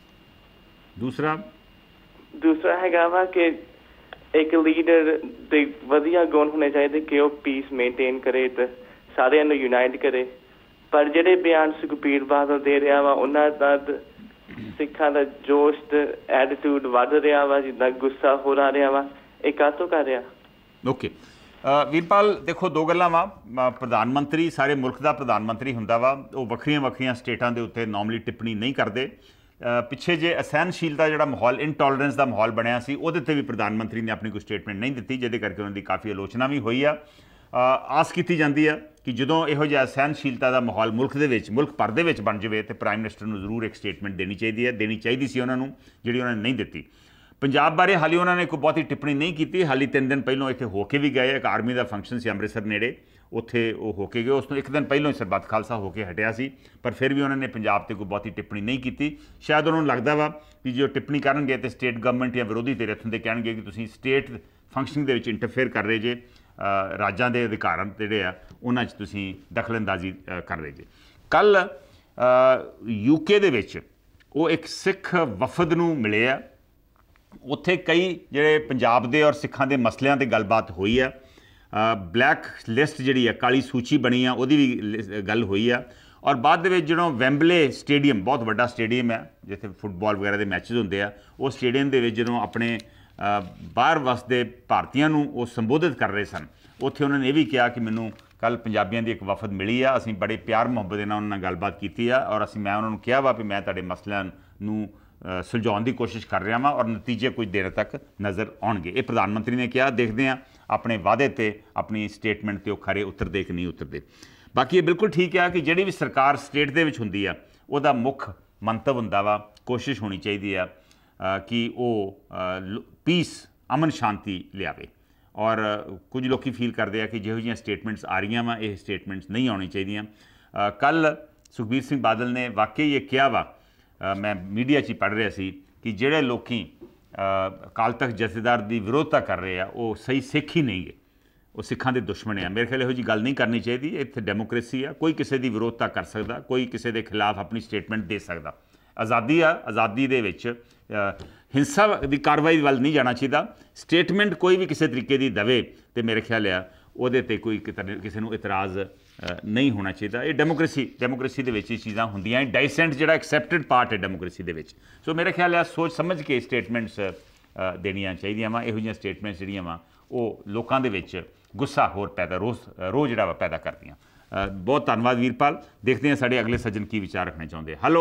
ਦੂਸਰਾ ਦੂਸਰਾ ਹੈਗਾ ਵਾ ਕਿ ਇੱਕ ਲੀਡਰ ਦੇ ਵਧੀਆ ਗੁਣ ਹੋਣੇ ਚਾਹੀਦੇ ਕਿ ਉਹ ਪੀਸ ਮੇਨਟੇਨ ਕਰੇ ਤੇ ਸਾਰਿਆਂ ਨੂੰ ਯੂਨਾਈਟ ਕਰੇ। ਪਰ ਜਿਹੜੇ ਬਿਆਨ ਸੁਖਬੀਰ ਬਾਦਲ ਦੇ ਰਿਹਾ ਵਾ ਉਹਨਾਂ ਦਾ ਸਿੱਖਾਂ ਦਾ ਜੋਸ਼ ਤੇ ਐਟੀਟਿਊਡ ਵੱਧ ਰਿਹਾ ਵਾ, ਜਿੱਦਾਂ ਗੁੱਸਾ ਹੋ ਰਿਹਾ ਵਾ, ਇਹ ਕਾਹਤੋਂ ਕਰ ਰਿਹਾ? ਓਕੇ ਵੀਰਪਾਲ, ਦੇਖੋ ਦੋ ਗੱਲਾਂ ਵਾ। ਪ੍ਰਧਾਨ ਮੰਤਰੀ ਸਾਰੇ ਮੁਲਕ ਦਾ ਪ੍ਰਧਾਨ ਮੰਤਰੀ ਹੁੰਦਾ ਵਾ, ਉਹ ਵੱਖਰੀਆਂ ਵੱਖਰੀਆਂ ਸਟੇਟਾਂ ਦੇ ਉੱਤੇ ਨੋਰਮਲੀ ਟਿੱਪਣੀ ਨਹੀਂ ਕਰਦੇ। ਪਿੱਛੇ ਜੇ ਅਸਹਿਨਸ਼ੀਲਤਾ ਜਿਹੜਾ ਮਾਹੌਲ, ਇਨਟੋਲਰੈਂਸ ਦਾ ਮਾਹੌਲ ਬਣਿਆ ਸੀ, ਉਹਦੇ 'ਤੇ ਵੀ ਪ੍ਰਧਾਨ ਮੰਤਰੀ ਨੇ ਆਪਣੀ ਕੋਈ ਸਟੇਟਮੈਂਟ ਨਹੀਂ ਦਿੱਤੀ, ਜਿਹਦੇ ਕਰਕੇ ਉਹਨਾਂ ਦੀ ਕਾਫੀ ਆਲੋਚਨਾ ਵੀ ਹੋਈ ਆ। ਆਸ ਕੀਤੀ ਜਾਂਦੀ ਆ ਕਿ ਜਦੋਂ ਇਹੋ ਜਿਹਾ ਅਸਹਿਨਸ਼ੀਲਤਾ ਦਾ ਮਾਹੌਲ ਮੁਲਕ ਦੇ ਵਿੱਚ, ਮੁਲਕ ਭਰ ਦੇ ਵਿੱਚ ਬਣ ਜਾਵੇ, ਤਾਂ ਪ੍ਰਾਈਮ ਮਿਨਿਸਟਰ ਨੂੰ ਜ਼ਰੂਰ ਇੱਕ ਸਟੇਟਮੈਂਟ ਦੇਣੀ ਚਾਹੀਦੀ ਹੈ, ਦੇਣੀ ਚਾਹੀਦੀ ਸੀ ਉਹਨਾਂ ਨੂੰ, ਜਿਹੜੀ ਉਹਨਾਂ ਨੇ ਨਹੀਂ ਦਿੱਤੀ। ਪੰਜਾਬ ਬਾਰੇ ਹਾਲੇ ਉਹਨਾਂ ਨੇ ਕੋਈ ਬਹੁਤੀ ਟਿੱਪਣੀ ਨਹੀਂ ਕੀਤੀ। ਹਾਲੇ ਤਿੰਨ ਦਿਨ ਪਹਿਲਾਂ ਇੱਥੇ ਹੋ ਕੇ ਵੀ ਗਏ, ਇੱਕ ਆਰਮੀ ਦਾ ਫੰਕਸ਼ਨ ਸੀ ਅੰਮ੍ਰਿਤਸਰ ਨੇੜੇ, ਉੱਥੇ ਉਹ ਹੋ ਕੇ ਗਏ। ਉਸ ਤੋਂ ਇੱਕ ਦਿਨ ਪਹਿਲਾਂ ਹੀ ਸਰਬੱਤ ਖਾਲਸਾ ਹੋ ਕੇ ਹਟਿਆ ਸੀ, ਪਰ ਫਿਰ ਵੀ ਉਹਨਾਂ ਨੇ ਪੰਜਾਬ 'ਤੇ ਕੋਈ ਬਹੁਤੀ ਟਿੱਪਣੀ ਨਹੀਂ ਕੀਤੀ। ਸ਼ਾਇਦ ਉਹਨਾਂ ਨੂੰ ਲੱਗਦਾ ਵਾ ਕਿ ਜੇ ਉਹ ਟਿੱਪਣੀ ਕਰਨਗੇ ਤਾਂ ਸਟੇਟ ਗਵਰਨਮੈਂਟ ਜਾਂ ਵਿਰੋਧੀ ਧਿਰ ਇੱਥੋਂ ਦੇ ਕਹਿਣਗੇ ਕਿ ਤੁਸੀਂ ਸਟੇਟ ਫੰਕਸ਼ਨਿੰਗ ਦੇ ਵਿੱਚ ਇੰਟਰਫੇਅਰ ਕਰ ਰਹੇ ਜੇ, ਰਾਜਾਂ ਦੇ ਅਧਿਕਾਰਾਂ ਜਿਹੜੇ ਆ ਉਹਨਾਂ 'ਚ ਤੁਸੀਂ ਦਖਲਅੰਦਾਜ਼ੀ ਕਰ ਰਹੇ ਜੇ। ਕੱਲ੍ਹ ਯੂਕੇ ਦੇ ਵਿੱਚ ਉਹ ਇੱਕ ਸਿੱਖ ਵਫਦ ਨੂੰ ਮਿਲੇ ਆ, ਉੱਥੇ ਕਈ ਜਿਹੜੇ ਪੰਜਾਬ ਦੇ ਔਰ ਸਿੱਖਾਂ ਦੇ ਮਸਲਿਆਂ 'ਤੇ ਗੱਲਬਾਤ ਹੋਈ ਆ। ਬਲੈਕ ਲਿਸਟ ਜਿਹੜੀ ਆ, ਕਾਲੀ ਸੂਚੀ ਬਣੀ ਆ, ਉਹਦੀ ਵੀ ਗੱਲ ਹੋਈ ਆ। ਔਰ ਬਾਅਦ ਦੇ ਵਿੱਚ ਜਦੋਂ ਵੈਂਬਲੇ ਸਟੇਡੀਅਮ, ਬਹੁਤ ਵੱਡਾ ਸਟੇਡੀਅਮ ਹੈ ਜਿੱਥੇ ਫੁੱਟਬਾਲ ਵਗੈਰਾ ਦੇ ਮੈਚਸ ਹੁੰਦੇ ਆ, ਉਹ ਸਟੇਡੀਅਮ ਦੇ ਵਿੱਚ ਜਦੋਂ ਆਪਣੇ ਬਾਹਰ ਵਸਦੇ ਭਾਰਤੀਆਂ ਨੂੰ ਉਹ ਸੰਬੋਧਿਤ ਕਰ ਰਹੇ ਸਨ, ਉੱਥੇ ਉਹਨਾਂ ਨੇ ਇਹ ਵੀ ਕਿਹਾ ਕਿ ਮੈਨੂੰ ਕੱਲ੍ਹ ਪੰਜਾਬੀਆਂ ਦੀ ਇੱਕ ਵਫਦ ਮਿਲੀ ਆ, ਅਸੀਂ ਬੜੇ ਪਿਆਰ ਮੁਹੱਬਤ ਦੇ ਨਾਲ ਉਹਨਾਂ ਨਾਲ ਗੱਲਬਾਤ ਕੀਤੀ ਆ, ਔਰ ਅਸੀਂ ਮੈਂ ਉਹਨਾਂ ਨੂੰ ਕਿਹਾ ਵਾ ਵੀ ਮੈਂ ਤੁਹਾਡੇ ਮਸਲਿਆਂ ਨੂੰ ਸੁਲਝਾਉਣ ਦੀ ਕੋਸ਼ਿਸ਼ ਕਰ ਰਿਹਾ ਵਾਂ ਔਰ ਨਤੀਜੇ ਕੁਝ ਦੇਰ ਤੱਕ ਨਜ਼ਰ ਆਉਣਗੇ। ਇਹ ਪ੍ਰਧਾਨ ਮੰਤਰੀ ਨੇ ਕਿਹਾ। ਦੇਖਦੇ ਹਾਂ ਆਪਣੇ ਵਾਅਦੇ 'ਤੇ, ਆਪਣੀ ਸਟੇਟਮੈਂਟ 'ਤੇ ਉਹ ਖਰੇ ਉਤਰਦੇ ਕਿ ਨਹੀਂ ਉਤਰਦੇ। ਬਾਕੀ ਇਹ ਬਿਲਕੁਲ ਠੀਕ ਆ ਕਿ ਜਿਹੜੀ ਵੀ ਸਰਕਾਰ ਸਟੇਟ ਦੇ ਵਿੱਚ ਹੁੰਦੀ ਆ, ਉਹਦਾ ਮੁੱਖ ਮੰਤਵ ਹੁੰਦਾ ਵਾ, ਕੋਸ਼ਿਸ਼ ਹੋਣੀ ਚਾਹੀਦੀ ਆ ਕਿ ਉਹ ਪੀਸ, ਅਮਨ ਸ਼ਾਂਤੀ ਲਿਆਵੇ। ਔਰ ਕੁਝ ਲੋਕ ਫੀਲ ਕਰਦੇ ਆ ਕਿ ਜਿਹੋ ਜਿਹੀਆਂ ਸਟੇਟਮੈਂਟਸ ਆ ਰਹੀਆਂ ਵਾ, ਇਹ ਸਟੇਟਮੈਂਟਸ ਨਹੀਂ ਆਉਣੀ ਚਾਹੀਦੀਆਂ। ਕੱਲ੍ਹ ਸੁਖਬੀਰ ਸਿੰਘ ਬਾਦਲ ਨੇ ਵਾਕਈ ਇਹ ਕਿਹਾ ਵਾ, ਮੈਂ ਮੀਡੀਆ 'ਚ ਹੀ ਪੜ੍ਹ ਰਿਹਾ ਸੀ ਕਿ ਜਿਹੜੇ ਲੋਕ ਅਕਾਲ ਤਖਤ ਜਥੇਦਾਰ ਦੀ ਵਿਰੋਧਤਾ ਕਰ ਰਹੇ ਆ ਉਹ ਸਹੀ ਸਿੱਖ ਹੀ ਨਹੀਂ ਗੇ, ਉਹ ਸਿੱਖਾਂ ਦੇ ਦੁਸ਼ਮਣ ਆ। ਮੇਰੇ ਖਿਆਲ ਇਹੋ ਜਿਹੀ ਗੱਲ ਨਹੀਂ ਕਰਨੀ ਚਾਹੀਦੀ। ਇੱਥੇ ਡੈਮੋਕ੍ਰੇਸੀ ਆ, ਕੋਈ ਕਿਸੇ ਦੀ ਵਿਰੋਧਤਾ ਕਰ ਸਕਦਾ, ਕੋਈ ਕਿਸੇ ਦੇ ਖਿਲਾਫ ਆਪਣੀ ਸਟੇਟਮੈਂਟ ਦੇ ਸਕਦਾ। ਆਜ਼ਾਦੀ ਆ, ਆਜ਼ਾਦੀ ਦੇ ਵਿੱਚ ਹਿੰਸਾ ਦੀ ਕਾਰਵਾਈ ਵੱਲ ਨਹੀਂ ਜਾਣਾ ਚਾਹੀਦਾ। ਸਟੇਟਮੈਂਟ ਕੋਈ ਵੀ ਕਿਸੇ ਤਰੀਕੇ ਦੀ ਦੇਵੇ ਅਤੇ ਮੇਰੇ ਖਿਆਲ ਆ ਉਹਦੇ 'ਤੇ ਕੋਈ ਕਿਸੇ ਨੂੰ ਇਤਰਾਜ਼ ਨਹੀਂ ਹੋਣਾ ਚਾਹੀਦਾ। ਇਹ ਡੈਮੋਕ੍ਰੇਸੀ ਡੈਮੋਕ੍ਰੇਸੀ ਦੇ ਵਿੱਚ ਇਹ ਚੀਜ਼ਾਂ ਹੁੰਦੀਆਂ। ਡਾਈਸੈਂਟ ਜਿਹੜਾ ਐਕਸੈਪਟਡ ਪਾਰਟ ਹੈ ਡੈਮੋਕ੍ਰੇਸੀ ਦੇ ਵਿੱਚ। ਸੋ ਮੇਰੇ ਖਿਆਲ ਆ ਸੋਚ ਸਮਝ ਕੇ ਸਟੇਟਮੈਂਟਸ ਦੇਣੀਆਂ ਚਾਹੀਦੀਆਂ ਵਾ। ਇਹੋ ਜਿਹੀਆਂ ਸਟੇਟਮੈਂਟਸ ਜਿਹੜੀਆਂ ਵਾ ਉਹ ਲੋਕਾਂ ਦੇ ਵਿੱਚ ਗੁੱਸਾ ਹੋਰ ਪੈਦਾ, ਰੋਸ ਰੋਜ਼ ਜਿਹੜਾ ਵਾ ਪੈਦਾ ਕਰਦੀਆਂ। ਬਹੁਤ ਧੰਨਵਾਦ ਵੀਰਪਾਲ। ਦੇਖਦੇ ਹਾਂ ਸਾਡੇ ਅਗਲੇ ਸੱਜਣ ਕੀ ਵਿਚਾਰ ਰੱਖਣੇ ਚਾਹੁੰਦੇ। ਹੈਲੋ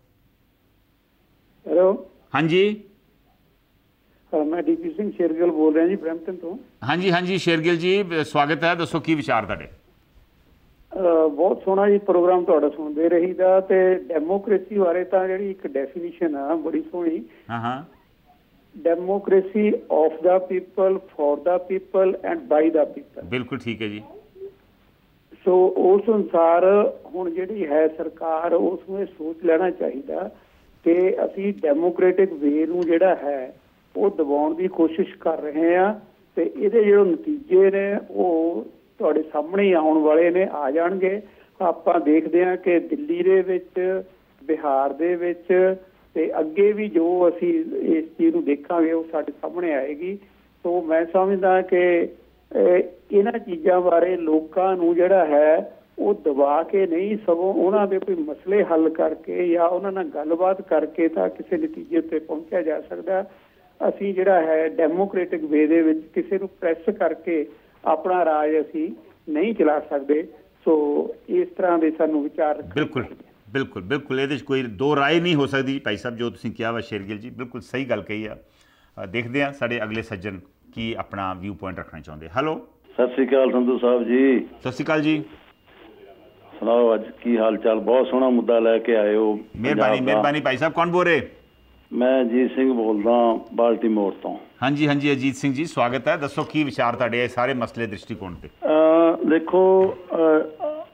ਹੈਲੋ ਹਾਂਜੀ, ਮੈਂ ਡੀਪੀ ਸਿੰਘ ਸ਼ੇਰਗਿੱਲ ਬੋਲ ਰਿਹਾ ਜੀ, ਬਰੈਂਪਟਨ ਤੋਂ। ਹਾਂਜੀ ਹਾਂਜੀ ਸ਼ੇਰਗਿੱਲ ਜੀ, ਸਵਾਗਤ ਹੈ। ਦੱਸੋ ਕੀ ਵਿਚਾਰ ਤੁਹਾਡੇ? ਬਹੁਤ ਸੋਹਣਾ ਜੀ ਪ੍ਰੋਗਰਾਮ ਤੁਹਾਡਾ ਸੁਣਦੇ ਰਹੀਦਾ। ਤੇ ਡੈਮੋਕ੍ਰੇਸੀ ਬਾਰੇ ਤਾਂ ਜਿਹੜੀ ਇੱਕ ਡੈਫੀਨੇਸ਼ਨ ਆ ਬੜੀ ਸੋਹਣੀ, ਹਾਂ ਹਾਂ, democracy of the people, for the people and by the people. ਬਿਲਕੁਲ ਠੀਕ ਹੈ ਜੀ। ਸੋ ਉਸ ਅਨੁਸਾਰ ਹੁਣ ਜਿਹੜੀ ਹੈ ਸਰਕਾਰ, ਉਸ ਨੂੰ ਇਹ ਸੋਚ ਲੈਣਾ ਚਾਹੀਦਾ ਕਿ ਅਸੀਂ ਡੈਮੋਕ੍ਰੈਟਿਕ ਵੇ ਨੂੰ ਜਿਹੜਾ ਹੈ ਉਹ ਦਬਾਉਣ ਦੀ ਕੋਸ਼ਿਸ਼ ਕਰ ਰਹੇ ਹਾਂ, ਤੇ ਇਹਦੇ ਜਿਹੜੇ ਨਤੀਜੇ ਨੇ ਉਹ ਤੁਹਾਡੇ ਸਾਹਮਣੇ ਆਉਣ ਵਾਲੇ ਨੇ, ਆ ਜਾਣਗੇ। ਆਪਾਂ ਦੇਖਦੇ ਹਾਂ ਕਿ ਦਿੱਲੀ ਦੇ ਵਿੱਚ, ਬਿਹਾਰ ਦੇ ਵਿੱਚ, ਤੇ ਅੱਗੇ ਵੀ ਜੋ ਅਸੀਂ ਇਸ ਚੀਜ਼ ਨੂੰ ਦੇਖਾਂਗੇ ਉਹ ਸਾਡੇ ਸਾਹਮਣੇ ਆਏਗੀ। ਸੋ ਮੈਂ ਸਮਝਦਾ ਕਿ ਇਹਨਾਂ ਚੀਜ਼ਾਂ ਬਾਰੇ ਲੋਕਾਂ ਨੂੰ ਜਿਹੜਾ ਹੈ ਉਹ ਦਬਾ ਕੇ ਨਹੀਂ, ਸਗੋਂ ਉਹਨਾਂ ਦੇ ਕੋਈ ਮਸਲੇ ਹੱਲ ਕਰਕੇ ਜਾਂ ਉਹਨਾਂ ਨਾਲ ਗੱਲਬਾਤ ਕਰਕੇ ਤਾਂ ਕਿਸੇ ਨਤੀਜੇ 'ਤੇ ਪਹੁੰਚਿਆ ਜਾ ਸਕਦਾ। ਅਸੀਂ ਜਿਹੜਾ ਹੈ ਡੈਮੋਕ੍ਰੇਟਿਕ ਵੇ ਦੇ ਵਿੱਚ ਕਿਸੇ ਨੂੰ ਪ੍ਰੈਸ ਕਰਕੇ ਆਪਣਾ ਰਾਜ ਅਸੀਂ ਨਹੀਂ ਚਲਾ ਸਕਦੇ। ਸੋ ਇਸ ਤਰ੍ਹਾਂ ਦੇ ਸਾਨੂੰ ਵਿਚਾਰ। ਬਿਲਕੁਲ ਬਿਲਕੁਲ ਬਿਲਕੁਲ, ਇਹਦੇ 'ਚ ਕੋਈ ਦੋ ਰਾਏ ਨਹੀਂ ਹੋ ਸਕਦੀ ਭਾਈ ਸਾਹਿਬ, ਜੋ ਤੁਸੀਂ ਕਿਹਾ ਵਾ ਸ਼ੇਰਗਿੱਲ ਜੀ, ਬਿਲਕੁਲ ਸਹੀ ਗੱਲ ਕਹੀ ਆ। ਦੇਖਦੇ ਹਾਂ ਸਾਡੇ ਅਗਲੇ ਸੱਜਣ ਕੀ ਆਪਣਾ ਵਿਊ ਪੁਆਇੰਟ ਰੱਖਣਾ ਚਾਹੁੰਦੇ। ਹੈਲੋ ਸਤਿ ਸ਼੍ਰੀ ਅਕਾਲ ਸੰਧੂ ਸਾਹਿਬ ਜੀ। ਸਤਿ ਸ਼੍ਰੀ ਅਕਾਲ ਜੀ, ਸੁਣਾਓ ਅੱਜ ਕੀ ਹਾਲ ਚਾਲ? ਬਹੁਤ ਸੋਹਣਾ ਮੁੱਦਾ ਲੈ ਕੇ ਆਏ ਹੋ। ਮਿਹਰਬਾਨੀ ਮਿਹਰਬਾਨੀ। ਭਾਈ ਸਾਹਿਬ ਕੌਣ ਬੋਲ ਰਹੇ? ਮੈਂ ਅਜੀਤ ਸਿੰਘ ਬੋਲਦਾ ਬਾਲਟੀਮੋਰ ਤੋਂ। ਹਾਂਜੀ ਹਾਂਜੀ ਅਜੀਤ ਸਿੰਘ ਜੀ, ਸਵਾਗਤ ਹੈ। ਦੱਸੋ ਕੀ ਵਿਚਾਰ ਤੁਹਾਡੇ ਇਹ ਸਾਰੇ ਮਸਲੇ ਦ੍ਰਿਸ਼ਟੀਕੋਣ ਤੇ? ਦੇਖੋ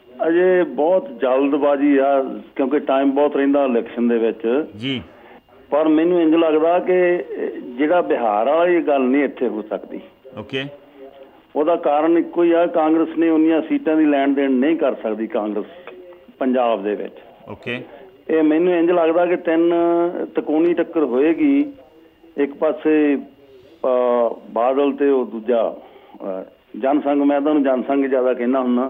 ਅਜੇ ਬਹੁਤ ਜਲਦਬਾਜ਼ੀ ਆ, ਕਿਉਂਕਿ ਟਾਈਮ ਬਹੁਤ ਰਹਿੰਦਾ ਇਲੈਕਸ਼ਨ ਦੇ ਵਿੱਚ ਜੀ, ਪਰ ਮੈਨੂੰ ਇੰਜ ਲੱਗਦਾ ਕਿ ਜਿਹੜਾ ਬਿਹਾਰ ਵਾਲੀ ਗੱਲ ਨਹੀਂ ਇੱਥੇ ਹੋ ਸਕਦੀ। ਓਕੇ, ਉਹਦਾ ਕਾਰਨ ਇੱਕੋ ਹੀ ਆ, ਕਾਂਗਰਸ ਨੇ ਉਨੀਆਂ ਸੀਟਾਂ ਦੀ ਲੈਣ ਦੇਣ ਨਹੀਂ ਕਰ ਸਕਦੀ ਕਾਂਗਰਸ ਪੰਜਾਬ ਦੇ ਵਿੱਚ। ਓਕੇ, ਇਹ ਮੈਨੂੰ ਇੰਜ ਲੱਗਦਾ ਕਿ ਤਿੰਨ ਤਕੋਣੀ ਟੱਕਰ ਹੋਏਗੀ। ਇੱਕ ਪਾਸੇ ਬਾਦਲ ਤੇ ਉਹ ਦੂਜਾ ਜਨਸੰਘ, ਮੈਂ ਤੁਹਾਨੂੰ ਜਨਸੰਘ ਜ਼ਿਆਦਾ ਕਹਿੰਦਾ ਹੁੰਦਾ,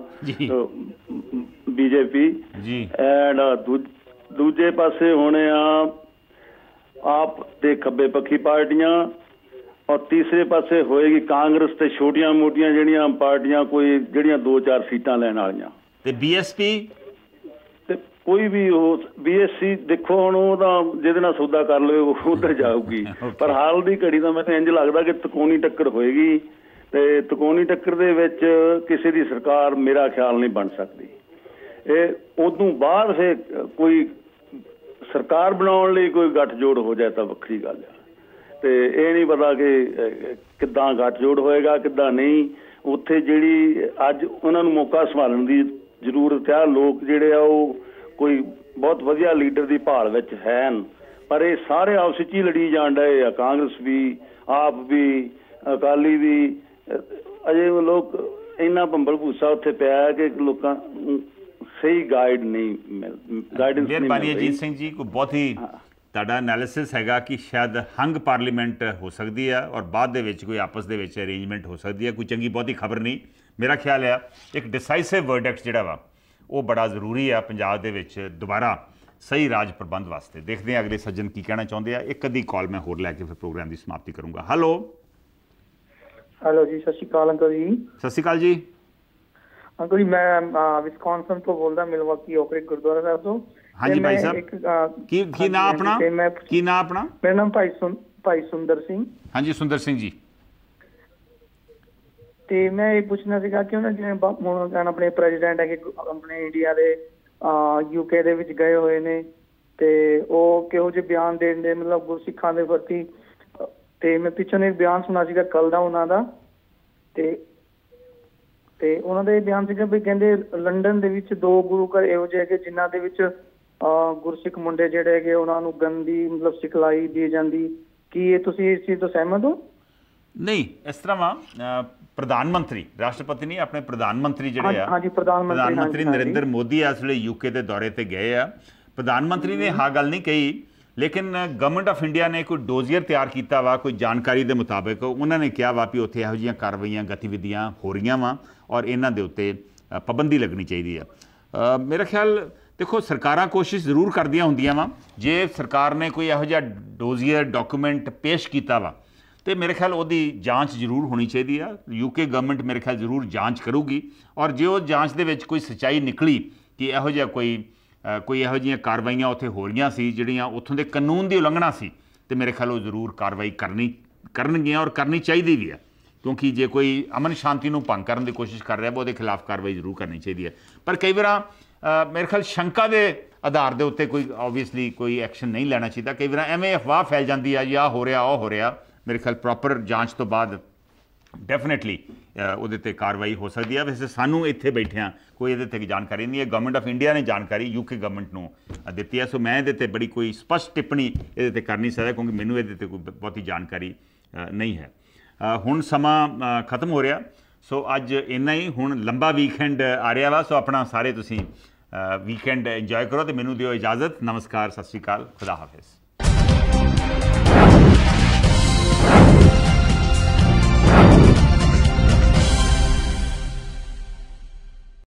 ਬੀਜੇਪੀ ਜੀ, ਐਂਡ ਦੂਜੇ ਪਾਸੇ ਹੋਣੇ ਆ ਆਪ ਤੇ ਖੱਬੇ ਪੱਖੀ ਪਾਰਟੀਆਂ, ਔਰ ਤੀਸਰੇ ਪਾਸੇ ਹੋਏਗੀ ਕਾਂਗਰਸ ਤੇ ਛੋਟੀਆਂ ਮੋਟੀਆਂ ਜਿਹੜੀਆਂ ਪਾਰਟੀਆਂ ਕੋਈ ਜਿਹੜੀਆਂ ਦੋ ਚਾਰ ਸੀਟਾਂ ਲੈਣ ਵਾਲੀਆਂ, ਤੇ ਬੀ ਐਸ ਪੀ ਤੇ ਕੋਈ ਵੀ ਉਹ ਬੀ ਐਸ ਸੀ ਦੇਖੋ ਹੁਣ ਉਹਦਾ ਜਿਹਦੇ ਨਾਲ ਸੌਦਾ ਕਰ ਲਵੇ ਉਹ ਉੱਧਰ ਜਾਊਗੀ। ਪਰ ਹਾਲ ਦੀ ਘੜੀ ਤਾਂ ਮੈਨੂੰ ਇੰਝ ਲੱਗਦਾ ਕਿ ਤਕੋਣੀ ਟੱਕਰ ਹੋਏਗੀ, ਤੇ ਤਕੋਣੀ ਟੱਕਰ ਦੇ ਵਿੱਚ ਕਿਸੇ ਦੀ ਸਰਕਾਰ ਮੇਰਾ ਖਿਆਲ ਨਹੀਂ ਬਣ ਸਕਦੀ। ਇਹ ਉਦੋਂ ਬਾਅਦ ਫਿਰ ਕੋਈ ਸਰਕਾਰ ਬਣਾਉਣ ਲਈ ਕੋਈ ਗੱਠਜੋੜ ਹੋ ਜਾਏ ਤਾਂ ਵੱਖਰੀ ਗੱਲ ਆ, ਤੇ ਇਹ ਨਹੀਂ ਪਤਾ ਕਿ ਕਿੱਦਾਂ ਗੱਠਜੋੜ ਹੋਏਗਾ ਕਿੱਦਾਂ ਨਹੀਂ। ਉੱਥੇ ਜਿਹੜੀ ਅੱਜ ਉਹਨਾਂ ਨੂੰ ਮੌਕਾ ਸੰਭਾਲਣ ਦੀ ਜ਼ਰੂਰਤ ਆ, ਲੋਕ ਜਿਹੜੇ ਆ ਉਹ ਕੋਈ ਬਹੁਤ ਵਧੀਆ ਲੀਡਰ ਦੀ ਭਾਲ ਵਿੱਚ ਹਨ, ਪਰ ਇਹ ਸਾਰੇ ਆਪਸ ਵਿੱਚ ਹੀ ਲੜੀ ਜਾਣ ਡਏ ਆ, ਕਾਂਗਰਸ ਵੀ, ਆਪ ਵੀ, ਅਕਾਲੀ ਵੀ। ਅਜੇ ਲੋਕ ਇੰਨਾ ਭੰਬਲ ਭੂਸਾ ਉੱਥੇ ਪਿਆ ਕਿ ਲੋਕਾਂ ਸਹੀ ਗਾਈਡ ਨਹੀਂ ਮਿਲ ਗਾਈਡੈਂਸ ਨਹੀਂ ਮਿਲ ਰਹੀ। ਅਜੀਤ ਸਿੰਘ ਜੀ, ਕੋਈ ਬਹੁਤ ਹੀ ਤੁਹਾਡਾ ਐਨਾਲਿਸਿਸ ਹੈਗਾ ਕਿ ਸ਼ਾਇਦ ਹੰਗ ਪਾਰਲੀਮੈਂਟ ਹੋ ਸਕਦੀ ਹੈ ਔਰ ਬਾਅਦ ਦੇ ਵਿੱਚ ਕੋਈ ਆਪਸ ਦੇ ਵਿੱਚ ਅਰੇਂਜਮੈਂਟ ਹੋ ਸਕਦੀ ਹੈ, ਕੋਈ ਚੰਗੀ ਬਹੁਤੀ ਖਬਰ ਨਹੀਂ। ਮੇਰਾ ਖਿਆਲ ਆ ਇੱਕ ਡਿਸਾਈਸਿਵ ਵਰਡਿਕਟ ਜਿਹੜਾ ਵਾ ਉਹ ਬੜਾ ਜ਼ਰੂਰੀ ਆ ਪੰਜਾਬ ਦੇ ਵਿੱਚ ਦੁਬਾਰਾ ਸਹੀ ਰਾਜ ਪ੍ਰਬੰਧ ਵਾਸਤੇ। ਦੇਖਦੇ ਹਾਂ ਅਗਲੇ ਸੱਜਣ ਕੀ ਕਹਿਣਾ ਚਾਹੁੰਦੇ ਆ। ਇੱਕ ਅੱਧੀ ਕਾਲ ਮੈਂ ਹੋਰ ਲੈ ਕੇ ਫਿਰ ਪ੍ਰੋਗਰਾਮ ਦੀ ਸਮਾਪਤੀ ਕਰੂੰਗਾ। ਹੈਲੋ ਹੈਲੋ ਜੀ, ਸਤਿ ਸ਼੍ਰੀ ਅਕਾਲ ਅੰਕਲ ਜੀ। ਸਤਿ ਸ਼੍ਰੀ ਅਕਾਲ ਜੀ। ਅੰਕਲ ਜੀ ਮੈਂ ਵਿਸਕੌਨਸਨ ਤੋਂ ਬੋਲਦਾ, ਮਿਲਵਾਕੀ ਓਕਰਿਕ ਗੁਰਦੁਆਰਾ ਸਾਹਿਬ ਤੋਂ। ਹਾਂਜੀ ਭਾਈ ਸਾਹਿਬ, ਕੀ ਕੀ ਨਾਮ ਆਪਣਾ? ਕੀ ਨਾਮ ਆਪਣਾ? ਮੇਰਾ ਨਾਮ ਭਾਈ ਸੁੰ ਭਾਈ ਸੁੰਦਰ ਸਿੰਘ। ਹਾਂਜੀ ਸੁੰਦਰ ਸਿੰਘ ਜੀ। ਤੇ ਮੈਂ ਇਹ ਪੁੱਛਣਾ ਸੀਗਾ ਕਿ ਉਹਨਾਂ ਜਿਵੇਂ ਹੁਣ ਆਪਣੇ ਪ੍ਰੈਜ਼ੀਡੈਂਟ ਹੈਗੇ ਆਪਣੇ ਇੰਡੀਆ ਦੇ ਯੂਕੇ ਦੇ ਵਿੱਚ ਗਏ ਹੋਏ ਨੇ, ਤੇ ਉਹ ਕਿਹੋ ਜਿਹੇ ਬਿਆਨ ਦੇਣ ਦੇ ਮਤਲਬ ਗੁਰਸਿੱਖਾਂ ਦੇ ਪ੍ਰਤੀ। ਤੇ ਮੈਂ ਪਿੱਛੋਂ ਇੱਕ ਬਿਆਨ ਸੁਣਾ ਸੀਗਾ ਕੱਲ ਦਾ ਉਹਨਾਂ ਦਾ, ਤੇ ਤੇ ਉਹਨਾਂ ਦਾ ਇਹ ਬਿਆਨ ਸੀਗਾ ਵੀ ਕਹਿੰਦੇ ਲੰਡਨ ਦੇ ਵਿੱਚ ਦੋ ਗੁਰੂ ਘਰ ਇਹੋ ਜਿਹੇ ਹੈਗੇ ਜਿਨ੍ਹਾਂ ਦੇ ਵਿੱਚ ਗੁਰਸਿੱਖ ਮੁੰਡੇ ਜਿਹੜੇ ਹੈਗੇ ਉਹਨਾਂ ਨੂੰ ਗੰਦੀ ਮਤਲਬ ਸਿਖਲਾਈ ਦੀ ਜਾਂਦੀ। ਕੀ ਇਹ ਤੁਸੀਂ ਇਸ ਚੀਜ਼ ਤੋਂ ਸਹਿਮਤ ਹੋ? ਨਹੀਂ, ਇਸ ਤਰ੍ਹਾਂ ਵਾ ਪ੍ਰਧਾਨ ਮੰਤਰੀ, ਰਾਸ਼ਟਰਪਤੀ ਨਹੀਂ, ਆਪਣੇ ਪ੍ਰਧਾਨ ਮੰਤਰੀ ਜਿਹੜੇ ਆ, ਹਾਂਜੀ ਪ੍ਰਧਾਨ ਮੰਤਰੀ ਪ੍ਰਧਾਨ ਮੰਤਰੀ ਨਰਿੰਦਰ ਮੋਦੀ ਇਸ ਵੇਲੇ ਯੂਕੇ ਦੇ ਦੌਰੇ ਤੇ ਗਏ ਆ। ਪ੍ਰਧਾਨ ਮੰਤਰੀ ਨੇ ਹਾਂ ਗੱਲ ਨਹੀਂ ਕਹੀ, ਲੇਕਿਨ ਗਵਰਨਮੈਂਟ ਆਫ ਇੰਡੀਆ ਨੇ ਕੋਈ ਡੋਜ਼ੀਅਰ ਤਿਆਰ ਕੀਤਾ ਵਾ, ਕੋਈ ਜਾਣਕਾਰੀ ਦੇ ਮੁਤਾਬਕ ਉਹਨਾਂ ਨੇ ਕਿਹਾ ਵਾ ਵੀ ਉੱਥੇ ਇਹੋ ਜਿਹੀਆਂ ਕਾਰਵਾਈਆਂ ਗਤੀਵਿਧੀਆਂ ਹੋ ਰਹੀਆਂ ਵਾ ਔਰ ਇਹਨਾਂ ਦੇ ਉੱਤੇ ਪਾਬੰਦੀ ਲੱਗਣੀ ਚਾਹੀਦੀ ਆ। ਮੇਰਾ ਖਿਆਲ ਦੇਖੋ ਸਰਕਾਰਾਂ ਕੋਸ਼ਿਸ਼ ਜ਼ਰੂਰ ਕਰਦੀਆਂ ਹੁੰਦੀਆਂ ਵਾ, ਜੇ ਸਰਕਾਰ ਨੇ ਕੋਈ ਇਹੋ ਜਿਹਾ ਡੋਜ਼ੀਅਰ ਡਾਕੂਮੈਂਟ ਪੇਸ਼ ਕੀਤਾ ਵਾ ਤੇ ਮੇਰੇ ਖਿਆਲ ਉਹਦੀ ਜਾਂਚ ਜ਼ਰੂਰ ਹੋਣੀ ਚਾਹੀਦੀ ਆ। ਯੂਕੇ ਗਵਰਨਮੈਂਟ ਮੇਰੇ ਖਿਆਲ ਜ਼ਰੂਰ ਜਾਂਚ ਕਰੂਗੀ, ਔਰ ਜੇ ਉਹ ਜਾਂਚ ਦੇ ਵਿੱਚ ਕੋਈ ਸੱਚਾਈ ਨਿਕਲੀ ਕਿ ਇਹੋ ਜਿਹਾ ਕੋਈ ਕੋਈ ਇਹੋ ਜਿਹੀਆਂ ਕਾਰਵਾਈਆਂ ਉੱਥੇ ਹੋ ਰਹੀਆਂ ਸੀ ਜਿਹੜੀਆਂ ਉੱਥੋਂ ਦੇ ਕਾਨੂੰਨ ਦੀ ਉਲੰਘਣਾ ਸੀ, ਤੇ ਮੇਰੇ ਖਿਆਲ ਉਹ ਜ਼ਰੂਰ ਕਾਰਵਾਈ ਕਰਨੀ ਕਰਨਗੀਆਂ ਔਰ ਕਰਨੀ ਚਾਹੀਦੀ ਵੀ ਆ, ਕਿਉਂਕਿ ਜੇ ਕੋਈ ਅਮਨ ਸ਼ਾਂਤੀ ਨੂੰ ਭੰਗ ਕਰਨ ਦੀ ਕੋਸ਼ਿਸ਼ ਕਰ ਰਿਹਾ ਵਾ ਉਹਦੇ ਖਿਲਾਫ ਕਾਰਵਾਈ ਜ਼ਰੂਰ ਕਰਨੀ ਚਾਹੀਦੀ ਹੈ। ਪਰ ਕਈ ਵਾਰ ਮੇਰੇ ਖਿਆਲ ਸ਼ੰਕਾ ਦੇ ਆਧਾਰ ਦੇ ਉੱਤੇ ਕੋਈ ਓਬਵੀਅਸਲੀ ਕੋਈ ਐਕਸ਼ਨ ਨਹੀਂ ਲੈਣਾ ਚਾਹੀਦਾ। ਕਈ ਵਾਰ ਐਵੇਂ ਅਫਵਾਹ ਫੈਲ ਜਾਂਦੀ ਆ ਜੀ ਆਹ ਹੋ ਰਿਹਾ ਉਹ ਹੋ ਰਿਹਾ। ਮੇਰੇ ਖਿਆਲ ਪ੍ਰੋਪਰ ਜਾਂਚ ਤੋਂ ਬਾਅਦ ਡੈਫੀਨੇਟਲੀ ਉਹਦੇ 'ਤੇ ਕਾਰਵਾਈ ਹੋ ਸਕਦੀ ਹੈ। ਵੈਸੇ ਸਾਨੂੰ ਇੱਥੇ ਬੈਠਿਆਂ ਕੋਈ ਇਹਦੇ 'ਤੇ ਜਾਣਕਾਰੀ ਨਹੀਂ ਹੈ, ਗਵਰਨਮੈਂਟ ਆਫ ਇੰਡੀਆ ਨੇ ਜਾਣਕਾਰੀ ਯੂਕੇ ਗਵਰਨਮੈਂਟ ਨੂੰ ਦਿੱਤੀ ਹੈ, ਸੋ ਮੈਂ ਇਹਦੇ 'ਤੇ ਬੜੀ ਕੋਈ ਸਪਸ਼ਟ ਟਿੱਪਣੀ ਇਹਦੇ 'ਤੇ ਕਰ ਨਹੀਂ ਸਕਦਾ ਕਿਉਂਕਿ ਮੈਨੂੰ ਇਹਦੇ 'ਤੇ ਕੋਈ ਬਹੁਤੀ ਜਾਣਕਾਰੀ ਨਹੀਂ ਹੈ। ਹੁਣ ਸਮਾਂ ਖਤਮ ਹੋ ਰਿਹਾ, ਸੋ ਅੱਜ ਇੰਨਾ ਹੀ। ਹੁਣ ਲੰਬਾ ਵੀਕਐਂਡ ਆ ਰਿਹਾ ਵਾ, ਸੋ ਆਪਣਾ ਸਾਰੇ ਤੁਸੀਂ ਵੀਕਐਂਡ ਇੰਜੋਏ ਕਰੋ ਤੇ ਮੈਨੂੰ ਦਿਓ ਇਜਾਜ਼ਤ। ਨਮਸਕਾਰ, ਸਤਿ ਸ਼੍ਰੀ ਅਕਾਲ, ਖੁਦਾ ਹਾਫਿਜ਼।